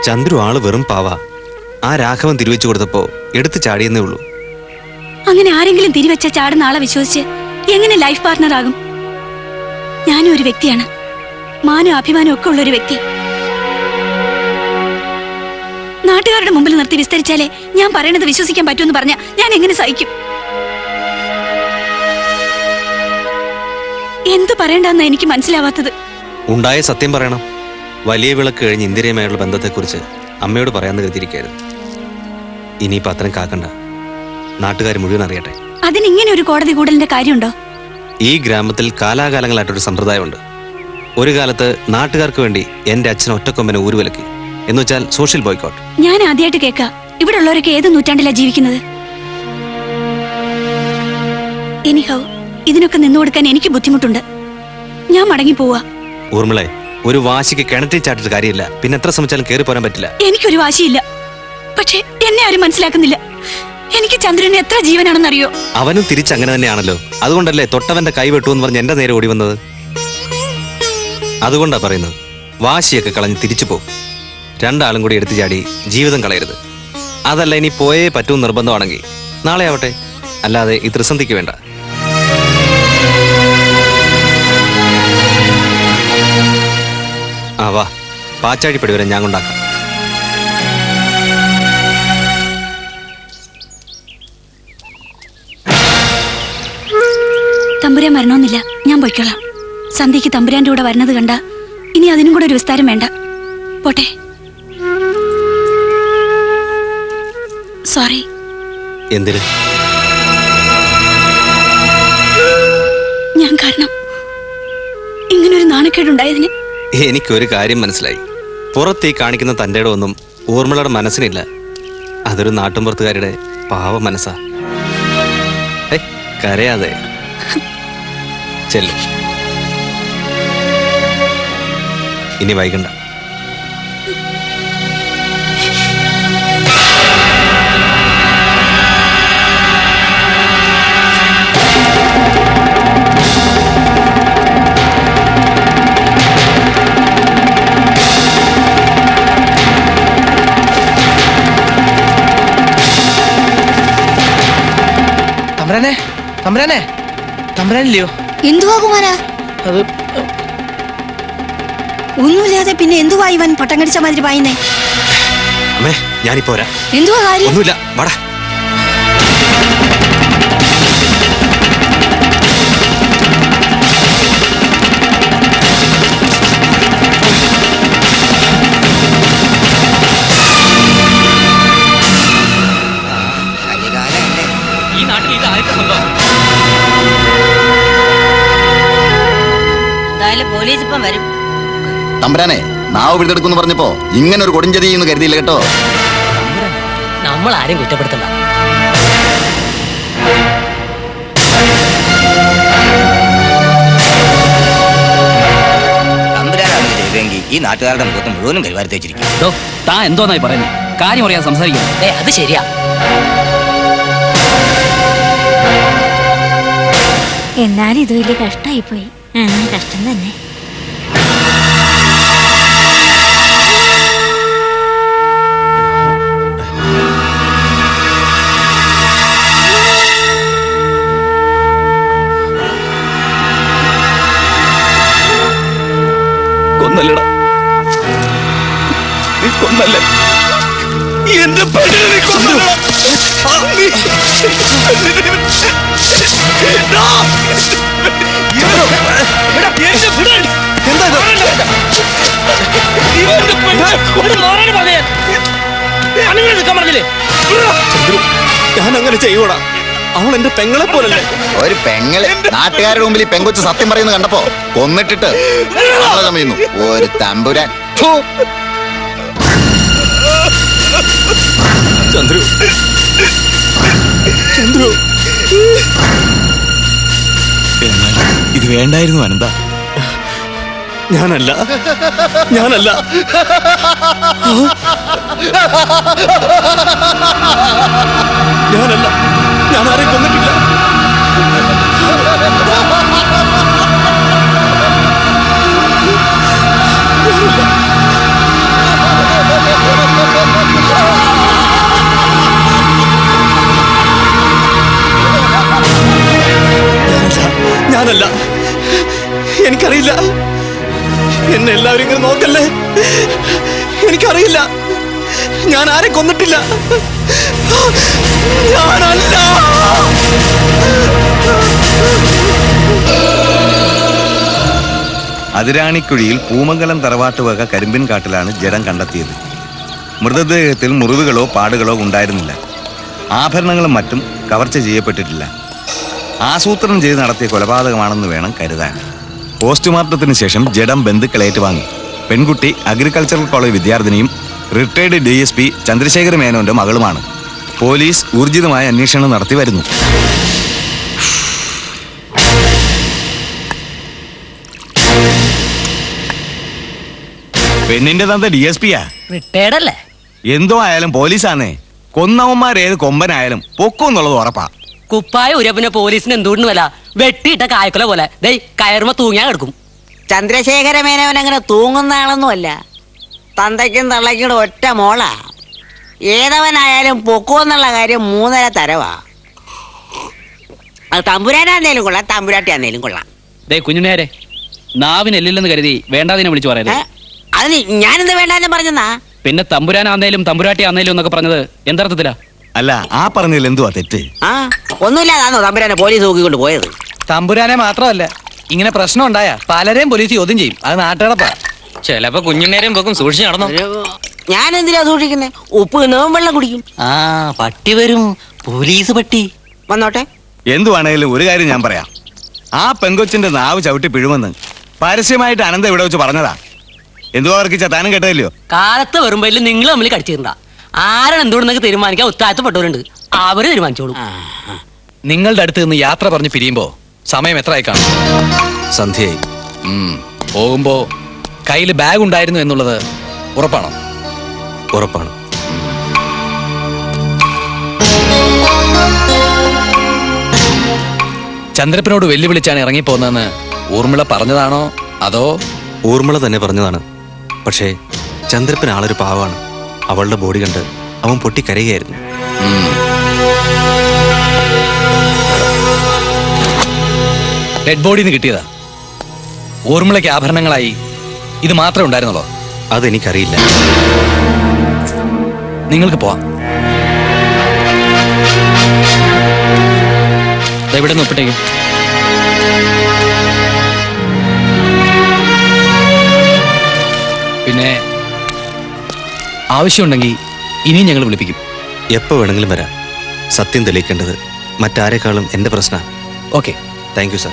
ചന്ദ്രു ആള് വെറും പാവ. ആ രാഘവൻ തിരിവെച്ചു കൊടുത്തപ്പോ എടുത്തു ചാടിയെന്നേ ഉള്ളൂ. അങ്ങനെ ആരെങ്കിലും തിരിവെച്ച ചാടുന്ന ആളെ വിശ്വസിച്ച് എങ്ങനെ ലൈഫ് പാർട്ണർ ആകും? ഞാനും ഒരു വ്യക്തിയാണ്, മാനവും അഭിമാനവും ഒക്കെ ഉള്ള ഒരു വ്യക്തി. നാട്ടുകാരുടെ മുമ്പിൽ നിർത്തി വിസ്തരിച്ചാലേ ഞാൻ പറയണത് വിശ്വസിക്കാൻ പറ്റുമെന്ന് പറഞ്ഞ ഞാൻ എങ്ങനെ സഹിക്കും? എന്തു പറയണ്ടെന്നാ എനിക്ക് മനസ്സിലാവാത്തത്. ഉണ്ടായ സത്യം പറയണം. വലിയ വിളക്ക് കഴിഞ്ഞ് ഇന്ദിരയുമായുള്ള ബന്ധത്തെക്കുറിച്ച് അമ്മയോട് പറയാമെന്ന് കരുതിയിരിക്കായിരുന്നു. ഇനിയിപ്പോ അത്രയും കാക്കണ്ട, നാട്ടുകാർ മുഴുവൻ അറിയട്ടെ. അതിനിങ്ങനെ ഒരു കോടതി കൂടലിന്റെ കാര്യമുണ്ടോ? ഈ ഗ്രാമത്തിൽ കാലാകാലങ്ങളായിട്ടൊരു സമ്പ്രദായമുണ്ട്. ഒരു കാലത്ത് നാട്ടുകാർക്ക് വേണ്ടി എന്റെ അച്ഛൻ ഒറ്റക്കൊമ്പനെ ഊരുവിലക്കി, എന്ന് വെച്ചാൽ സോഷ്യൽ ബോയ്ക്കോട്ട്. ഞാൻ ആദ്യമായിട്ട് കേൾക്ക. ഇവിടെ ഉള്ളവരൊക്കെ ഏത് നൂറ്റാണ്ടിലാ ജീവിക്കുന്നത്? എനിഹൗ ഇതിനൊക്കെ നിന്നു കൊടുക്കാൻ എനിക്ക് ബുദ്ധിമുട്ടുണ്ട്. ഞാൻ മടങ്ങി പോവാ. ഊർമിളെ, ഒരു വാശിക്ക് കിണറ്റിൽ ചാട്ടിട്ട് കാര്യമില്ല. പിന്നെ എത്ര ശ്രമിച്ചാലും കയറി പോരാൻ പറ്റില്ല. എനിക്കൊരു വാശിയില്ല, പക്ഷെ എന്നെ ആരും മനസ്സിലാക്കുന്നില്ല. എനിക്ക് ചന്ദ്രന് എത്ര ജീവനാണെന്നറിയോ? അവനും തിരിച്ചങ്ങനെ തന്നെയാണല്ലോ. അതുകൊണ്ടല്ലേ തൊട്ടവന്റെ കൈ വെട്ടു എന്ന് പറഞ്ഞ് എന്റെ നേരെ ഓടി വന്നത്. അതുകൊണ്ടാ പറയുന്നത്, വാശിയൊക്കെ കളഞ്ഞ് തിരിച്ചു പോകും. രണ്ടാളും കൂടി എടുത്തു ചാടി ജീവിതം കളയരുത്. അതല്ല ഇനി പോയേ പറ്റും നിർബന്ധമാണെങ്കിൽ നാളെ ആവട്ടെ, അല്ലാതെ ഈ ത്രിസന്ധിക്ക് വേണ്ട. ആ വാ, പാച്ചാഴിപ്പടി വരെ ഞാൻ കൊണ്ടാക്കാം. തമ്പുരാൻ വരണമെന്നില്ല, ഞാൻ പോയിക്കോളാം. സന്ധ്യക്ക് തമ്പുരാന്റെ കൂടെ വരുന്നത് കണ്ട ഇനി അതിനും കൂടെ ഒരു വിസ്താരം വേണ്ട. പോട്ടെ. സോറി. എന്തിന്? ഞാൻ കാരണം ഇങ്ങനൊരു നാണക്കേടുണ്ടായതിന്. എനിക്കൊരു കാര്യം മനസ്സിലായി. പുറത്തീ കാണിക്കുന്ന തൻ്റെ ഒന്നും ഊർമിളയുടെ മനസ്സിനില്ല. അതൊരു നാട്ടുമ്പുറത്തുകാരുടെ പാവ മനസ്സാ. കരയാതെ ചെല്ലു. ഇനി വൈകണ്ട. തമ്പുരാനെ, തമ്പുരാനെ, തമ്പുരാനില്ലയോ? എന്തുവാ കുമാരാ? അത് ഒന്നുമില്ലാതെ പിന്നെ എന്തുവാ ഇവൻ പട്ടം കടിച്ച മാതിരി പായുന്നേ? അമ്മേ, ഞാനിപ്പോ വരാം. എന്തുവാ കാര്യം? ഒന്നുമില്ല, വാടാ. ഈ നാട്ടിൽ ഇത് ആദ്യത്തെ സംഭവം. എന്തായാലും പോലീസ് ഇപ്പം വരും. തമ്പുരാനെ, നാവ് പിടിതെടുക്കുന്നു പറഞ്ഞപ്പോ ഇങ്ങനെ ഒരു കൊടുഞ്ചതി എന്ന് കരുതിയില്ല കേട്ടോ. നമ്മൾ ആരും കുറ്റപ്പെടുത്തണ്ട. തമ്പുരാനാണ് ചെയ്തെങ്കിൽ ഈ നാട്ടുകാരുടെ മുഖത്ത് മുഴുവനും കൈവാരി തേച്ചിരിക്കും. താ എന്തോന്നായി പറയുന്നത്? കാര്യം അറിയാൻ സംസാരിക്കുന്നു. അത് ശരിയാ. എന്നാലും ഇത് വലിയ കഷ്ടായി പോയി. കഷ്ടം തന്നെ. കൊന്നല്ലടാ, നീ കൊന്നല്ലേ? എന്റെ പെണ്ണിനെ നീ കൊന്നല്ലടാ. ഞാൻ അങ്ങനെ ചെയ്യൂടാ. അവൾ എന്റെ പെങ്ങളെ പോലല്ലേ? ഒരു പെങ്ങള് നാട്ടുകാരുടെ മുമ്പിൽ ഈ പെങ്കൊച്ച് സത്യം പറയുന്നത് കണ്ടപ്പോ കൊന്നിട്ടിട്ട് ചമയുന്നു ഒരു തമ്പുരാൻ. ചന്ദ്രു, ചന്ദ്രു, എന്നാൽ ഇത് വേണ്ടായിരുന്നു അനന്ത. ഞാനല്ല, ഞാനല്ല. ഞാനല്ല, ഞാൻ ആരെയും കൊന്നിട്ടില്ല. ഞാനല്ല. എന്നെ എല്ലാവരും ഇങ്ങനെ നോക്കല്ലേ. എനിക്കറിയില്ല, ഞാൻ ആരെ കൊന്നിട്ടില്ല. ഞാനല്ല. അതിരാണിക്കുഴിയിൽ പൂമംഗലം തറവാട്ടുവക കരിമ്പിൻ കാട്ടിലാണ് ജഡം കണ്ടെത്തിയത്. മൃതദേഹത്തിൽ മുറിവുകളോ പാടുകളോ ഉണ്ടായിരുന്നില്ല. ആഭരണങ്ങളും മറ്റും കവർച്ച ചെയ്യപ്പെട്ടിട്ടില്ല. ആസൂത്രണം ചെയ്ത് നടത്തിയ കൊലപാതകമാണെന്ന് വേണം കരുതാൻ. പോസ്റ്റ്മോർട്ടത്തിന് ശേഷം ജഡം ബന്ധുക്കൾ ഏറ്റുവാങ്ങി. പെൺകുട്ടി അഗ്രികൾച്ചറൽ കോളേജ് വിദ്യാർത്ഥിനിയും റിട്ടയർഡ് DSP ചന്ദ്രശേഖര മേനോന്റെ മകളുമാണ്. പോലീസ് ഊർജിതമായ അന്വേഷണം നടത്തി വരുന്നു. പെണ്ണിന്റെ തന്ത DSPയാ. റിട്ടയർഡ് അല്ലേ? എന്തോ ആയാലും പോലീസാന്നേ. കൊന്നവന്മാരേത് കൊമ്പനായാലും പൊക്കുന്നുള്ളത് ഉറപ്പാ. കുപ്പായ ഉരപ്പിനെ പോലീസിന് എന്തുകൊണ്ട് വില? വെട്ടിയിട്ട കായക്കൊല പോലെ ദേ കയറുമ്പോ തൂങ്ങിയാ കിടക്കും. ചന്ദ്രശേഖര മേനോൻ അങ്ങനെ തൂങ്ങുന്ന ആളൊന്നുമല്ല. തന്തയ്ക്കും തള്ളയ്ക്കും ഒറ്റ മോളാ. ഏതവനായാലും പൊക്കുമെന്നുള്ള കാര്യം 3.5 തരവാ. അത് തമ്പുരാനാന്നേലും കൊള്ളാം, തമ്പുരാട്ടിയാന്നേലും കൊള്ളാം. ദേ കുഞ്ഞുനേരെ, നാവിനെല്ലില്ലെന്ന് കരുതി വേണ്ടാതിനെ വിളിച്ചു പറയരുത്. അത് ഞാനെന്ത് വേണ്ടാന്ന് പറഞ്ഞെന്നാ? പിന്നെ തമ്പുരാനാന്നേലും തമ്പുരാട്ടി ആന്നേലും എന്നൊക്കെ പറഞ്ഞത് എന്തർത്ഥത്തിലാ? അല്ല, ആ പറഞ്ഞതിൽ എന്തുവാ തെറ്റ്? ഒന്നുമില്ലാതാണോ തമ്പുരാനെ പോലീസ് നോക്കിക്കൊണ്ട് പോയത്? തമ്പുരാനെ മാത്രമല്ല, ഇങ്ങനെ പ്രശ്നം ഉണ്ടായ പലരെയും പോലീസ് ചോദ്യം ചെയ്യും. അത് നാട്ടുകാരപ്പാ. ചിലപ്പോ കുഞ്ഞുനേരെയും പോക്കും സൂക്ഷിച്ചു നടന്നു. ഞാൻ എന്തിനാ സൂക്ഷിക്കുന്നേ? ഉപ്പ് തിന്നവും വെള്ളം കുടിക്കും. പട്ടി വരും, പോലീസ് പട്ടി വന്നോട്ടെ. എന്തുവാണേലും ഒരു കാര്യം ഞാൻ പറയാം. ആ പെങ്കൊച്ചിന്റെ നാവ് ചവിട്ടി പിഴുമെന്ന് പരസ്യമായിട്ട് അനന്ത ഇവിടെ വെച്ച് പറഞ്ഞതാ. എന്തുവാ അവർക്ക് ചത്താനും കേട്ടതല്ലയോ? കാലത്ത് വരുമ്പോ നിങ്ങൾ തമ്മിൽ കടിച്ചിട്ടുണ്ടാ. ആരാണ് എന്തുകൊണ്ടെന്നൊക്കെ തീരുമാനിക്കാൻ ഉത്താഴ്ത്തപ്പെട്ടവരുണ്ട്. അവര് തീരുമാനിച്ചോളൂ. നിങ്ങളുടെ അടുത്ത് നിന്ന് യാത്ര പറഞ്ഞ് പിരിയുമ്പോ സമയം എത്രയായി കാണും? സന്ധ്യയായി. പോകുമ്പോ കയ്യിൽ ബാഗ് ഉണ്ടായിരുന്നു എന്നുള്ളത് ഉറപ്പാണോ? ഉറപ്പാണ്. ചന്ദ്രപ്പനോട് വെല്ലുവിളിച്ചാണ് ഇറങ്ങിപ്പോന്നതെന്ന് ഊർമിള പറഞ്ഞതാണോ അതോ? ഊർമിള തന്നെ പറഞ്ഞതാണ്. പക്ഷേ ചന്ദ്രപ്പൻ ആളൊരു പാവാണ്. അവളുടെ ബോഡി കണ്ട് അവൻ പൊട്ടിക്കരയുകയായിരുന്നു. ഡെഡ് ബോഡിന്ന് കിട്ടിയതാ. ഊർമിളയ്ക്ക് ആഭരണങ്ങളായി ഇത് മാത്രമേ ഉണ്ടായിരുന്നുള്ളൂ? അതെനിക്കറിയില്ല. നിങ്ങൾക്ക് പോവാം. എവിടെ നിന്ന് ഒപ്പിട്ടേക്കും? പിന്നെ ആവശ്യമുണ്ടെങ്കിൽ ഇനിയും ഞങ്ങൾ വിളിപ്പിക്കും. എപ്പോൾ വേണമെങ്കിലും വരാം. സത്യം തെളിയിക്കേണ്ടത് മറ്റാരെക്കാളും എൻ്റെ പ്രശ്നമാണ്. Okay, thank you sir.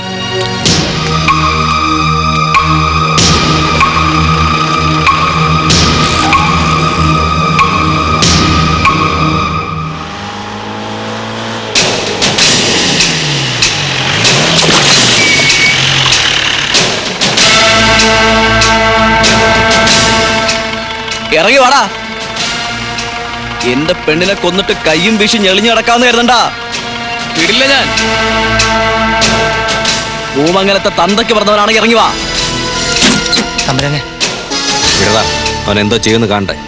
ഇറങ്ങി വാടാ. എന്റെ പെണ്ണിനെ കൊന്നിട്ട് കയ്യും വീശി ഞെളിഞ്ഞു നടക്കാന്ന് കരുതണ്ട. വിടില്ല ഞാൻ. പൂമംഗലത്തെ തന്തയ്ക്ക് പറഞ്ഞവനാണെങ്കിൽ ഇറങ്ങി വാ. തമ്പുരാനെ വിടടാ, അവൻ എന്തോ ചെയ്യുന്നു കാണട്ടെ.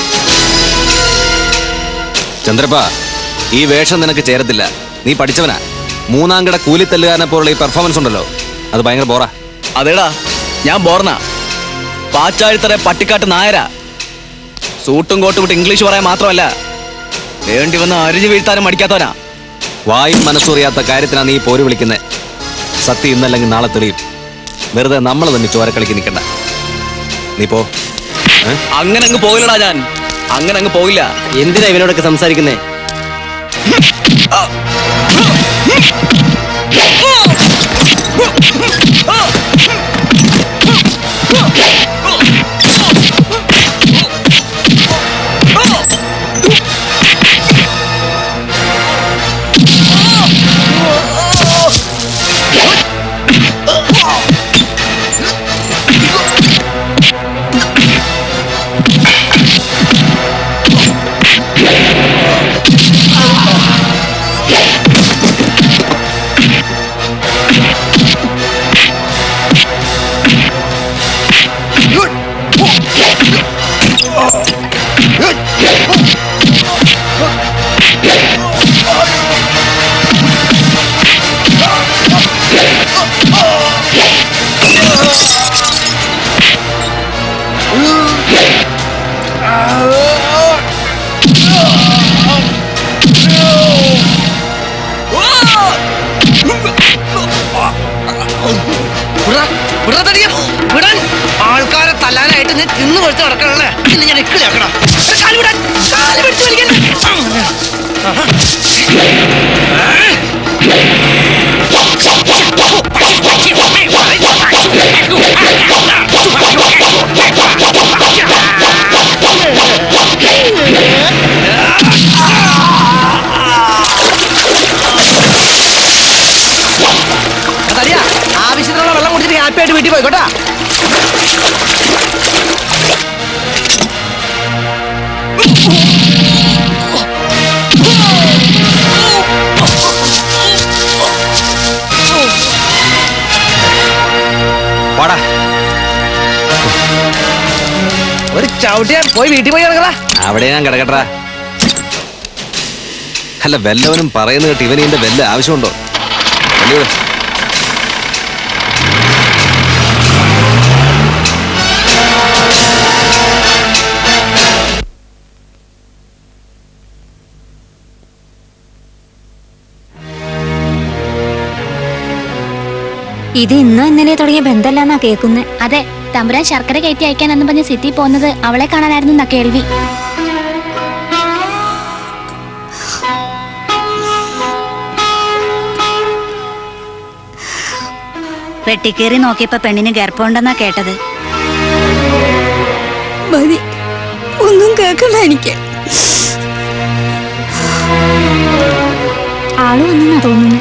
ചന്ദ്രപ്പ, ഈ വേഷം നിനക്ക് ചേരത്തില്ല. നീ പഠിച്ചവനാ. 3-ാം കിട കൂലിത്തല്ലുകാരനെ പോലുള്ള ഈ പെർഫോമൻസ് ഉണ്ടല്ലോ, അത് ഭയങ്കര ബോറാ. അതേടാ, ഞാൻ ബോർണ. പാച്ചാഴിത്തറ പട്ടിക്കാട്ട് നായരാ. സൂട്ടും കോട്ടും വിട്ട് ഇംഗ്ലീഷ് പറയാൻ മാത്രമല്ല, വേണ്ടി വന്ന് അരിഞ്ഞു വീഴ്ത്താനും മടിക്കാത്തവനാ. വായും മനസ്സറിയാത്ത കാര്യത്തിനാ നീ പോര് വിളിക്കുന്നേ. സത്യം ഇന്നല്ലെങ്കിൽ നാളെ തെളിയും. വെറുതെ നമ്മൾ തന്നെ ചോരക്കളിക്ക് നിൽക്കണ്ട. നീ പോ. അങ്ങനെ അങ്ങ് പോകില്ലടാ ഞാൻ. അങ്ങനെ അങ്ങ് പോകില്ല. എന്തിനാ ഇവനോടൊക്കെ സംസാരിക്കുന്നേ? വിടാൻ ആൾക്കാരെ തല്ലാനായിട്ട് നീ തിന്നു കൊടുത്ത് നടക്കണല്ലേ. ഇന്ന് ഞാൻ ഇക്കിളിയാക്കണം. കാല് വിടാൻ, കാല് പിടിച്ച് വലിക്കണ്ട. ആവശ്യത്തിനുള്ള വെള്ളം കുടിച്ചിട്ട് ഹാപ്പിയായിട്ട് വീട്ടിൽ പോയിക്കോട്ടാ. ഒരു ചവിട്ടിയാ പോയി വീട്ടിൽ പോയി കിടക്കടാ. അവിടെ ഞാൻ കിടക്കട്ടാ. അല്ല വല്ലവനും പറയുന്ന കേട്ട് ഇവന് ഇതിന്റെ വല്ല ആവശ്യമുണ്ടോ? ഇത് ഇന്നോ ഇന്നലെ തുടങ്ങിയ ബന്ധമല്ലെന്നാ കേൾക്കുന്നേ. അതെ, തമ്പുരാൻ ശർക്കര കയറ്റി അയക്കാനെന്ന് പറഞ്ഞ് സിറ്റി പോകുന്നത് അവളെ കാണാനായിരുന്നു എന്നാ കേൾവി. വെട്ടിക്കേറി നോക്കിയപ്പോ പെണ്ണിന് ഗർഭമുണ്ടെന്നാ കേട്ടത്. മതി, ഒന്നും കേൾക്കണ്ട എനിക്ക്. ആള് വന്നെന്നാ തോന്നുന്നു.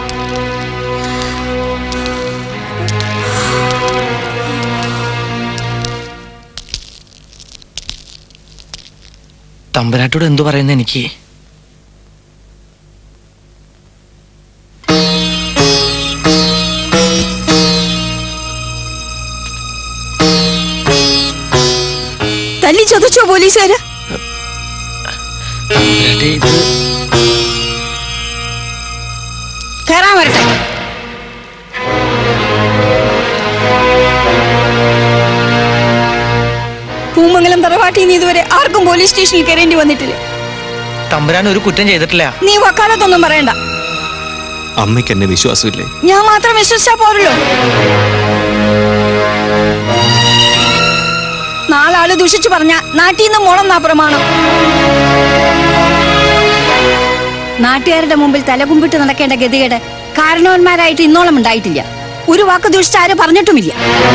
തമ്പുരാട്ടോട് എന്തു പറയുന്ന എനിക്ക്? തല്ലി ചതച്ചോ പോലീസുകാര്? കയറാൻ വരട്ടെ. പൂമംഗലം തറവാട്ടിൽ നിന്ന് ഇതുവരെ ആർക്കും പോലീസ് സ്റ്റേഷനിൽ കയറേണ്ടി വന്നിട്ടില്ല. തമ്പുരാൻ ഒരു കുറ്റം ചെയ്തിട്ടില്ല. നീ വക്കാലത്തൊന്നും പറയണ്ട. അമ്മയ്ക്ക് എന്നെ വിശ്വാസമില്ലേ? ഞാൻ മാത്രം വിശ്വസിച്ചാ പോരല്ലോ. നാലാള് ദുഷിച്ചു പറഞ്ഞ നാട്ടിൽ നിന്ന് മോളെന്നാ പ്രമാണം. നാട്ടുകാരുടെ മുമ്പിൽ തലകുമ്പിട്ട് നടക്കേണ്ട ഗതികേട് കാരണവന്മാരായിട്ട് ഇന്നോളം ഉണ്ടായിട്ടില്ല. ഒരു വാക്ക് ദുഷിച്ച് ആരും പറഞ്ഞിട്ടുമില്ല.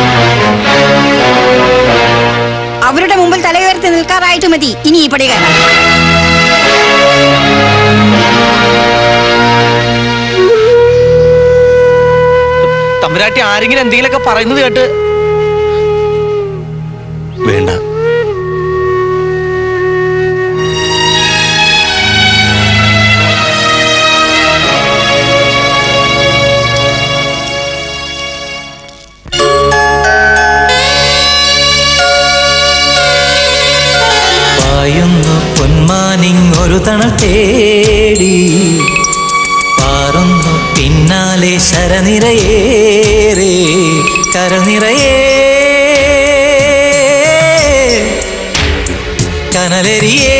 അവരുടെ മുമ്പിൽ തലയുയർത്തി നിൽക്കാറായിട്ട് മതി ഇനി ഈ പടി കയറാൻ. തമ്പുരാട്ടി ആരെങ്കിലും എന്തെങ്കിലുമൊക്കെ പറയുന്നത് കേട്ട് വേണ്ട. പൊന്മാനിങ്ങൊരു തണൽ തേടി പാറുന്നു പിന്നാലെ ശരനിരയേറെ കരനിറയേ കനലരിയേ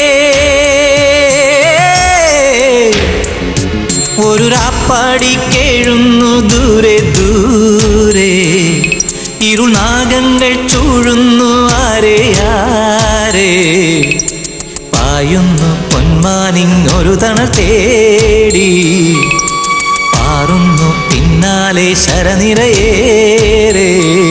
ഒരു രാപ്പാടി കേഴുന്നു ദൂരെ ദൂരെ ഇരുനാഗങ്ങൾ ചൂഴുന്നു ആരെ ആരെ പായുന്നു പൊന്മാനിങ്ങൊരു തണൽ തേടി പാറുന്നു പിന്നാലെ ശരനിരയേറെ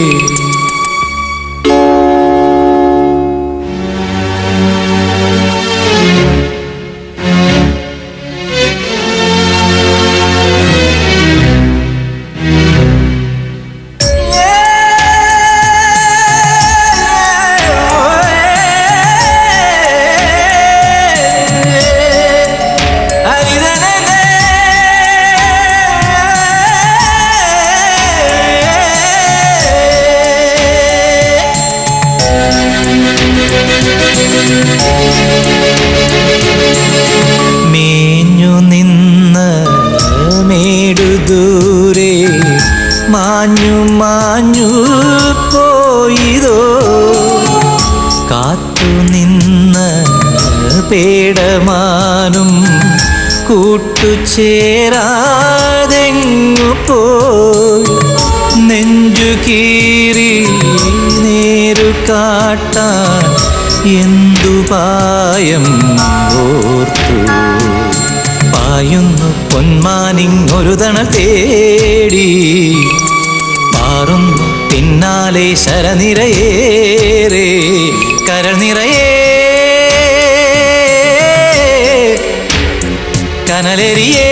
മേഞ്ഞു നിന്ന മേടുദൂരെ മാഞ്ഞു മാഞ്ഞു പോയിതോ കാത്തു നിന്ന പേടമാനും കൂട്ടുചേരാതെങ്ങു പോയി നെഞ്ചു കീറി നേരു കാട്ടാൻ എന്തുപായം ഓർത്തു പായുന്നു പൊന്മാനിങ്ങൊരു തണ തേടി പാറുന്നു പിന്നാലെ ശരനിരയേറെ കരൾ നിറയേ കനലെറിയേ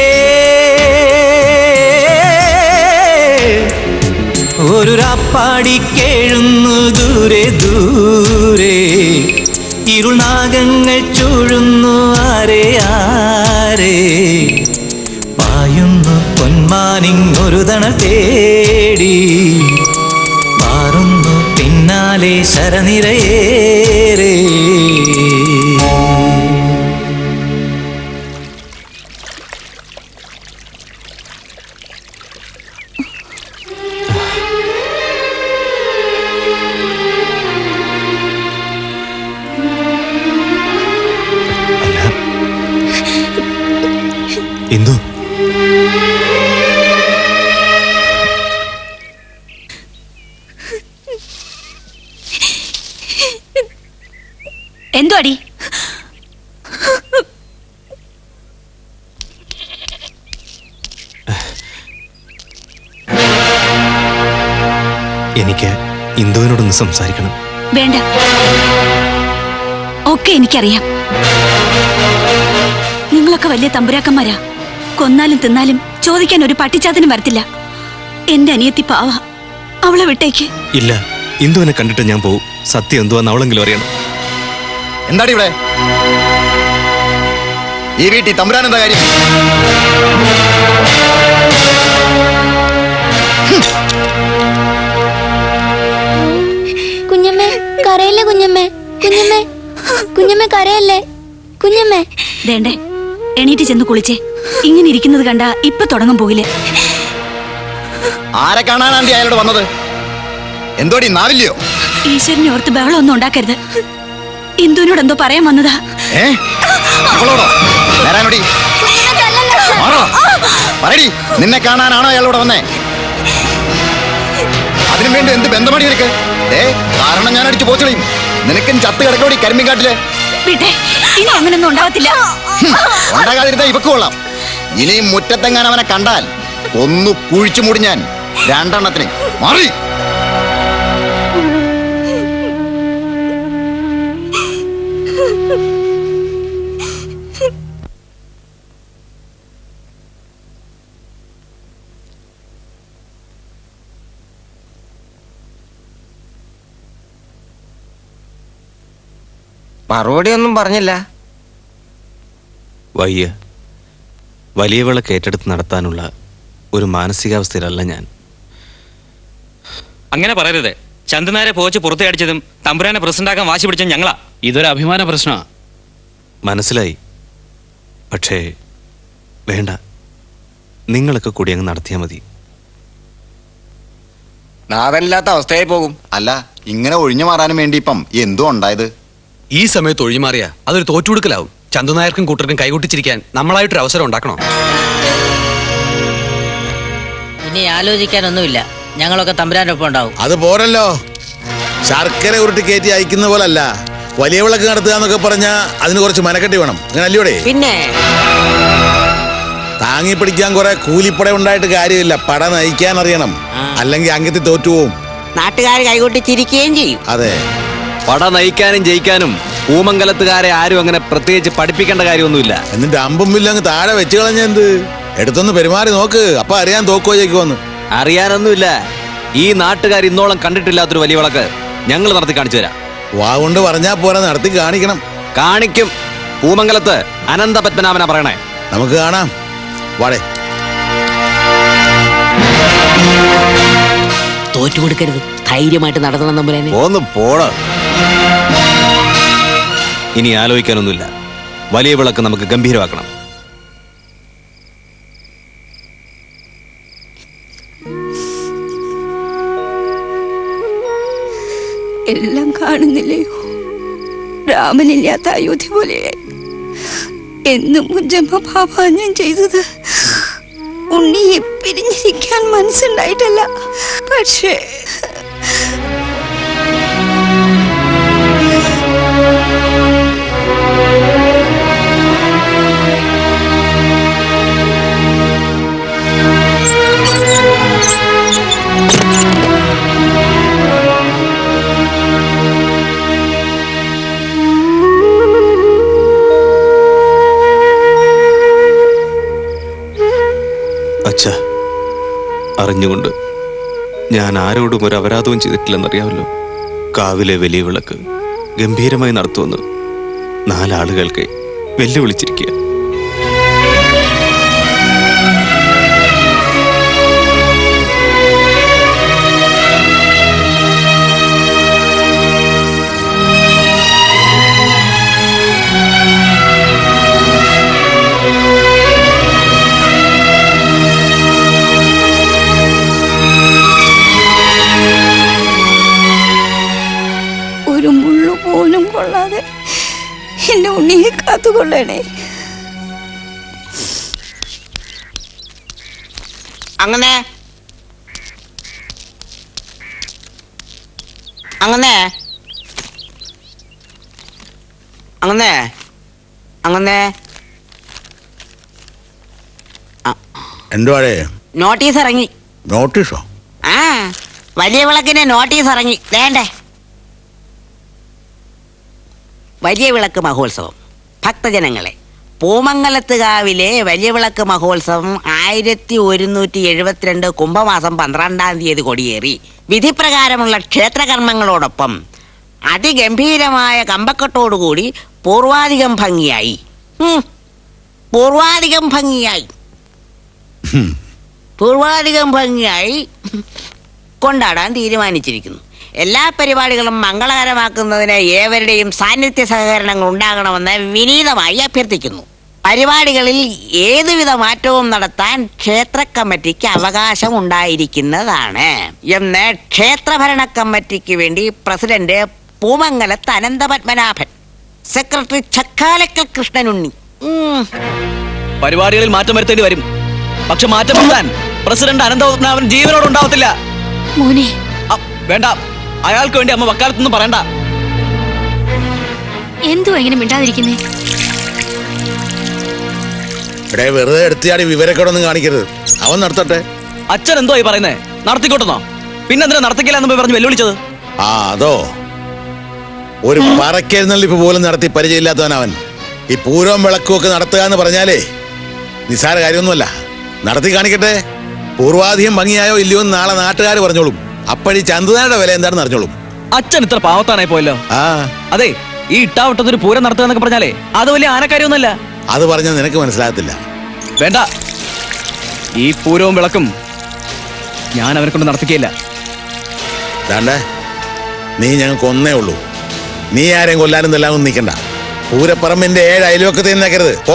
ഒരു രാപ്പാടി കേഴുന്നു ദൂരെ ദൂരെ ഇരുൾനാഗങ്ങൾ ചൂഴുന്നു ആരെ ആരെ പായുന്നു പൊന്മാനിങ്ങൊരു തണ തേടി പാറുന്നു പിന്നാലെ ശരനിരയേറെ ഇന്ദു എന്തോ അടി? എനിക്ക് ഇന്ദുവിനോടൊന്ന് സംസാരിക്കണം. വേണ്ട, ഒക്കെ എനിക്കറിയാം. നിങ്ങളൊക്കെ വലിയ തമ്പുരാക്കന്മാരാ. കൊന്നാലും തിന്നാലും ചോദിക്കാൻ ഒരു പട്ടിച്ചാത്തിനും വരത്തില്ല. എന്റെ അനിയത്തി പാവ, അവളെ വിട്ടേക്ക്. ഇല്ല, ഇന്ദുവിനെ കണ്ടിട്ട് ഞാൻ പോവും. സത്യം എന്തുവാന്ന് അവളെങ്കിലും അറിയണം. എന്താടി ഇവിടെ ഈ വീട്ടിൽ തമ്പുരാൻ എന്താ കാര്യം? കുഞ്ഞമ്മേ കരയല്ലേ കുഞ്ഞമ്മേ? കുഞ്ഞമ്മേ കുഞ്ഞമ്മേ കരയല്ലേ കുഞ്ഞമ്മേ? വേണ്ടേ, എണീറ്റ് ചെന്ന് കുളിച്ചേ. ഇങ്ങനെ ഇരിക്കുന്നത് കണ്ട ഇപ്പൊ തുടങ്ങാൻ പോകില്ലേ? ആരെ കാണാനാണ്ടി അയാളോട് വന്നത്? എന്തോടി നാവില്ലയോ? ഈശ്വരനെ ഓർത്ത് ബഹളമൊന്നും ഉണ്ടാക്കരുത്. ഇന്ദുവിനോട് എന്തോ പറയാൻ വന്നതാ. നിന്നെ കാണാനാണോ അയാളോട് വന്നേ? അതിനു വേണ്ടി എന്ത് ബന്ധമടി നിനക്ക്? കാരണം ഞാൻ അടിച്ചു പോച്ചളിയും. നിനക്കും ചത്ത് കിടക്കോടി കരിമ്പിൻകാട്ടില്. ഇനി അങ്ങനൊന്നും ഉണ്ടാവത്തില്ല. ഉണ്ടാകാതിരുന്ന ഇവക്ക് കൊള്ളാം. ഇനിയും മുറ്റത്തെങ്ങാൻ അവനെ കണ്ടാൽ ഒന്ന് കുഴിച്ചു മൂടി ഞാൻ രണ്ടെണ്ണത്തിന്. മാറി മറുപടി ഒന്നും പറഞ്ഞില്ല. വയ്യ, വലിയ വിളക്ക് ഏറ്റെടുത്ത് നടത്താനുള്ള ഒരു മാനസികാവസ്ഥയിലല്ല ഞാൻ. അങ്ങനെ പറയരുത്. ചന്ദനാരെ പോച്ച് പുറത്തു അടിച്ചതും തമ്പുരാനെ പ്രസിഡന്റാക്കാൻ വാശി പിടിച്ചതും ഞങ്ങളാ. ഇതൊരു അഭിമാന പ്രശ്നമാണ്. മനസ്സിലായി. പക്ഷേ വേണ്ട, നിങ്ങളൊക്കെ കൂടി അങ്ങ് നടത്തിയാൽ മതി. നാഥനില്ലാത്ത അവസ്ഥയായി പോകും. അല്ല, ഇങ്ങനെ ഒഴിഞ്ഞു മാറാനും വേണ്ടി ഇപ്പം എന്തോ ഉണ്ടായത്? ഈ സമയത്ത് ഒഴിമാറിയാ അതൊരു തോറ്റുകൊടുക്കലാവും. ചന്തുനായർക്കും കൂട്ടർക്കും കൈകൊട്ടിച്ചിരിക്കാൻ നമ്മളായിട്ടൊരു അവസരം ഉണ്ടാക്കണോ? ഇനി ആലോചിക്കാനൊന്നുമില്ല. ഞങ്ങളൊക്കെ തമ്പുരാനൊപ്പം ഉണ്ടാവും. അത് പോരല്ലോ. ശർക്കര ഉരുട്ടി കയറ്റി അയക്കുന്ന പോലല്ല. വലിയ വിളക്ക് നടത്തുക എന്നൊക്കെ പറഞ്ഞാൽ അതിന് കുറച്ച് മനക്കെട്ടി വേണം. അങ്ങനെ അല്ലയോടെ? പിന്നെ താങ്ങി പിടിക്കാൻ കുറെ കൂലിപ്പട ഉണ്ടായിട്ട് കാര്യമില്ല. പട നയിക്കാൻ അറിയണം. അല്ലെങ്കിൽ അങ്കത്തിൽ തോറ്റുപോകും. നാട്ടുകാർ കൈകൊട്ടിച്ചിരിക്കുകയും ചെയ്യും. അതെ, പട നയിക്കാനും ജയിക്കാനും പൂമംഗലത്തുകാരെ ആരും അങ്ങനെ പ്രത്യേകിച്ച് പഠിപ്പിക്കേണ്ട കാര്യമൊന്നുമില്ല. എന്നിട്ട് അമ്പും വില്ലങ്ങ് താഴെ വെച്ച് കളഞ്ഞ എന്ത്? എടുത്തൊന്ന് പെരുമാറി നോക്ക്, അപ്പൊ അറിയാൻ തോക്കോ ജയിക്കുമെന്ന്. അറിയാനൊന്നുമില്ല. ഈ നാട്ടുകാർ ഇന്നോളം കണ്ടിട്ടില്ലാത്തൊരു വലിയ വിളക്ക് ഞങ്ങൾ നടത്തി കാണിച്ചു തരാം. വാ കൊണ്ട് പറഞ്ഞാ പോരാ, നടത്തി കാണിക്കണം. കാണിക്കും. പൂമംഗലത്ത് അനന്ത പത്മനാഭനാ പറയണേ. നമുക്ക് കാണാം. വാടേ, തോറ്റു കൊടുക്കരുത്. ധൈര്യമായിട്ട് നടത്തണം തമ്പുരാനെ. ഒന്ന് പോട. ഇനി ആലോചിക്കാനൊന്നുമില്ല. വലിയ വിളക്ക് നമുക്ക് ഗംഭീരമാക്കണം. എല്ലാം കാണുന്നില്ലയോ? രാമനില്ലാത്ത അയോധ്യ പോലെയായി. എന്നും ജന്മഭാവാന്യം ചെയ്തത് ഉണ്ണിയെ പിരിഞ്ഞിരിക്കാൻ മനസ്സുണ്ടായിട്ടല്ല. പക്ഷേ അറിഞ്ഞുകൊണ്ട് ഞാൻ ആരോടും ഒരു അപരാധവും ചെയ്തിട്ടില്ലെന്നറിയാമല്ലോ. കാവിലെ വലിയ വിളക്ക് ഗംഭീരമായി നടത്തുമെന്ന് 4 ആളുകൾക്ക് വെല്ലുവിളിച്ചിരിക്കുക. ഒരു മുള്ളു പോലും കൊള്ളാതെ എന്റെ ഉണ്ണിയെ കാത്തുകൊള്ളണേ. അങ്ങനെ അങ്ങനെ അങ്ങനെ അങ്ങനെ എന്തുവാടേ? നോട്ടീസ് ഇറങ്ങി. നോട്ടീസോ? ആ, വലിയ വിളക്കിന് നോട്ടീസ് ഇറങ്ങി. വേണ്ടേ? വലിയ വിളക്ക് മഹോത്സവം. ഭക്തജനങ്ങളെ, പൂമംഗലത്തുകാവിലെ വലിയ വിളക്ക് മഹോത്സവം 1172 കുംഭമാസം 12-ാം തീയതി കൊടിയേറി വിധിപ്രകാരമുള്ള ക്ഷേത്രകർമ്മങ്ങളോടൊപ്പം അതിഗംഭീരമായ കമ്പക്കെട്ടോടുകൂടി പൂർവാധികം ഭംഗിയായി കൊണ്ടാടാൻ തീരുമാനിച്ചിരിക്കുന്നു. എല്ലാ പരിപാടികളും മംഗളകരമാക്കുന്നതിന് ഏവരുടെയും സാന്നിധ്യ സഹകരണങ്ങൾ ഉണ്ടാകണമെന്ന് വിനീതമായി അഭ്യർത്ഥിക്കുന്നു. പരിപാടികളിൽ ഏതുവിധ മാറ്റവും നടത്താൻ ക്ഷേത്ര കമ്മിറ്റിക്ക് അവകാശം ഉണ്ടായിരിക്കുന്നതാണ് എന്ന് ക്ഷേത്രഭരണ കമ്മിറ്റിക്ക് വേണ്ടി പ്രസിഡന്റ് പൂമംഗലത്ത് അനന്തപത്മനാഭൻ, സെക്രട്ടറി ചക്കാലക്കൽ കൃഷ്ണനുണ്ണി. പരിപാടികളിൽ മാറ്റം വരുത്തേണ്ടി വരും. പക്ഷെ മാറ്റം വരുത്താൻ പ്രസിഡന്റ് അനന്തപത്മനാഭൻ ജീവനോടുണ്ടാവത്തില്ല. വേണ്ട, അയാൾക്ക് വേണ്ടി അമ്മ വക്കാലത്തൊന്നും പറയണ്ട. എന്തു എങ്ങനെ മിണ്ടാതിരിക്കുന്നേ? വെറുതെ എടുത്തിയാടി വിവരക്കേടൊന്നും കാണിക്കരുത്. അവൻ നടത്തട്ടെ. അച്ഛൻ എന്തോ ഈ പറയുന്നേ? നടത്തിക്കോട്ടെന്നോ? പിന്നെന്തിനാ നടത്തിക്കില്ലെന്ന് പറഞ്ഞ് വെല്ലുവിളിച്ചത്? അതോ, ഒരു പറക്കെഴുന്നള്ളിപ്പ് പോലും നടത്തി പരിചയമില്ലാത്തവനവൻ. ഈ പൂരവും വിളക്കും ഒക്കെ നടത്തുക എന്ന് പറഞ്ഞാലേ നിസ്സാര കാര്യമൊന്നുമല്ല. നടത്തി കാണിക്കട്ടെ. പൂർവാധികം ഭംഗിയായോ ഇല്ലയോ എന്ന് നാളെ നാട്ടുകാർ പറഞ്ഞോളും. അപ്പഴീ ചന്തുനാരുടെ വില എന്താണെന്ന് അറിഞ്ഞോളും. അച്ഛൻ ഇത്ര പാവത്താനായി പോയല്ലോ. അതെ, ഈ ഇട്ടാവട്ടത്തൊരു പൂരം നടത്തുക എന്നൊക്കെ പറഞ്ഞാലേ അത് വലിയ ആനക്കാര്യമൊന്നുമല്ല. അത് പറഞ്ഞാൽ നിനക്ക് മനസ്സിലാകത്തില്ല. വേണ്ട, ഈ പൂരവും വിളക്കും ഞാൻ അവരെ കൊണ്ട് നടത്തിക്കയില്ല. നീ ഞങ്ങൾക്ക് ഒന്നേ ഉള്ളൂ. നീ ആരെയും കൊല്ലാനും എല്ലാം നിൽക്കണ്ട. പൂരപ്പറമ്പിന്റെ 7 അയൽവക്കത്തെ നിൽക്കരുത്. ഓ,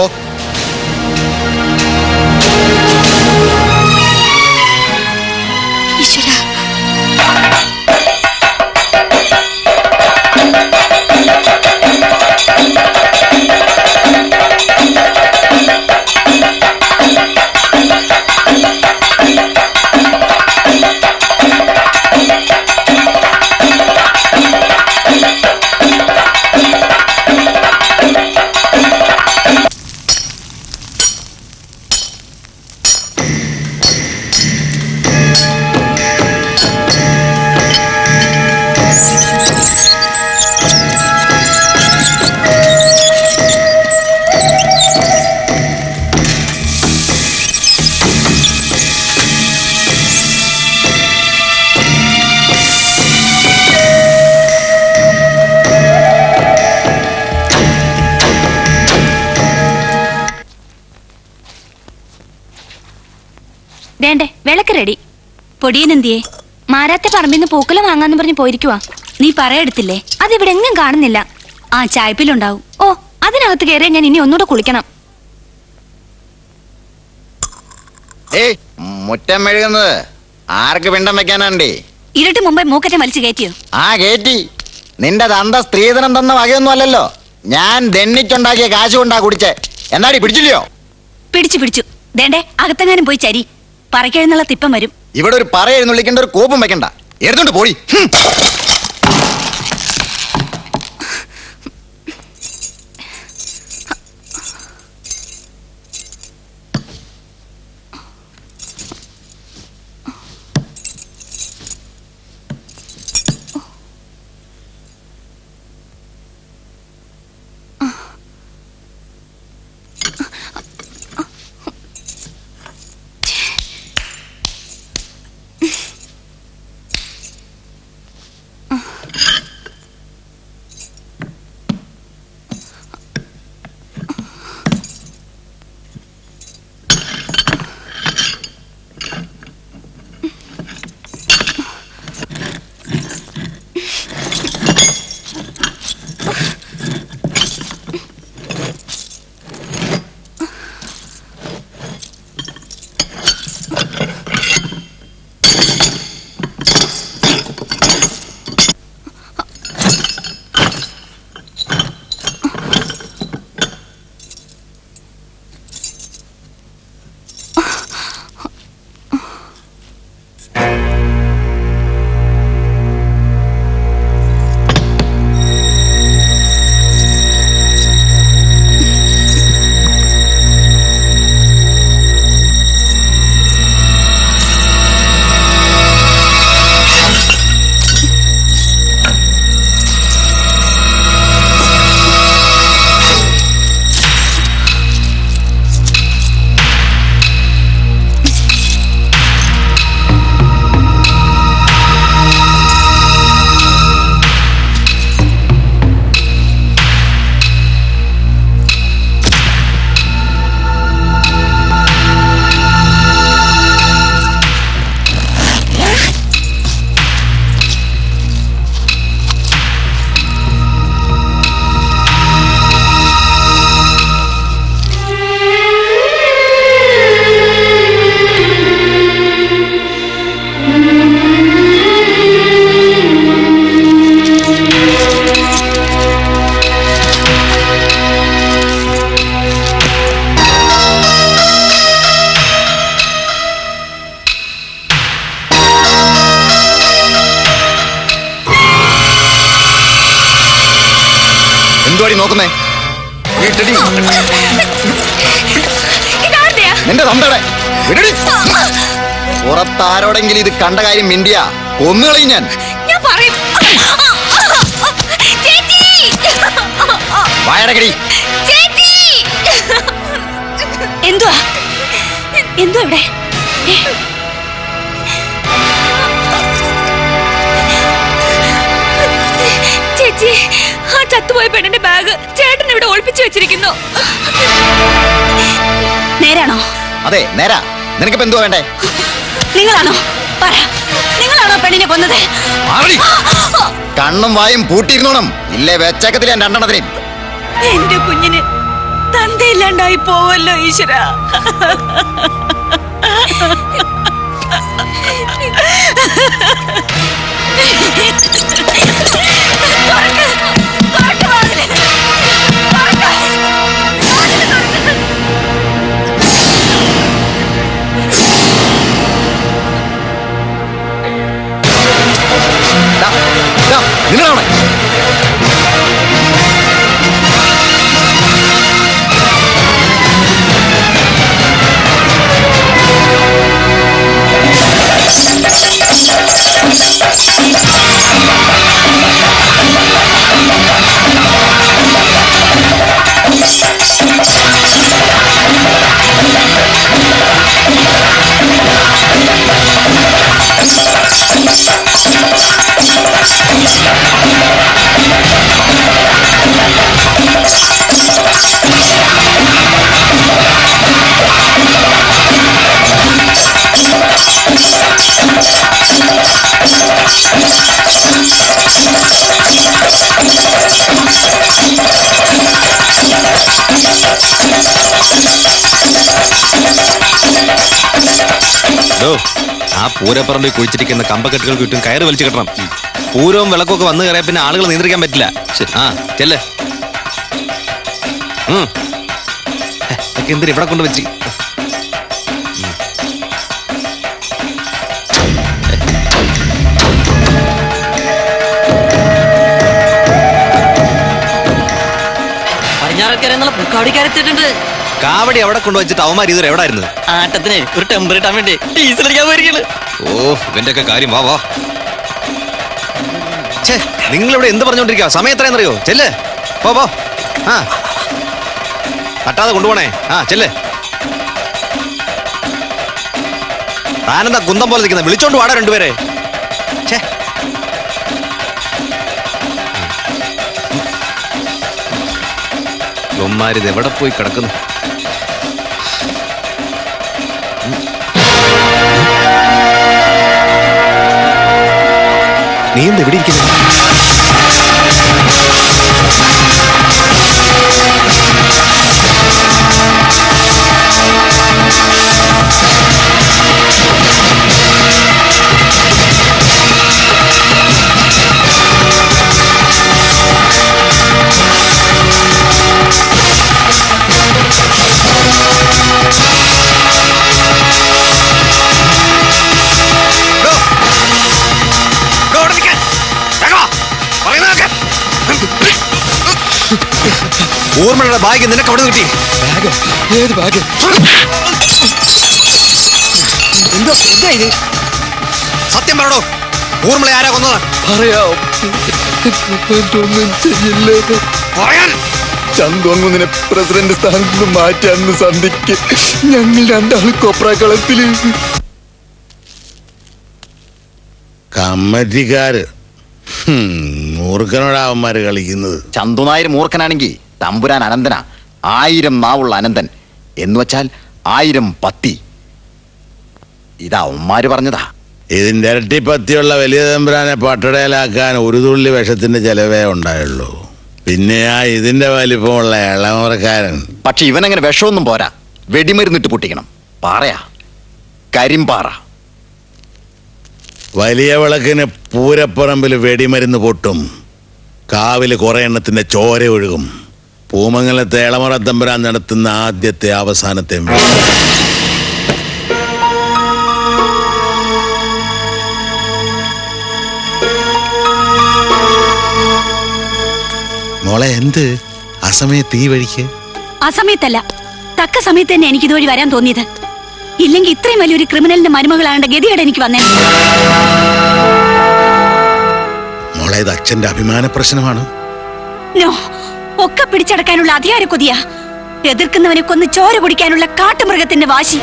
വേണ്ടേ, വിളക്ക് റെഡി. പൊടിയനെന്തിയേ? മാരാത്തെ പറമ്പിന്ന് പൂക്കലം വാങ്ങാന്ന് പറഞ്ഞ് പോയിരിക്കുവാ. നീ പറയെടുത്തില്ലേ? അതിവിടെ എങ്ങും കാണുന്നില്ല. ആ ചായപ്പിലുണ്ടാവും. ഓ, അതിനകത്ത് കയറിയാൽ ഞാൻ ഇനി ഒന്നുകൂടെ കുളിക്കണം. മുറ്റം മെഴുകുന്നത് ആർക്ക് പിണ്ടം വെക്കാനാണ്ടേ? ഇരുട്ട് മുമ്പേ മൂക്കറ്റം വലിച്ചു കയറ്റിയോ? കയറ്റി. നിന്റെ തന്ത സ്ത്രീധനം തന്ന വകയൊന്നും അല്ലല്ലോ. ഞാൻ ദണ്ണിച്ചുണ്ടാക്കിയ കാശ് കൊണ്ടാ കുടിച്ചേ. എന്നാടി പിടിച്ചില്ലയോ? പിടിച്ചു. ദേണ്ടേ, അകത്തെങ്ങാനും പോയി ചരി. പറക്കെഴുന്നുള്ള തിപ്പം വരും. ഇവിടെ ഒരു പറ എഴുന്നള്ളിക്കേണ്ട ഒരു കോപം വെക്കണ്ട. എടുത്തോണ്ട് പോടി. എന്തുവാടി നോക്കുന്നേ? നിന്റെ തന്തടെ പുറത്താരോടെങ്കിലും ഇത് കണ്ട കാര്യം മിണ്ടിയ കൊന്നുകളയും ഞാൻ. വായടക്കടി. എന്തുവാ എന്തുവാ ഇവിടെ? ചേച്ചി, ആ ചത്തുപോയ പെണ്ണിന്റെ ബാഗ് ചേട്ടൻ ഇവിടെ ഒളിപ്പിച്ചു വെച്ചിരിക്കുന്നു. നേരാണോ? അതെ നേരാ. നിനക്കിപ്പോ എന്തുവാ വേണ്ടേ? നിങ്ങളാണോ? പറ, നിങ്ങളാണോ പെണ്ണിനെ കൊന്നത്? കണ്ണും വായും പൂട്ടിയിരുന്നോണം, ഇല്ലേ വെച്ചേക്കത്തില്ല രണ്ടെണ്ണത്തിന്. എന്റെ കുഞ്ഞിന് തന്തയില്ലാണ്ടായി പോവല്ലോ ഈശ്വര. നിങ്ങളാണ് ആ പൂരപ്പറമ്പിൽ കുഴിച്ചിരിക്കുന്ന കമ്പക്കെട്ടുകൾ ചുറ്റും കയറ് വലിച്ചു കെട്ടണം. പൂരവും വിളക്കൊക്കെ വന്നു കയറിയ പിന്നെ ആളുകൾ നിയന്ത്രിക്കാൻ പറ്റില്ല. ആ ചെല്ല്. എന്തിനാ ഇവിടെ കൊണ്ടുവച്ച്? കാവടി എവിടെ കൊണ്ടുവച്ചിട്ട് അവന്മാർ ഇതുവരെ എവിടെ ആയിരുന്നു? ആട്ടത്തിന് ഒരു ടെമ്പർ ഇട്ടാൻ വേണ്ടി ഡീസൽ അടിക്കാൻ പോയിരിക്കണ്. ഓ ഇവന്റെ ഒക്കെ കാര്യം വാ വാ. നിങ്ങളിവിടെ എന്ത് പറഞ്ഞോണ്ടിരിക്കുക? സമയം എത്രയെന്നറിയോ? ചെല്ല് പോ പോ. ആ തട്ടാതെ കൊണ്ടുപോണേ. ആ ചെല്ല്. താനെന്താ കുന്തം പോലെ നിൽക്കുന്നത്? വിളിച്ചോണ്ട് വാടാ രണ്ടുപേരെ. ഇവന്മാരിത് എവിടെ പോയി കിടക്കുന്നു? നീ എന്താ എവിടെ ഇരിക്കുന്നു? ഊർമ്മയുടെ ബാഗ് നിനക്ക് അവിടെ കിട്ടി? ഏത് ബാഗ്? സത്യം പറയണോ? ഊർമ്മളെ ആരാ കൊന്നത്? പറയാൻ ചന്തു അങ്ങുന്നിനെ പ്രസിഡന്റ് സ്ഥാനത്ത് നിന്ന് മാറ്റാന്ന് സന്ധിക്ക് ഞങ്ങൾ രണ്ടാളും കൊപ്രാക്കളത്തില്. കമ്മറ്റിക്കാര് മൂർഖനോടാവന്മാര് കളിക്കുന്നത്. ചന്തുനായർ മൂർഖനാണെങ്കിൽ തമ്പുരാൻ അനന്തനാ. 1000 നാവുള്ള അനന്തൻ എന്ന് വെച്ചാൽ 1000 പത്തി. ഇതാ അവന്മാര് പറഞ്ഞതാ. ഇതിന്റെ ഇരട്ടി പത്തിയുള്ള വലിയ തമ്പുരാനെ പട്ടടയിലാക്കാൻ ഒരു തുള്ളി വിഷത്തിന്റെ ചെലവേ ഉണ്ടായുള്ളൂ. പിന്നെയാ ഇതിന്റെ വലിപ്പമുള്ള ഇളമുറക്കാരൻ. പക്ഷെ ഇവനങ്ങനെ വിഷമൊന്നും പോരാ, വെടിമരുന്നിട്ട് പൊട്ടിക്കണം. പാറയാ, കരിമ്പാറ. വലിയ വിളക്കിന് പൂരപ്പറമ്പിൽ വെടിമരുന്ന് പൊട്ടും, കാവില് കുറെ എണ്ണത്തിന്റെ ചോര ഒഴുകും. പൂമംഗലത്തെ ഇളമുറ തമ്പുരാൻ നടത്തുന്ന ആദ്യത്തെ അവസാനത്തെ മോളെ എന്ത് അസമയത്ത് ഈ വഴിക്ക്? അസമയത്തല്ല, തക്ക സമയത്ത് തന്നെ എനിക്ക് ഇതുവഴി വരാൻ തോന്നിയത്. ഇല്ലെങ്കിൽ ഇത്രയും വലിയൊരു ക്രിമിനലിന്റെ മരുമകളാണ്ട് ഗതികേട് എനിക്ക് വന്നേ. മോളെ ഇത് അച്ഛന്റെ അഭിമാന പ്രശ്നമാണ്. നോ, ഒക്കെ പിടിച്ചടക്കാനുള്ള അധികാര കൊതിയാ. എതിർക്കുന്നവനെ കൊന്ന് ചോര കുടിക്കാനുള്ള കാട്ടുമൃഗത്തിന്റെ വാശി.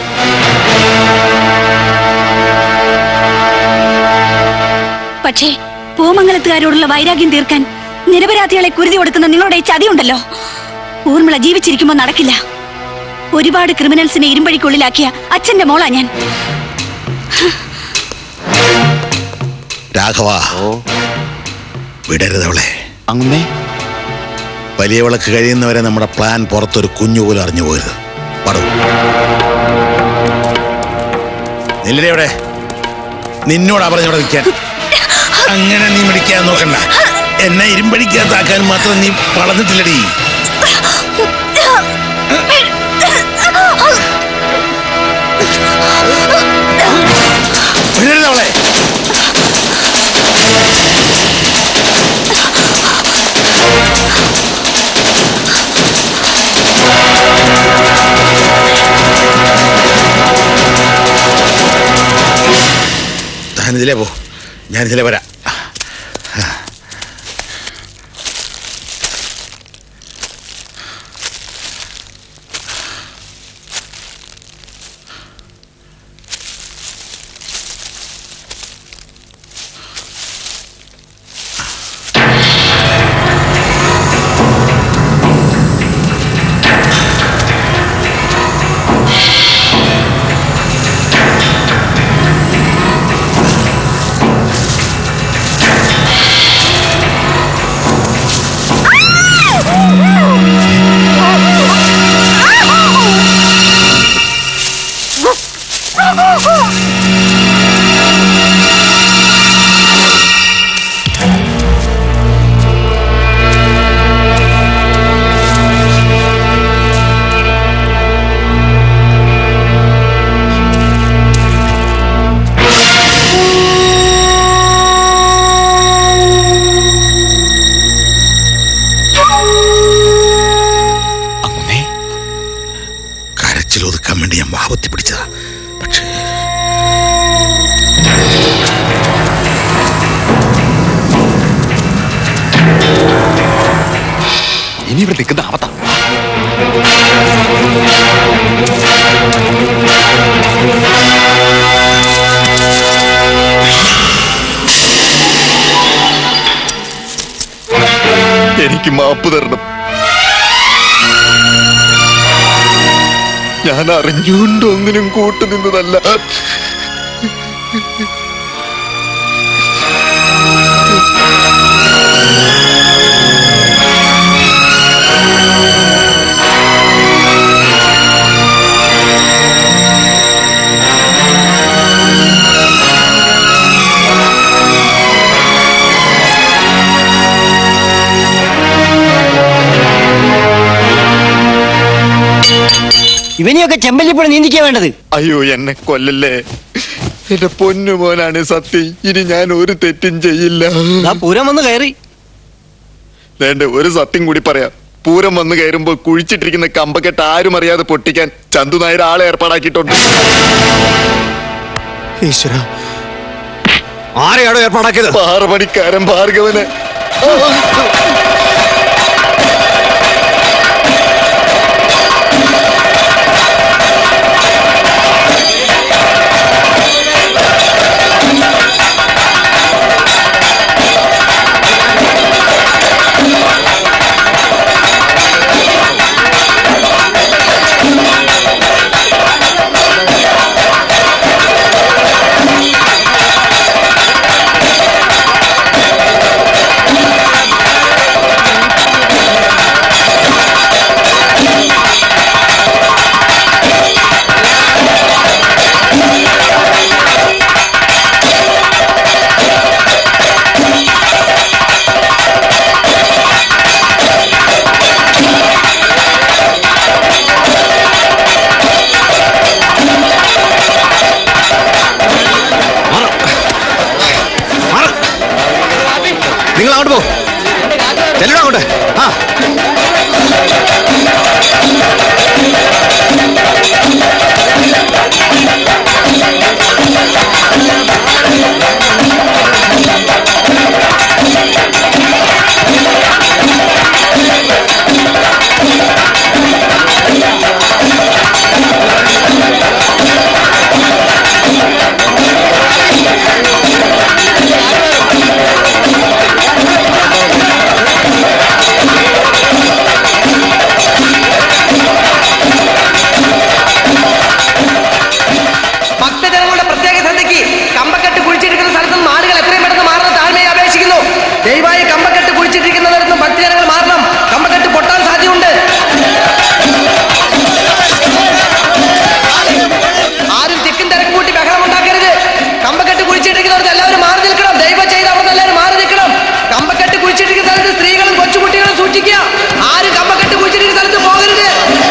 പക്ഷേ പൂമംഗലത്തുകാരോടുള്ള വൈരാഗ്യം തീർക്കാൻ നിരപരാധികളെ കുരുതി കൊടുക്കുന്ന നിങ്ങളുടെ ഈ ചതിയുണ്ടല്ലോ, ഊർമിള ജീവിച്ചിരിക്കുമ്പോ നടക്കില്ല. ഒരുപാട് ക്രിമിനൽസിനെ ഇരുമ്പഴിക്കുള്ളിലാക്കിയ അച്ഛന്റെ മോളാ ഞാൻ. രാഘവ, വിടരുതവളെ. അങ്ങനെ വലിയവളക്ക് കഴിയുന്നവരെ നമ്മുടെ പ്ലാൻ പുറത്തൊരു കുഞ്ഞുപോലും അറിഞ്ഞു പോയത്. പറയൂ, നില്ലടെ നിന്നോടാ പറഞ്ഞവിടെ നിൽക്കാൻ. അങ്ങനെ നീ മിടിക്കാൻ നോക്കണ്ട. എന്നെ ഇരുമ്പടിക്കാത്താക്കാൻ മാത്രം നീ വളർന്നിട്ടില്ലടി. വിടരുതവളെ. താനിതിലേ പോ, ഞാനിതിലേ വരാം. കരച്ചിലൊതുക്കാൻ വേണ്ടി ഞാൻ വാപത്തി പിടിച്ചതാ. പക്ഷേ ഇനി ഇവിടെ നിൽക്കുന്ന ആപത്താ. എനിക്ക് മാപ്പ് തരണം. ഞാൻ അറിഞ്ഞുകൊണ്ട് ഒന്നിനും കൂട്ടുനിന്നതല്ല. ഇവനെയൊക്കെ ചെമ്പല്ലിപ്പുഴ നീന്തിക്കാ വേണ്ടത്. അയ്യോ, എന്നെ കൊല്ലല്ലേ. എന്റെ പൊന്നു മോനാണ് സത്യം. ഇനി ഞാൻ ഒരു തെറ്റും ചെയ്യില്ല. പൂരം വന്ന് കയറി. വേണ്ട, ഒരു സത്യം കൂടി പറയാം. പൂരം വന്ന് കയറുമ്പോ കുഴിച്ചിട്ടിരിക്കുന്ന കമ്പക്കെട്ട് ആരും അറിയാതെ പൊട്ടിക്കാൻ ചന്തു നായർ ആളെ ഏർപ്പാടാക്കിയിട്ടുണ്ട്. ഈശ്വര, ആരെയാണോ ഏർപ്പാടാക്കിയത്? പാറമണിക്കാരൻ ഭാർഗവനെ. ചെല്ലണം അങ്ങോട്ട്. ആ ഭക്തജനങ്ങളുടെ പ്രത്യേക ശ്രദ്ധയ്ക്ക് കമ്പക്കെട്ട് കുഴിച്ചിരിക്കുന്ന സ്ഥലത്തും ആളുകൾ എത്രയും പെട്ടെന്ന് മാറുന്ന താഴ്മയെ അപേക്ഷിക്കുന്നു. ദയവായി കമ്പക്കെട്ട് കുഴിച്ചിട്ടിരിക്കുന്നിടത്തും ഭക്തജനങ്ങൾ മാറണം. കമ്പക്കെട്ട് പൊട്ടാൻ സാധ്യതയുണ്ട്. ആരും തിക്കും തിരക്കും കൂട്ടി ബഹളം ഉണ്ടാക്കരുത്. കമ്പക്കെട്ട് കുഴിച്ചിട്ടിരിക്കുന്നവർക്ക് എല്ലാവരും മാറി നിൽക്കണം. ദയവ് ചെയ്ത് അവിടെ എല്ലാവരും മാറി നിൽക്കണം. കമ്പക്കെട്ട് കുഴിച്ചിട്ടിരിക്കുന്ന സ്ഥലത്ത് സ്ത്രീകളും കൊച്ചുകുട്ടികളും സൂക്ഷിക്കുക. ആരും കമ്പക്കെട്ട് കുഴിച്ചിട്ടിരിക്കുന്ന സ്ഥലത്ത് പോകരുത്.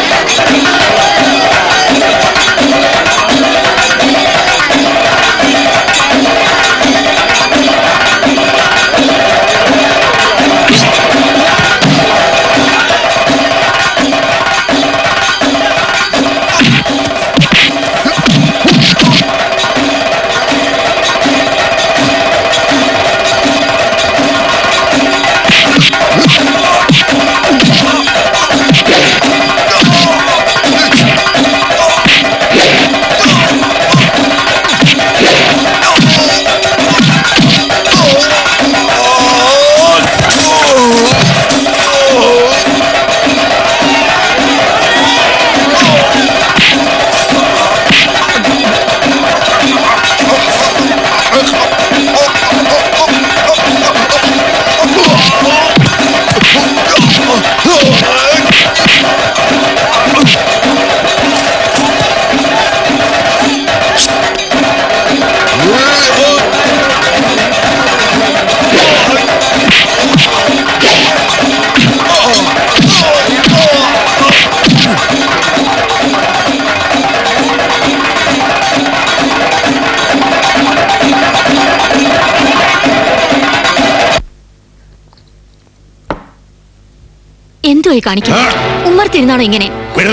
എന്തുവായി കാണിക്കുന്നത്? ഉമ്മർത്തിരുന്നാണോ ഇങ്ങനെ?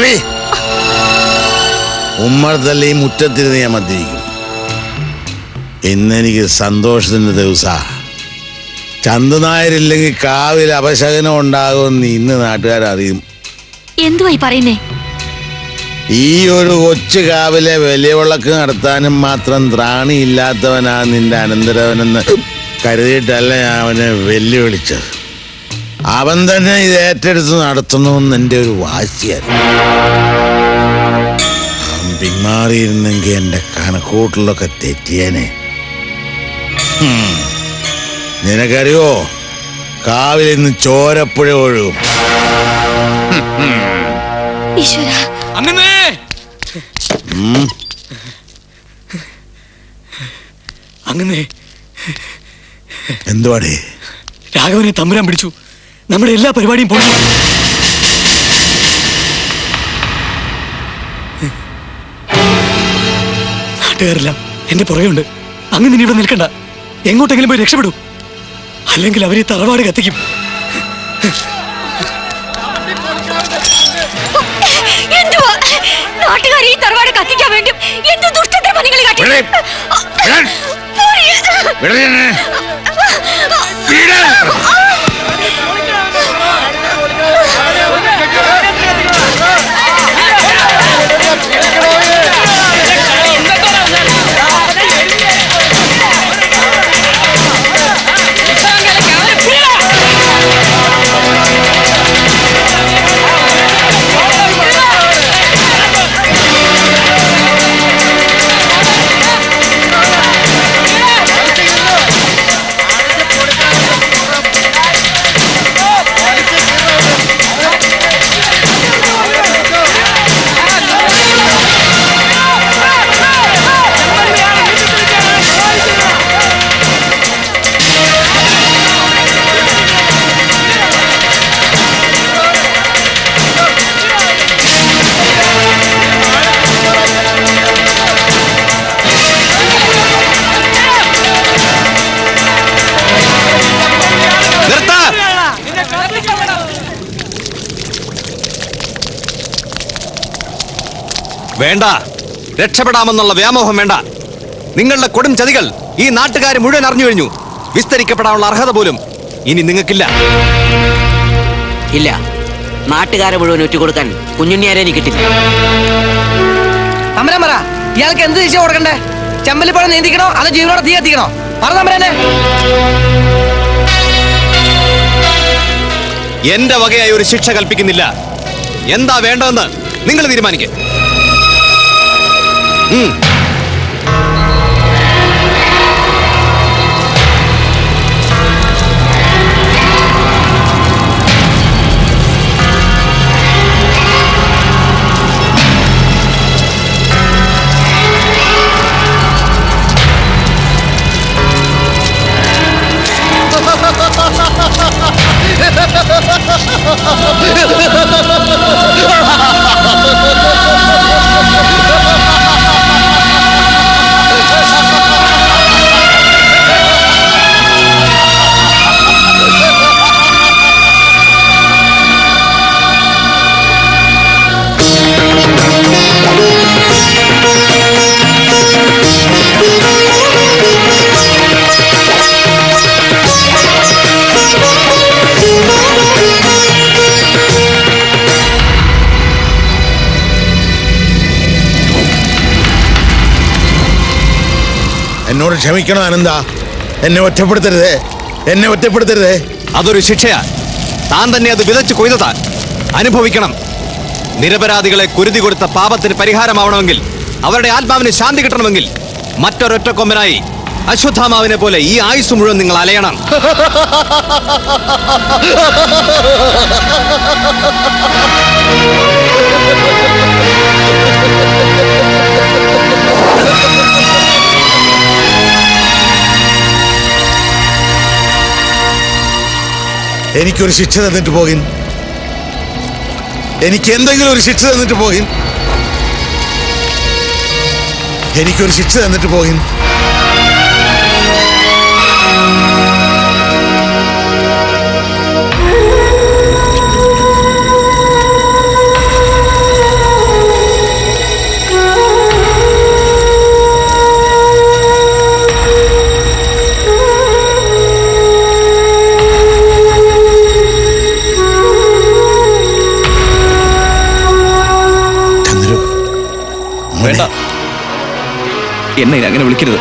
ഉമ്മർത്തല്ല ഈ മുറ്റത്തിരുന്ന് ഞാൻ മദ്യപിക്കും. ഇന്നെനിക്ക് സന്തോഷത്തിന്റെ ദിവസ. ചന്തുനായരില്ലെങ്കിൽ കാവിൽ അപശകനം ഉണ്ടാകുമെന്ന് ഇന്ന് നാട്ടുകാരറിയും. എന്തുവായി പറയുന്നേ? ഈ ഒരു കൊച്ചു കാവിലെ വലിയ വിളക്ക് നടത്താനും മാത്രം ത്രാണിയില്ലാത്തവനാ നിന്റെ അനന്തരവനെന്ന് കരുതിയിട്ടല്ല ഞാൻ അവനെ വെല്ലുവിളിച്ചത്. അവൻ തന്നെ ഇത് ഏറ്റെടുത്ത് നടത്തണമെന്ന് എൻ്റെ ഒരു വാശിയായിരുന്നു. അവൻ പിന്മാറിയിരുന്നെങ്കിൽ എൻ്റെ കണക്കൂട്ടിലൊക്കെ തെറ്റിയേനെ. നിനക്കറിയോ, കാവിൽ ഇന്ന് ചോരപ്പുഴ ഒഴുകും. അങ്ങനെ എന്തുവാടേ? രാഘവനെ തമ്പുരാൻ പിടിച്ചു. നമ്മുടെ എല്ലാ പരിപാടിയും പോയി. നാട്ടുകാരെല്ലാം എന്റെ പുറകെയുണ്ട്. അങ്ങ് നിന്നെ ഇവിടെ നിൽക്കണ്ട. എങ്ങോട്ടെങ്കിലും പോയി രക്ഷപ്പെടൂ. അല്ലെങ്കിൽ അവരെ തറവാട് കത്തിക്കും. നാട്ടുകാർ ഈ തറവാട് കത്തിക്കാൻ വേണ്ടി എന്ത് ദുഷ്ടത്തെ നിങ്ങൾ കാട്ടി. വേണ്ട, രക്ഷപ്പെടാമെന്നുള്ള വ്യാമോഹം വേണ്ട. നിങ്ങളുടെ കൊടും ചതികൾ ഈ നാട്ടുകാർ മുഴുവൻ അറിഞ്ഞു കഴിഞ്ഞു. വിസ്തരിക്കപ്പെടാനുള്ള അർഹത പോലും ഇനി നിങ്ങൾക്കില്ല. ഇല്ല, നാട്ടുകാരെ മുഴുവൻ ഒറ്റുകൊടുക്കാൻ കുഞ്ഞുണ്ണിയാരെ എനിക്ക് കിട്ടില്ല. തമ്പുരാൻ പറ, ഇയാൾക്ക് എന്ത് ശിക്ഷ കൊടുക്കണ്ടേ? ചെമ്പലിപ്പഴം നീന്തിക്കണോ അതോ ജീവനോടെ തീ കത്തിക്കണോ? പറ തമ്പുരാനെ. എന്റെ വകയായി ഒരു ശിക്ഷ കൽപ്പിക്കുന്നില്ല. എന്താ വേണ്ടതെന്ന് നിങ്ങൾ തീരുമാനിക്കും. എന്നോട് ക്ഷമിക്കണം ആനന്ദ, എന്നെ ഒറ്റപ്പെടുത്തരുതേ, എന്നെ ഒറ്റപ്പെടുത്തരുതേ. അതൊരു ശിക്ഷയാ. താൻ തന്നെ അത് വിതച്ച് കൊയ്തതാ. അനുഭവിക്കണം. നിരപരാധികളെ കുരുതി കൊടുത്ത പാപത്തിന് പരിഹാരമാവണമെങ്കിൽ, അവരുടെ ആത്മാവിന് ശാന്തി കിട്ടണമെങ്കിൽ മറ്റൊരൊറ്റ കൊമ്പനായി അശ്വത്ഥാമാവിനെ പോലെ ഈ ആയുസ് മുഴുവൻ നിങ്ങൾ അലയണം. എനിക്കൊരു ശിക്ഷ തന്നിട്ട് പോകിൻ. എനിക്ക് എന്തെങ്കിലും ഒരു ശിക്ഷ തന്നിട്ട് പോകിൻ. എനിക്കൊരു ശിക്ഷ തന്നിട്ട് പോകിൻ. വേണ്ട, എന്നെ അങ്ങനെ വിളിക്കരുത്.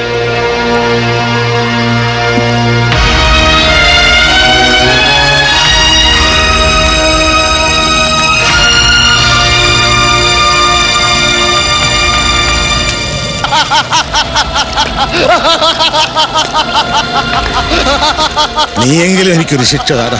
നീയെങ്കിലും എനിക്കൊരു ശിക്ഷ താടാ.